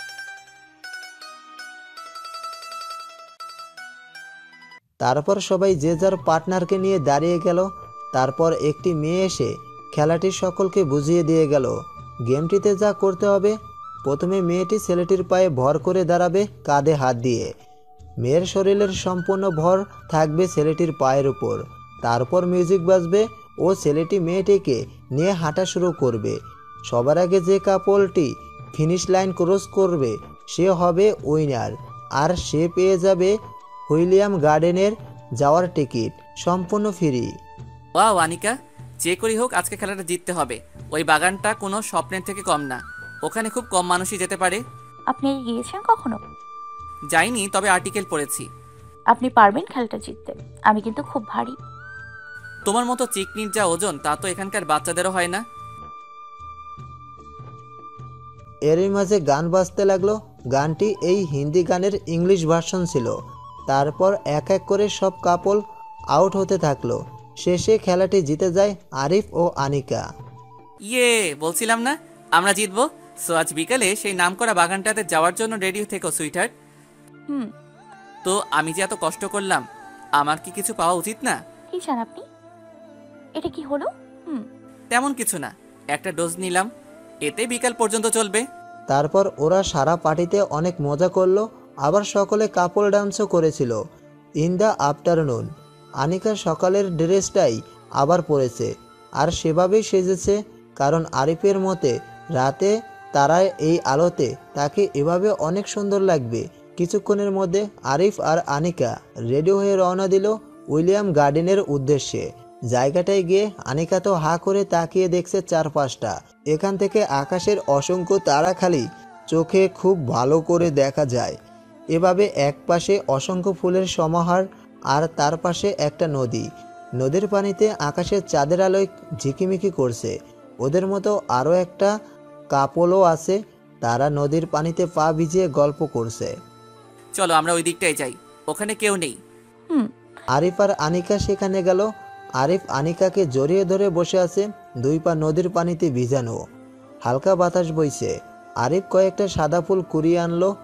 তারপর সবাই যে যার পার্টনারকে নিয়ে দাঁড়িয়ে গেল। তারপর একটি মেয়ে এসে খেলাটি সকলকে বুঝিয়ে দিয়ে গেল। গেমটিতে যা করতে হবে, প্রথমে মেয়েটি ছেলেটির পায়ে ভর করে দাঁড়াবে কাঁধে হাত দিয়ে। মেয়ের শরীরের সম্পূর্ণ ভর থাকবে ছেলেটির পায়ের উপর। তারপর মিউজিক বাজবে ও ছেলেটি মেয়েটিকে নিয়ে হাঁটা শুরু করবে। সবার আগে যে কাপলটি ফিনিশ লাইন ক্রস করবে সে হবে উইনার, আর সে পেয়ে যাবে হুইলিয়াম গার্ডেনের যাওয়ার টিকিট সম্পূর্ণ ফ্রি। ওয়াও আনিকা, যে করেই হোক আজকে খেলাটা জিততে হবে। ওই বাগানটা কোনো স্বপ্নের থেকে কম না, ওখানে খুব কম মানুষই যেতে পারে। আপনি গিয়েছেন কখনো? যাইনি, তবে আর্টিকেল পড়েছি। আপনি পারবেন খেলাটা জিততে, আমি কিন্তু খুব ভারী। তোমার মতো চিকনির যা ওজন তা তো এখানকার বাচ্চাদেরও হয় না। এরই মাঝে গান বাজতে লাগলো। গানটি এই হিন্দি গানের ইংলিশ ভার্সন ছিল। তারপর এক এক করে সব কাপল আউট হতে থাকলো। শেষে খেলাটি জিতে যায় আরিফ ও আনিকা। ইয়ে, বলছিলাম না আমরা জিতবো। সো আজ বিকালে সেই নামকরা বাগানটাতে যাওয়ার জন্য রেডি থেকো সুইটহার্ট। তো আমি যে এত কষ্ট করলাম, আমার কি কিছু পাওয়া উচিত না? কি চান আপনি? এটা কি হলো? তেমন কিছু না, একটা ডোজ নিলাম, এতে বিকাল পর্যন্ত চলবে। তারপর ওরা সারা পার্টিতে অনেক মজা করলো। আবার সকলে কাপল ডান্সও করেছিল। ইন দ্য আফটারনুন আনিকা সকালের ড্রেসটাই আবার পরেছে, আর সেভাবেই সেজেছে, কারণ আরিফের মতে রাতে তারায় এই আলোতে তাকে এভাবে অনেক সুন্দর লাগবে। কিছুক্ষণের মধ্যে আরিফ আর আনিকা রেডি হয়ে রওনা দিল উইলিয়াম গার্ডেনের উদ্দেশ্যে। জায়গাটায় গিয়ে আনিকা তো হা করে তাকিয়ে দেখছে চারপাশটা। এখান থেকে আকাশের অসংখ্য তারাখালি চোখে খুব ভালো করে দেখা যায়। এভাবে এক পাশে অসংখ্য ফুলের সমাহার, আর তার পাশে একটা নদী। নদীর পানিতে আকাশের চাঁদের আলোয় ঝিকিমিকি করছে। ওদের মতো আরও একটা কাপলও আছে, তারা নদীর পানিতে পা ভিজিয়ে গল্প করছে। চলো আমরা ওই দিকটাই যাই, ওখানে কেউ নেই। আরিফ আর আনিকা সেখানে গেল। আরিফ আনিকাকে জড়িয়ে ধরে বসে আছে, দুই পা নদীর পানিতে ভিজানো। হালকা বাতাস বইছে। আরিফ কয়েকটা সাদা ফুল কুড়িয়ে আনলো,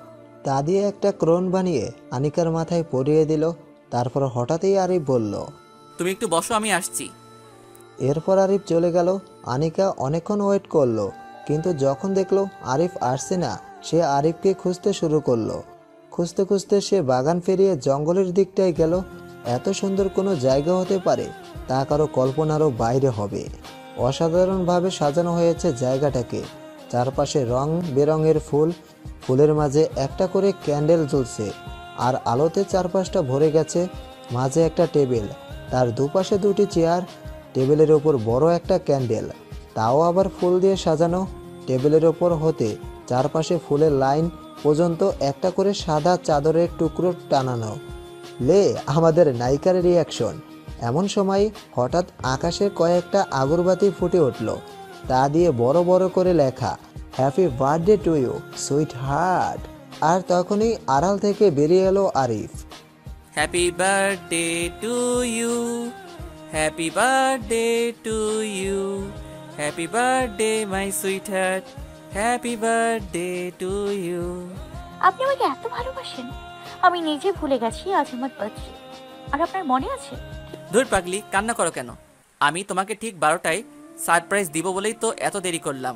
তা দিয়ে একটা ক্রোন বানিয়ে আনিকার মাথায় পরিয়ে দিল। তারপর হঠাৎই আরিফ বলল, তুমি একটু বসো, আমি আসছি। এরপর আরিফ চলে গেল। আনিকা অনেকক্ষণ ওয়েট করলো, কিন্তু যখন দেখলো আরিফ আসছে না, সে আরিফকে খুঁজতে শুরু করলো। খুঁজতে খুঁজতে সে বাগান পেরিয়ে জঙ্গলের দিকটায় গেল। এত সুন্দর কোনো জায়গা হতে পারে তা কারো কল্পনারও বাইরে হবে। অসাধারণভাবে সাজানো হয়েছে জায়গাটাকে। চারপাশে রং বেরঙের ফুল, ফুলের মাঝে একটা করে ক্যান্ডেল জ্বলছে, আর আলোতে চারপাশটা ভরে গেছে। মাঝে একটা টেবিল, তার দুপাশে দুটি চেয়ার, টেবিলের ওপর বড় একটা ক্যান্ডেল, তাও আবার ফুল দিয়ে সাজানো। টেবিলের ওপর হতে চারপাশে ফুলের লাইন পর্যন্ত একটা করে সাদা চাদরের টুকরো টানানো। লে আমাদের নায়িকার রিয়াকশন। এমন সময় হঠাৎ আকাশে কয়েকটা আগরবাতি ফুটে উঠল, তা দিয়ে বড় বড় করে লেখা, happy birthday to you sweetheart. আর তখনই আড়াল থেকে বেরিয়ে এলো Arif. Happy birthday to you, happy birthday to you, happy birthday my sweetheart, happy birthday to you. আপনি আমাকে এত ভালোবাসেন, আমি নিজে ভুলে গেছি আজ আমার বার্থডে। আর আপনার মনে আছে? ধুর পাগলি, কান্না করো কেন? আমি তোমাকে ঠিক 12টায় সারপ্রাইজ দিব বলেই তো এত দেরি করলাম।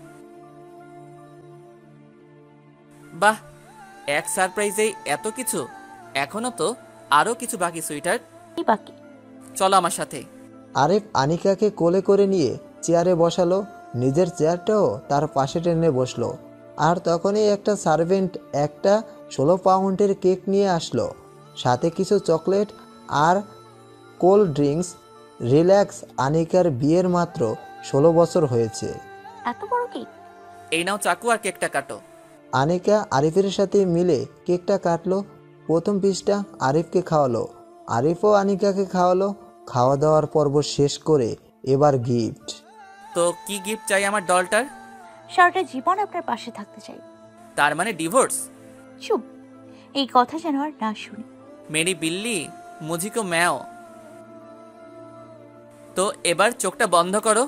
বাহ, এক সারপ্রাইজেই এত কিছু? এখনো তো আরো কিছু বাকি সুইটার। কি বাকি? চলো আমার সাথে। আরিফ আনিকাকে কোলে করে নিয়ে চেয়ারে বসালো, নিজের চেয়ারটাও তার পাশে টেনে বসলো। আর তখনই একটা সার্ভেন্ট একটা 16 পাউন্ডের কেক নিয়ে আসলো, সাথে কিছু চকলেট আর কোল্ড ড্রিঙ্কস। রিল্যাক্স, আনিকার বিয়ের মাত্র 16 বছর হয়েছে। এত বড় কেক? এই নাও চাকু আর কেকটা কাটো। আনিকা আরিফের সাথে মিলে কেকটা কাটলো। প্রথম পিসটা আরিফকে খাওয়ালো, আরিফও আনিকাকে খাওয়ালো। খাওয়া দাওয়ার পর্ব শেষ করে এবার গিফট। তো কি গিফট চাই আমার ডলটার? সারাটা জীবন আপনার পাশে থাকতে চাই। তার মানে ডিভোর্স? চুপ, এই কথা যেন আর না শুনি। মেরি বিল্লি মুঝিকো ম্যাও। তো এবার চোখটা বন্ধ করো।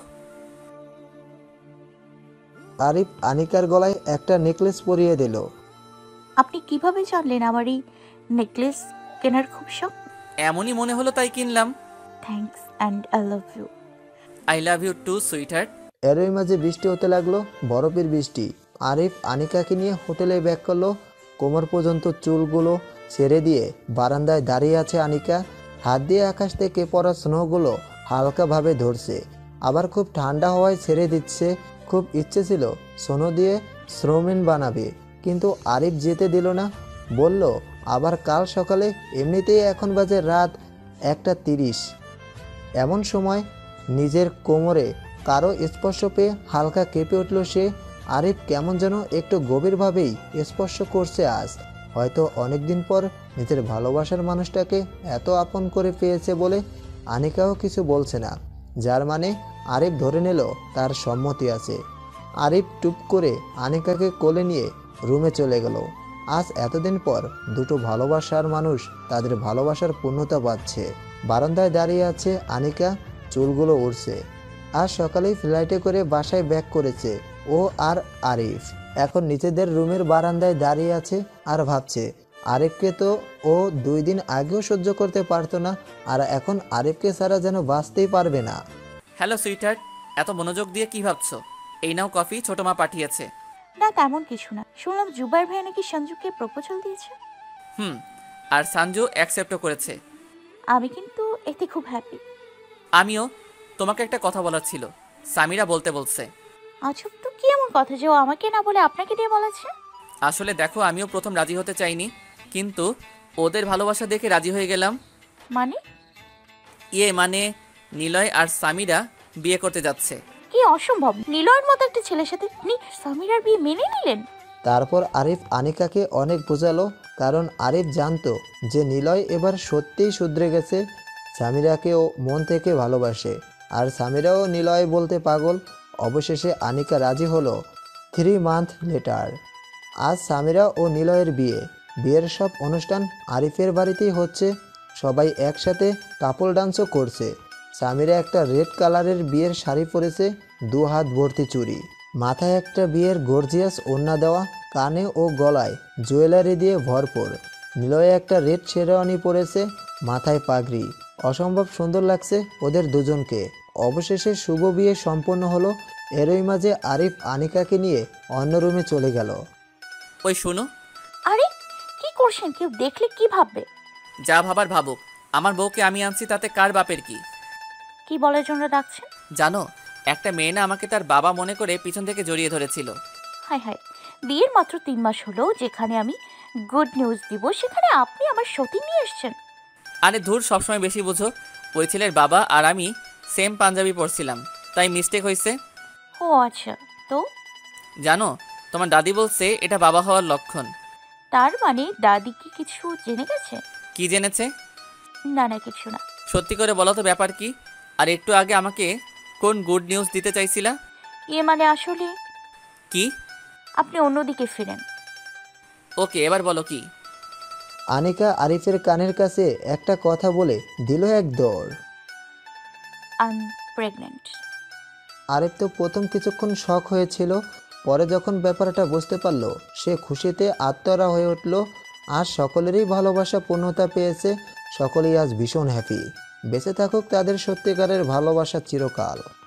আরিফ আনিকার গলায় একটা নেকলেস পরিয়ে দিল। আপনি কিভাবে জানলেন আমার এই নেকলেস কেনার খুব শখ? এমনই মনে হলো তাই কিনলাম। Thanks and I love you. I love you too sweetheart. এরই মাঝে বৃষ্টি হতে লাগলো, বরফের বৃষ্টি। আরিফ আনিকাকে নিয়ে হোটেলে ব্যাক করলো। কোমর পর্যন্ত চুলগুলো ছেড়ে দিয়ে বারান্দায় দাঁড়িয়ে আছে আনিকা। হাত দিয়ে আকাশ থেকে পড়া স্নোগুলো হালকাভাবে ধরছে, আবার খুব ঠান্ডা হওয়ায় ছেড়ে দিচ্ছে। খুব ইচ্ছে ছিল স্নো দিয়ে স্নোম্যান বানাবে, কিন্তু আরিফ যেতে দিল না। বলল আবার কাল সকালে, এমনিতেই এখন বাজে রাত 1:30। এমন সময় নিজের কোমরে কারো স্পর্শ পেয়ে হালকা কেঁপে উঠল সে। আরিফ কেমন যেন একটু গভীরভাবেই স্পর্শ করছে আজ। হয়তো অনেকদিন পর নিজের ভালোবাসার মানুষটাকে এত আপন করে পেয়েছে বলে আনিকাও কিছু বলছে না, যার মানে আরিফ ধরে নিল তার সম্মতি আছে। আরিফ টুপ করে আনিকাকে কোলে নিয়ে রুমে চলে গেল। আজ এতদিন পর দুটো ভালোবাসার মানুষ তাদের ভালোবাসার পূর্ণতা পাচ্ছে। বারান্দায় দাঁড়িয়ে আছে আনিকা, চুলগুলো উড়ছে। আজ সকালেই ফ্লাইটে করে বাসায় ব্যাক করেছে ও আর আরিফ। এখন নিজেদের রুমের বারান্দায় দাঁড়িয়ে আছে আর ভাবছে আরিফকে তো ও 2 দিন আগেও সহ্য করতে পারতো না, আর এখন আরিফকে ছাড়া যেন বাঁচতেই পারবে না। হ্যালো সুইটহার্ট, এত মনোযোগ দিয়ে কি ভাবছো? এই নাও কফি, ছোট মা পাঠিয়েছে। না তেমন কিছু না, শুনলাম জুবাইর ভাই নাকি সঞ্জুকে প্রপোজাল দিয়েছে। আর সঞ্জু অ্যাকসেপ্টও করেছে। আমি কিন্তু এতে খুব হ্যাপি। আমিও। তোমাকে একটা কথা বলার ছিল, সামিরা বলতে বলছে। আচ্ছা, তো কি এমন কথা যে ও আমাকে না বলে আপনাকে দিয়ে বলেছে? আসলে দেখো, আমিও প্রথম রাজি হতে চাইনি, কিন্তু ওদের ভালোবাসা দেখে রাজি হয়ে গেলাম। মানে? মানে নিলয় আর সামিরা বিয়ে করতে যাচ্ছে। কি অসম্ভব! নিলয়ের মতো একটা ছেলের সাথে আপনি সামিরার বিয়ে মেনে নিলেন? তারপর আরিফ আনিকাকে অনেক বোঝালো, কারণ আরিফ জানতো যে নিলয় এবার সত্যিই শুধরে গেছে। সামিরাকেও মন থেকে ভালোবাসে, আর সামিরাও নিলয় বলতে পাগল। অবশেষে আনিকা রাজি হলো। 3 মান্থ লেটার আজ সামিরা ও নিলয়ের বিয়ে। বিয়ের সব অনুষ্ঠান আরিফের বাড়িতেই হচ্ছে। সবাই একসাথে কাপল ডান্সও করছে। সামিরা একটা রেড কালারের বিয়ের শাড়ি পরেছে, 2 হাত ভর্তি চুড়ি। মাথায় একটা বিয়ের গর্জিয়াস ওড়না দেওয়া, কানে ও গলায় জুয়েলারি দিয়ে ভরপুর। নিলয় একটা রেড শেরওয়ানি পরেছে, মাথায় পাগড়ি। অসম্ভব সুন্দর লাগছে ওদের দুজনকে। অবশেষে শুভ বিয়ে সম্পন্ন হলো। এরই মাঝে আরিফ আনিকাকে নিয়ে অন্য রুমে চলে গেল। ওই শুনো, আরে কি করছেন? কেউ দেখলে কি ভাববে? যা ভাবার ভাবুক, আমার বউকে আমি আনছি, তাতে কার বাপের কি? কি বলার জন্য ডাকছেন? জানো, একটা মেয়ে না আমাকে তার বাবা মনে করে পিছন থেকে জড়িয়ে ধরেছিল। হায় হায়, বিয়ের মাত্র 3 মাস হলো, যেখানে আমি গুড নিউজ দিব সেখানে আপনি আমার সতী নিয়ে এসেছেন। আরে ধুর, সবসময় বেশি বুঝো। ওই ছেলের বাবা আর আমি সেম পাঞ্জাবি পরছিলাম, তাই মিস্টেক হয়েছে। ও আচ্ছা, তো জানো, তোমার দাদি বলছে এটা বাবা হওয়ার লক্ষণ। তার মানে দাদি কি কিছু জেনে গেছে? কি জেনেছে? না না, কিছু না। সত্যি করে বলো তো, ব্যাপার কি? আর একটু আগে আমাকে কোন গুড নিউজ দিতে চাইছিলা? মানে আসলে কি? আপনি অন্যদিকে ফিরেন। ওকে, এবার বলো কি? আনিকা আরিফের কানের কাছে একটা কথা বলে দিল এক দৌড়। I am pregnant. আরিফ তো প্রথম কিছুক্ষণ শক হয়েছিল, পরে যখন ব্যাপারটা বুঝতে পারল সে খুশিতে আত্মহারা হয়ে উঠল। আর সকলেরই ভালোবাসা পূর্ণতা পেয়েছে, সকলেই আজ ভীষণ হ্যাপি। বেঁচে থাকুক তাদের সত্যিকারের ভালোবাসা চিরকাল।